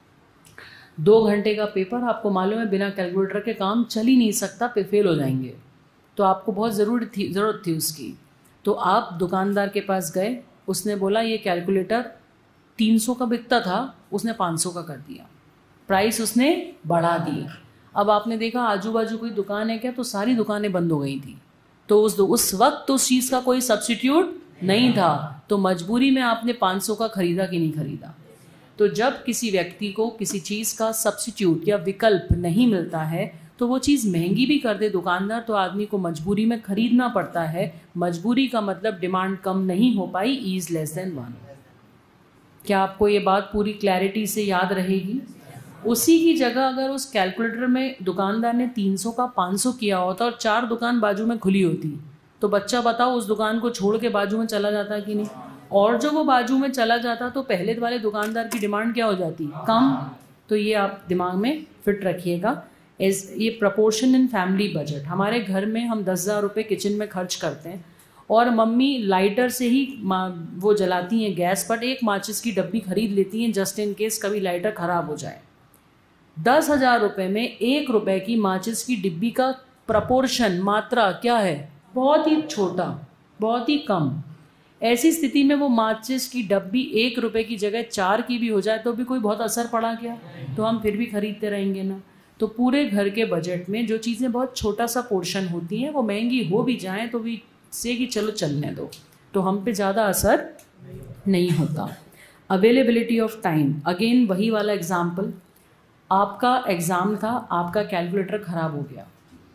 [SPEAKER 1] दो घंटे का पेपर, आपको मालूम है बिना कैलकुलेटर के काम चल ही नहीं सकता, पे फेल हो जाएंगे. तो आपको बहुत ज़रूरत थी ज़रूरत थी उसकी. तो आप दुकानदार के पास गए, उसने बोला ये कैलकुलेटर तीन सौ का बिकता था, उसने पाँच सौ का कर दिया, प्राइस उसने बढ़ा दी. अब आपने देखा आजू बाजू कोई दुकान है क्या, तो सारी दुकानें बंद हो गई थी. तो उस उस वक्त तो उस चीज़ का कोई सब्स्टिट्यूट नहीं था, तो मजबूरी में आपने पाँच सौ का खरीदा कि नहीं खरीदा. तो जब किसी व्यक्ति को किसी चीज़ का सब्स्टिट्यूट या विकल्प नहीं मिलता है तो वो चीज़ महंगी भी कर दे दुकानदार, तो आदमी को मजबूरी में खरीदना पड़ता है. मजबूरी का मतलब डिमांड कम नहीं हो पाई, इज लेस देन वन. क्या आपको ये बात पूरी क्लैरिटी से याद रहेगी? उसी की जगह अगर उस कैलकुलेटर में दुकानदार ने तीन सौ का पाँच सौ किया होता और चार दुकान बाजू में खुली होती, तो बच्चा बताओ उस दुकान को छोड़ के बाजू में चला जाता कि नहीं? और जो वो बाजू में चला जाता तो पहले वाले दुकानदार की डिमांड क्या हो जाती, कम. तो ये आप दिमाग में फिट रखिएगा. इस ये प्रपोर्शन इन फैमिली बजट. हमारे घर में हम दस हज़ार रुपये किचन में खर्च करते हैं और मम्मी लाइटर से ही वो जलाती हैं गैस पर, एक माचिस की डब्बी खरीद लेती हैं जस्ट इन केस कभी लाइटर ख़राब हो जाए. दस हज़ार रुपये में एक रुपए की माचिस की डिब्बी का प्रपोर्शन, मात्रा क्या है, बहुत ही छोटा, बहुत ही कम. ऐसी स्थिति में वो माचिस की डब्बी एक रुपए की जगह चार की भी हो जाए तो भी कोई बहुत असर पड़ा क्या? तो हम फिर भी खरीदते रहेंगे ना. तो पूरे घर के बजट में जो चीज़ें बहुत छोटा सा पोर्शन होती हैं वो महंगी हो भी जाएं तो भी से कि चलो चलने दो, तो हम पे ज़्यादा असर नहीं होता. अवेलेबिलिटी ऑफ टाइम, अगेन वही वाला एग्जाम्पल. आपका एग्ज़ाम था, आपका कैलकुलेटर ख़राब हो गया,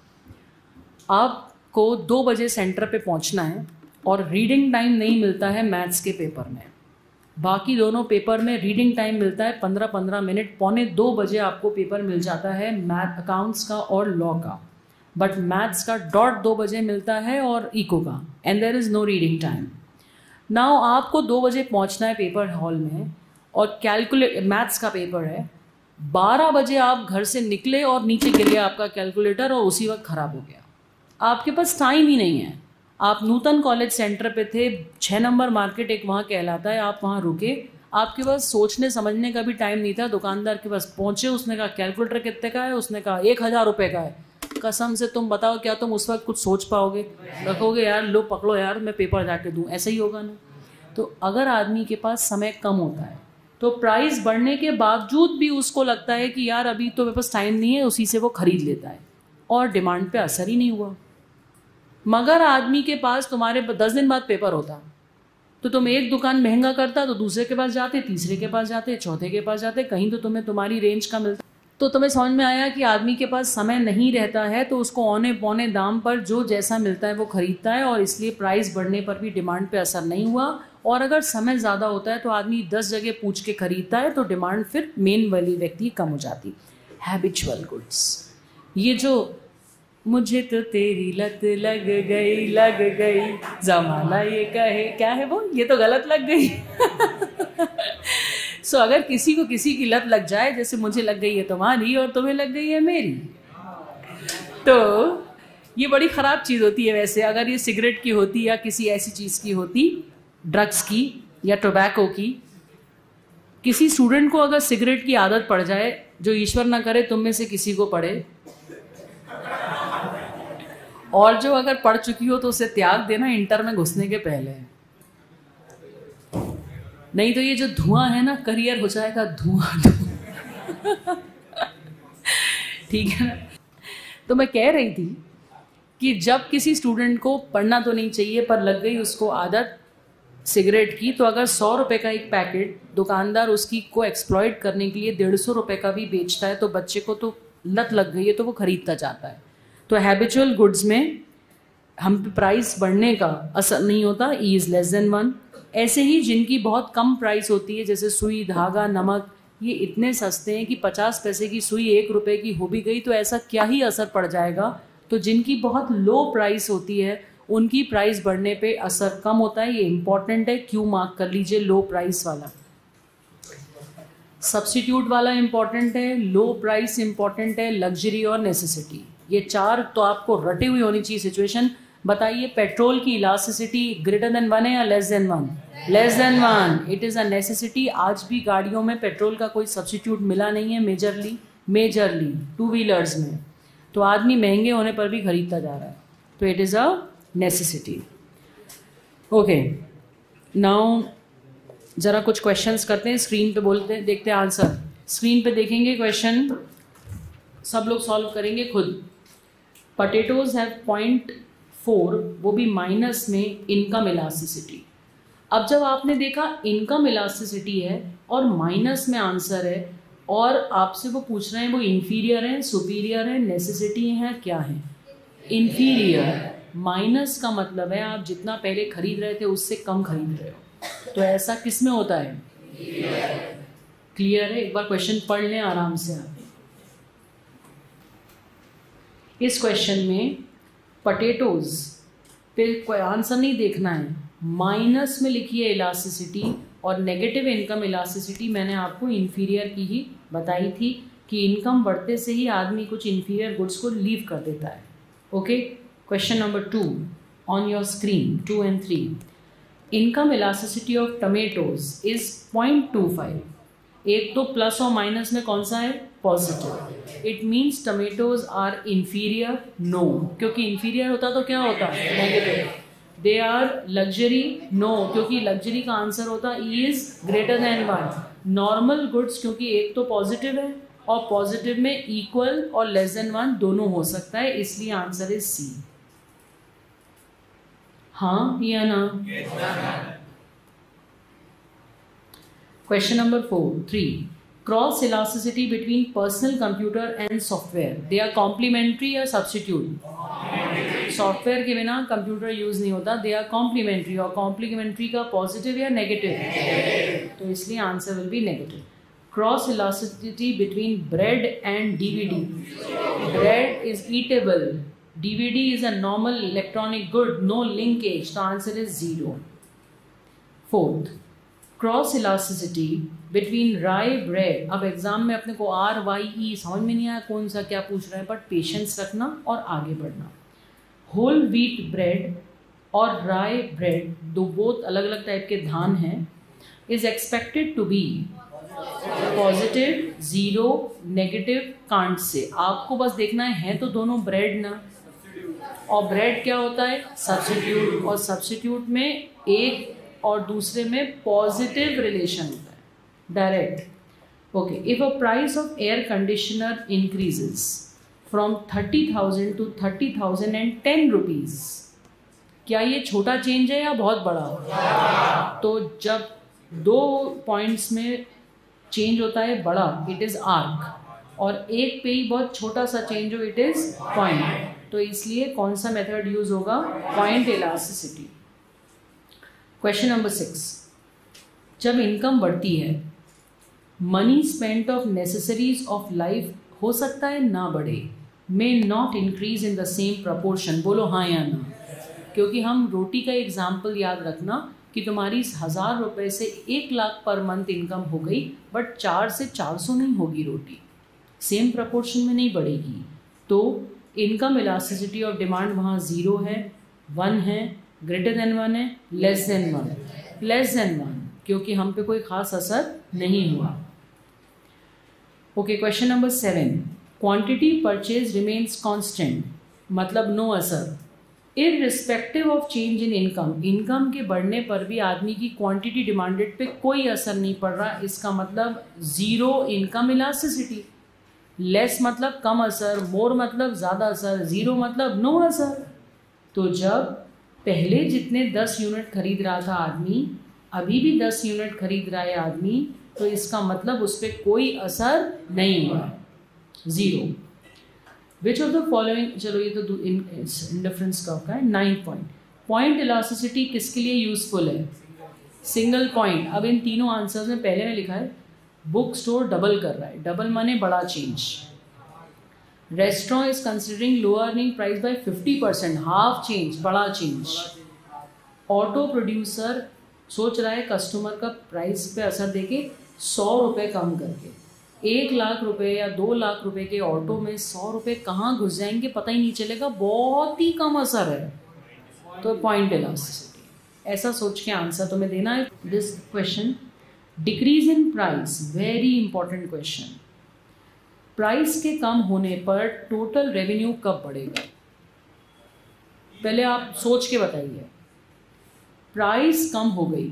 [SPEAKER 1] आपको दो बजे सेंटर पे पहुंचना है और रीडिंग टाइम नहीं मिलता है मैथ्स के पेपर में. बाकी दोनों पेपर में रीडिंग टाइम मिलता है पंद्रह पंद्रह मिनट, पौने दो बजे आपको पेपर मिल जाता है मैथ अकाउंट्स का और लॉ का, बट मैथ्स का डॉट दो बजे मिलता है और इको का, and there is no reading time. Now आपको दो बजे पहुंचना है पेपर हॉल में और कैलकुलेट मैथ्स का पेपर है, बारह बजे आप घर से निकले और नीचे गिर गया आपका कैलकुलेटर और उसी वक्त ख़राब हो गया. आपके पास टाइम ही नहीं है, आप नूतन कॉलेज सेंटर पे थे, छः नंबर मार्केट एक वहाँ कहलाता है, आप वहाँ रुके, आपके पास सोचने समझने का भी टाइम नहीं था, दुकानदार के पास पहुँचे, उसने कहा कैलकुलेटर कितने का है, उसने कहा एक हज़ार रुपये का है। कसम से तुम बताओ क्या तुम उस वक्त कुछ सोच पाओगे? रखोगे यार लो पकड़ो यार मैं पेपर जाके दूँ, ऐसा ही होगा ना। तो अगर आदमी के पास समय कम होता है तो प्राइस बढ़ने के बावजूद भी उसको लगता है कि यार अभी तो मेरे पास टाइम नहीं है, उसी से वो खरीद लेता है और डिमांड पे असर ही नहीं हुआ। मगर आदमी के पास तुम्हारे दस दिन बाद पेपर होता तो तुम एक दुकान महंगा करता तो दूसरे के पास जाते, तीसरे के पास जाते, चौथे के पास जाते, कहीं तो तुम्हें तुम्हारी रेंज का मिलता। तो तुम्हें समझ में आया कि आदमी के पास समय नहीं रहता है तो उसको औने पौने दाम पर जो जैसा मिलता है वो खरीदता है, और इसलिए प्राइस बढ़ने पर भी डिमांड पे असर नहीं हुआ। और अगर समय ज़्यादा होता है तो आदमी दस जगह पूछ के खरीदता है, तो डिमांड फिर मेन वाली व्यक्ति कम हो जाती। हैबिचुअल गुड्स, ये जो मुझे तो तेरी लत लग गई लग गई जमाना ये कहे, क्या है वो, ये तो गलत लग गई। सो so, अगर किसी को किसी की लत लग जाए, जैसे मुझे लग गई है तुम्हारी और तुम्हें लग गई है मेरी, तो ये बड़ी ख़राब चीज़ होती है। वैसे अगर ये सिगरेट की होती या किसी ऐसी चीज़ की होती, ड्रग्स की या टोबैको की, किसी स्टूडेंट को अगर सिगरेट की आदत पड़ जाए, जो ईश्वर ना करे तुम में से किसी को पड़े, और जो अगर पढ़ चुकी हो तो उसे त्याग देना इंटर में घुसने के पहले, नहीं तो ये जो धुआं है ना, करियर हो जाएगा धुआं धुआं। ठीक है ना। तो मैं कह रही थी कि जब किसी स्टूडेंट को पढ़ना तो नहीं चाहिए पर लग गई उसको आदत सिगरेट की, तो अगर सौ रुपये का एक पैकेट दुकानदार उसकी को एक्सप्लॉइट करने के लिए डेढ़ सौ रुपये का भी बेचता है, तो बच्चे को तो लत लग गई है तो वो खरीदता जाता है। तो हैबिचुअल गुड्स में हम पे प्राइस बढ़ने का असर नहीं होता, E is less than one. ऐसे ही जिनकी बहुत कम प्राइस होती है, जैसे सुई, धागा, नमक, ये इतने सस्ते हैं कि पचास पैसे की सुई एक रुपए की हो भी गई तो ऐसा क्या ही असर पड़ जाएगा। तो जिनकी बहुत लो प्राइस होती है उनकी प्राइस बढ़ने पे असर कम होता है। ये इंपॉर्टेंट है, क्यों मार्क कर लीजिए, लो प्राइस वाला। सब्स्टिट्यूट वाला इंपॉर्टेंट है, लो प्राइस इंपॉर्टेंट है, लग्जरी और नेसेसिटी, ये चार तो आपको रटी हुई होनी चाहिए सिचुएशन। बताइए पेट्रोल की इलास्टिसिटी ग्रेटर देन वन है या less than one? Less than one. It is a necessity. आज भी गाड़ियों में पेट्रोल का कोई सब्स्टिट्यूट मिला नहीं है मेजरली मेजरली टू व्हीलर्स में, तो आदमी महंगे होने पर भी खरीदता जा रहा है, तो it is a necessity. Okay, now ज़रा कुछ क्वेश्चंस करते हैं, स्क्रीन पे बोलते हैं, देखते हैं आंसर। स्क्रीन पे देखेंगे क्वेश्चन, सब लोग सॉल्व करेंगे खुद। पोटैटोज हैव पॉइंट फोर, वो भी माइनस में इनकम इलास्टिसिटी। अब जब आपने देखा इनकम इलास्टिसिटी है और माइनस में आंसर है, और आपसे वो पूछ रहे हैं वो इन्फीरियर है, सुपीरियर है, नेसेसिटी है, क्या है? इन्फीरियर। माइनस का मतलब है आप जितना पहले खरीद रहे थे उससे कम खरीद रहे हो, तो ऐसा किस में होता है? क्लियर है? एक बार क्वेश्चन पढ़ लें आराम से आप। इस क्वेश्चन में पोटैटोज पे कोई आंसर नहीं देखना है, माइनस में लिखिए इलास्टिसिटी, और नेगेटिव इनकम इलास्टिसिटी मैंने आपको इन्फीरियर की ही बताई थी कि इनकम बढ़ते से ही आदमी कुछ इन्फीरियर गुड्स को लीव कर देता है। Okay, question number two on your screen, two and three. Income elasticity of tomatoes is point two five. एक तो प्लस और माइनस में कौन सा है? Positive. It means tomatoes are inferior? No, क्योंकि इन्फीरियर होता तो क्या होता? Negative. They are luxury? No, क्योंकि लग्जरी का आंसर होता is greater than one. Normal goods, क्योंकि एक तो पॉजिटिव है और पॉजिटिव में इक्वल और लेस देन वन दोनों हो सकता है, इसलिए आंसर इज सी। हाँ या ना? Question number four, three. Cross elasticity between personal computer and software. They are complementary या substitute? सॉफ्टवेयर के बिना कंप्यूटर यूज नहीं होता, दे आर कॉम्प्लीमेंट्री, और कॉम्प्लीमेंट्री का पॉजिटिव या नेगेटिव, तो इसलिए answer will be negative. Cross elasticity between bread and DVD. Bread is eatable, DVD is a normal electronic good, no linkage, तो answer is zero. Fourth, cross elasticity between rye bread. अब exam में अपने को R Y ई समझ में नहीं आया कौन सा क्या पूछ रहा है, बट पेशेंस रखना और आगे बढ़ना। होल व्हीट ब्रेड और राय ब्रेड, दो बहुत अलग अलग टाइप के धान हैं, is expected to be positive, zero, negative, can't say. आपको बस देखना है, है तो दोनों ब्रेड ना, और ब्रेड क्या होता है? सब्स्टिट्यूट, और सब्स्टिट्यूट में एक और दूसरे में पॉजिटिव रिलेशन होता है, direct. Okay, if a price of air conditioner increases from thirty thousand to thirty thousand and ten rupees, क्या ये छोटा चेंज है या बहुत बड़ा? तो जब दो पॉइंट्स में चेंज होता है बड़ा, इट इज आर्क, और एक पे ही बहुत छोटा सा चेंज हो, इट इज पॉइंट। तो इसलिए कौन सा मेथड यूज होगा? Point elasticity. Question number six, जब इनकम बढ़ती है, money spent of necessaries of life हो सकता है ना बढ़े, may not increase in the same proportion. बोलो हाँ या ना। क्योंकि हम रोटी का एग्जाम्पल याद रखना कि तुम्हारी हज़ार रुपये से एक लाख पर मंथ इनकम हो गई, बट चार से चार सौ नहीं होगी रोटी, सेम प्रपोर्शन में नहीं बढ़ेगी। तो इनकम इलास्टिसिटी ऑफ डिमांड वहाँ ज़ीरो है, वन है, ग्रेटर देन वन है, less than one, less than one, क्योंकि हम पे कोई ख़ास असर नहीं हुआ। Okay, question number seven, quantity purchase remains constant, मतलब नो असर। Irrespective of change in income, income के बढ़ने पर भी आदमी की क्वांटिटी डिमांडेड पे कोई असर नहीं पड़ रहा, इसका मतलब ज़ीरो इनकम इलास्टिसिटी। लेस मतलब कम असर, मोर मतलब ज़्यादा असर, ज़ीरो मतलब नो असर। तो जब पहले जितने दस यूनिट खरीद रहा था आदमी, अभी भी दस यूनिट खरीद रहा है आदमी, तो इसका मतलब उस पर कोई असर नहीं हुआ, zero. Which of the following, चलो ये तो इंडिफरेंस का है। नाइन्थ पॉइंट, पॉइंट इलास्टिसिटी किसके लिए यूजफुल है? Single point. अब इन तीनों आंसर्स में पहले में लिखा है बुक स्टोर डबल कर रहा है, डबल माने बड़ा चेंज। Restaurant is considering lowering price by fifty percent, half change, बड़ा चेंज। ऑटो प्रोड्यूसर सोच रहा है कस्टमर का प्राइस पे असर देके सौ रुपये कम करके। एक लाख रुपए या दो लाख रुपए के ऑटो में सौ रुपये कहाँ घुस जाएंगे पता ही नहीं चलेगा, बहुत ही कम असर है। तो पॉइंट इलास्टिसिटी, ऐसा सोच के आंसर तुम्हें देना है। This question, decrease in price, very important question. Price के कम होने पर टोटल रेवेन्यू कब बढ़ेगा? पहले आप सोच के बताइए। प्राइस कम हो गई,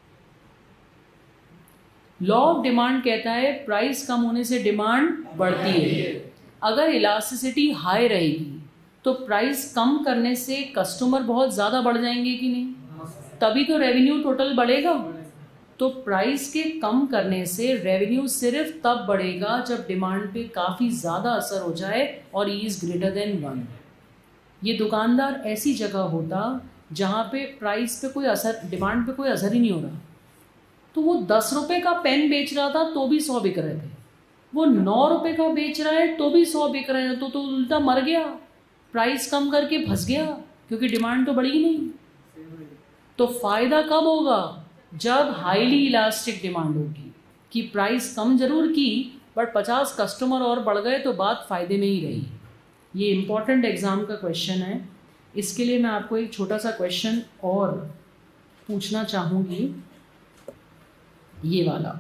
[SPEAKER 1] लॉ ऑफ डिमांड कहता है प्राइस कम होने से डिमांड बढ़ती है। अगर इलास्टिसिटी हाई रहेगी तो प्राइस कम करने से कस्टमर बहुत ज़्यादा बढ़ जाएंगे कि नहीं, तभी तो रेवेन्यू टोटल बढ़ेगा। तो प्राइस के कम करने से रेवेन्यू सिर्फ तब बढ़ेगा जब डिमांड पे काफ़ी ज़्यादा असर हो जाए और E is greater than one. ये दुकानदार ऐसी जगह होता जहाँ पे प्राइस पे कोई असर, डिमांड पे कोई असर ही नहीं हो रहा, तो वो दस रुपये का पेन बेच रहा था तो भी सौ बिक रहे थे, वो नौ रुपये का बेच रहा है तो भी सौ बिक रहे हैं, तो तो उल्टा मर गया, प्राइस कम करके फंस गया, क्योंकि डिमांड तो बढ़ी नहीं। तो फ़ायदा कब होगा? जब हाईली इलास्टिक डिमांड होगी, कि प्राइस कम जरूर की बट पचास कस्टमर और बढ़ गए तो बात फ़ायदे में ही रही। ये इम्पॉर्टेंट एग्ज़ाम का क्वेश्चन है। इसके लिए मैं आपको एक छोटा सा क्वेश्चन और पूछना चाहूँगी, ये वाला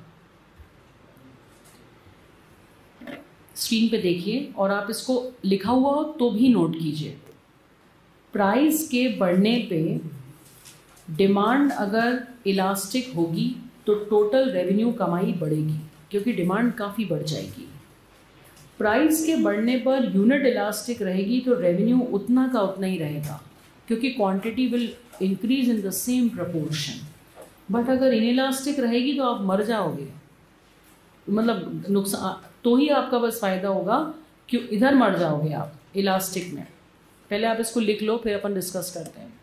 [SPEAKER 1] स्क्रीन पे देखिए और आप इसको लिखा हुआ हो तो भी नोट कीजिए। प्राइस के बढ़ने पे डिमांड अगर इलास्टिक होगी तो टोटल रेवेन्यू कमाई बढ़ेगी, क्योंकि डिमांड काफ़ी बढ़ जाएगी। प्राइस के बढ़ने पर यूनिट इलास्टिक रहेगी तो रेवेन्यू उतना का उतना ही रहेगा, क्योंकि quantity will increase in the same proportion. But अगर इनइलास्टिक रहेगी तो आप मर जाओगे, मतलब नुकसान, तो ही आपका बस फ़ायदा होगा, क्यों इधर मर जाओगे आप इलास्टिक में। पहले आप इसको लिख लो, फिर अपन डिस्कस करते हैं।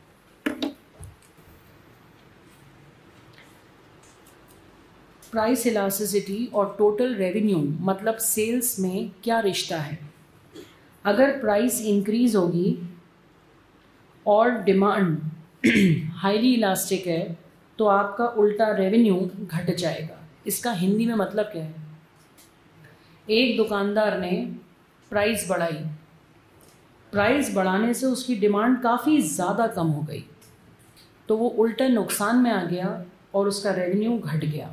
[SPEAKER 1] प्राइस इलास्टिसिटी और टोटल रेवेन्यू मतलब सेल्स में क्या रिश्ता है? अगर प्राइस इंक्रीज होगी और डिमांड हाईली इलास्टिक है तो आपका उल्टा रेवेन्यू घट जाएगा। इसका हिंदी में मतलब क्या है? एक दुकानदार ने प्राइस बढ़ाई, प्राइस बढ़ाने से उसकी डिमांड काफ़ी ज़्यादा कम हो गई, तो वो उल्टा नुकसान में आ गया और उसका रेवेन्यू घट गया।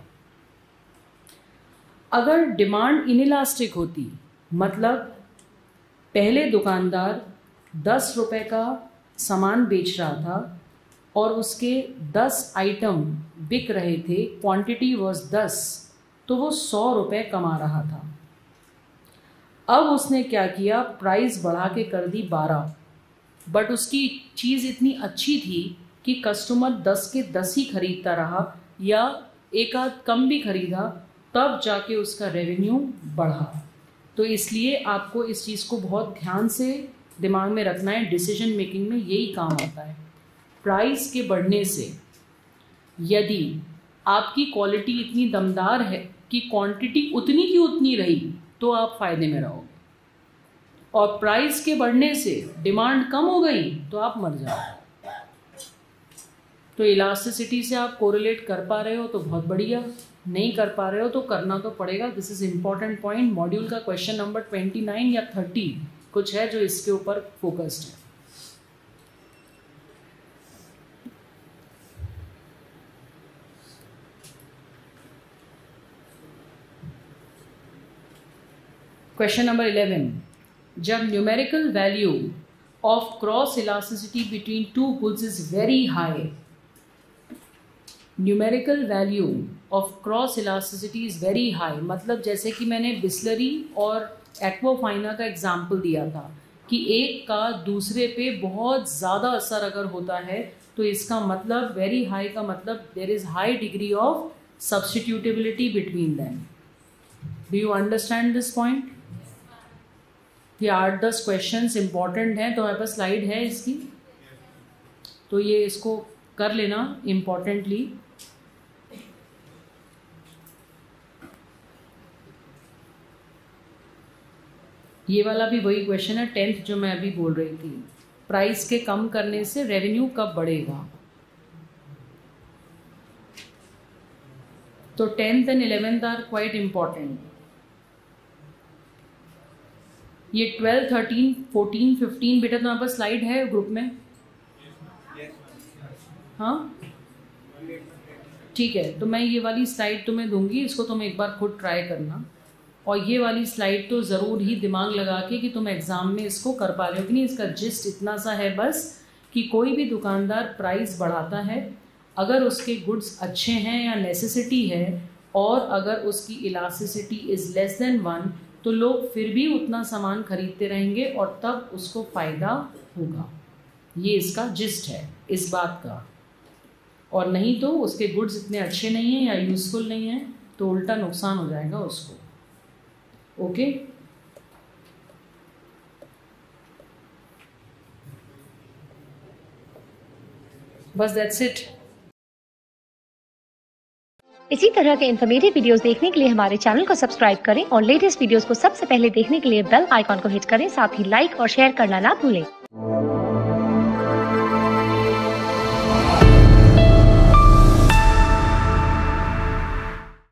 [SPEAKER 1] अगर डिमांड इनइलास्टिक होती, मतलब पहले दुकानदार दस रुपये का सामान बेच रहा था और उसके दस आइटम बिक रहे थे, क्वांटिटी वाज दस, तो वो सौ रुपये कमा रहा था। अब उसने क्या किया, प्राइस बढ़ा के कर दी बारह, बट उसकी चीज़ इतनी अच्छी थी कि कस्टमर दस के दस ही खरीदता रहा या एक आध कम भी खरीदा, तब जाके उसका रेवेन्यू बढ़ा। तो इसलिए आपको इस चीज़ को बहुत ध्यान से दिमाग में रखना है। डिसीजन मेकिंग में यही काम आता है। प्राइस के बढ़ने से यदि आपकी क्वालिटी इतनी दमदार है कि क्वांटिटी उतनी की उतनी रही तो आप फ़ायदे में रहोगे, और प्राइस के बढ़ने से डिमांड कम हो गई तो आप मर जाओगे। तो इलास्टिसिटी से आप कोरिलेट कर पा रहे हो तो बहुत बढ़िया, नहीं कर पा रहे हो तो करना तो पड़ेगा। This is important point. Module का क्वेश्चन नंबर ट्वेंटी नाइन या थर्टी कुछ है जो इसके ऊपर फोकस्ड है। क्वेश्चन नंबर इलेवन, जब numerical value of cross elasticity between two goods is very high, numerical value of cross elasticity is very high, मतलब जैसे कि मैंने बिस्लरी और एक्वाफाइना का एग्जाम्पल दिया था कि एक का दूसरे पे बहुत ज़्यादा असर अगर होता है तो इसका मतलब वेरी हाई का मतलब there is high degree of substitutability between them. Do you understand this point? ये आठ दस क्वेश्चंस इंपॉर्टेंट हैं, तो हमारे पास स्लाइड है इसकी, तो ये इसको कर लेना इम्पॉर्टेंटली। ये वाला भी वही क्वेश्चन है, टेंथ जो मैं अभी बोल रही थी, प्राइस के कम करने से रेवेन्यू कब बढ़ेगा। तो tenth and eleventh are quite important. ये ट्वेल्व थर्टीन फोर्टीन फिफ्टीन बेटा तुम्हारे पास स्लाइड है ग्रुप में? हाँ ठीक है, तो मैं ये वाली स्लाइड तुम्हें दूंगी, इसको तुम एक बार खुद ट्राई करना, और ये वाली स्लाइड तो ज़रूर ही दिमाग लगा के कि तुम एग्ज़ाम में इसको कर पा रहे हो कि नहीं। इसका जिस्ट इतना सा है बस कि कोई भी दुकानदार प्राइस बढ़ाता है अगर उसके गुड्स अच्छे हैं या नेसेसिटी है, और अगर उसकी elasticity is less than one, तो लोग फिर भी उतना सामान खरीदते रहेंगे और तब उसको फ़ायदा होगा। ये इसका जिस्ट है इस बात का। और नहीं तो उसके गुड्स इतने अच्छे नहीं हैं या यूज़फुल नहीं हैं तो उल्टा नुकसान हो जाएगा उसको। Okay okay? बस दैट्स इट।
[SPEAKER 2] इसी तरह के इन्फॉर्मेटिव वीडियोस देखने के लिए हमारे चैनल को सब्सक्राइब करें और लेटेस्ट वीडियोस को सबसे पहले देखने के लिए बेल आइकॉन को हिट करें। साथ ही लाइक और शेयर करना ना भूलें।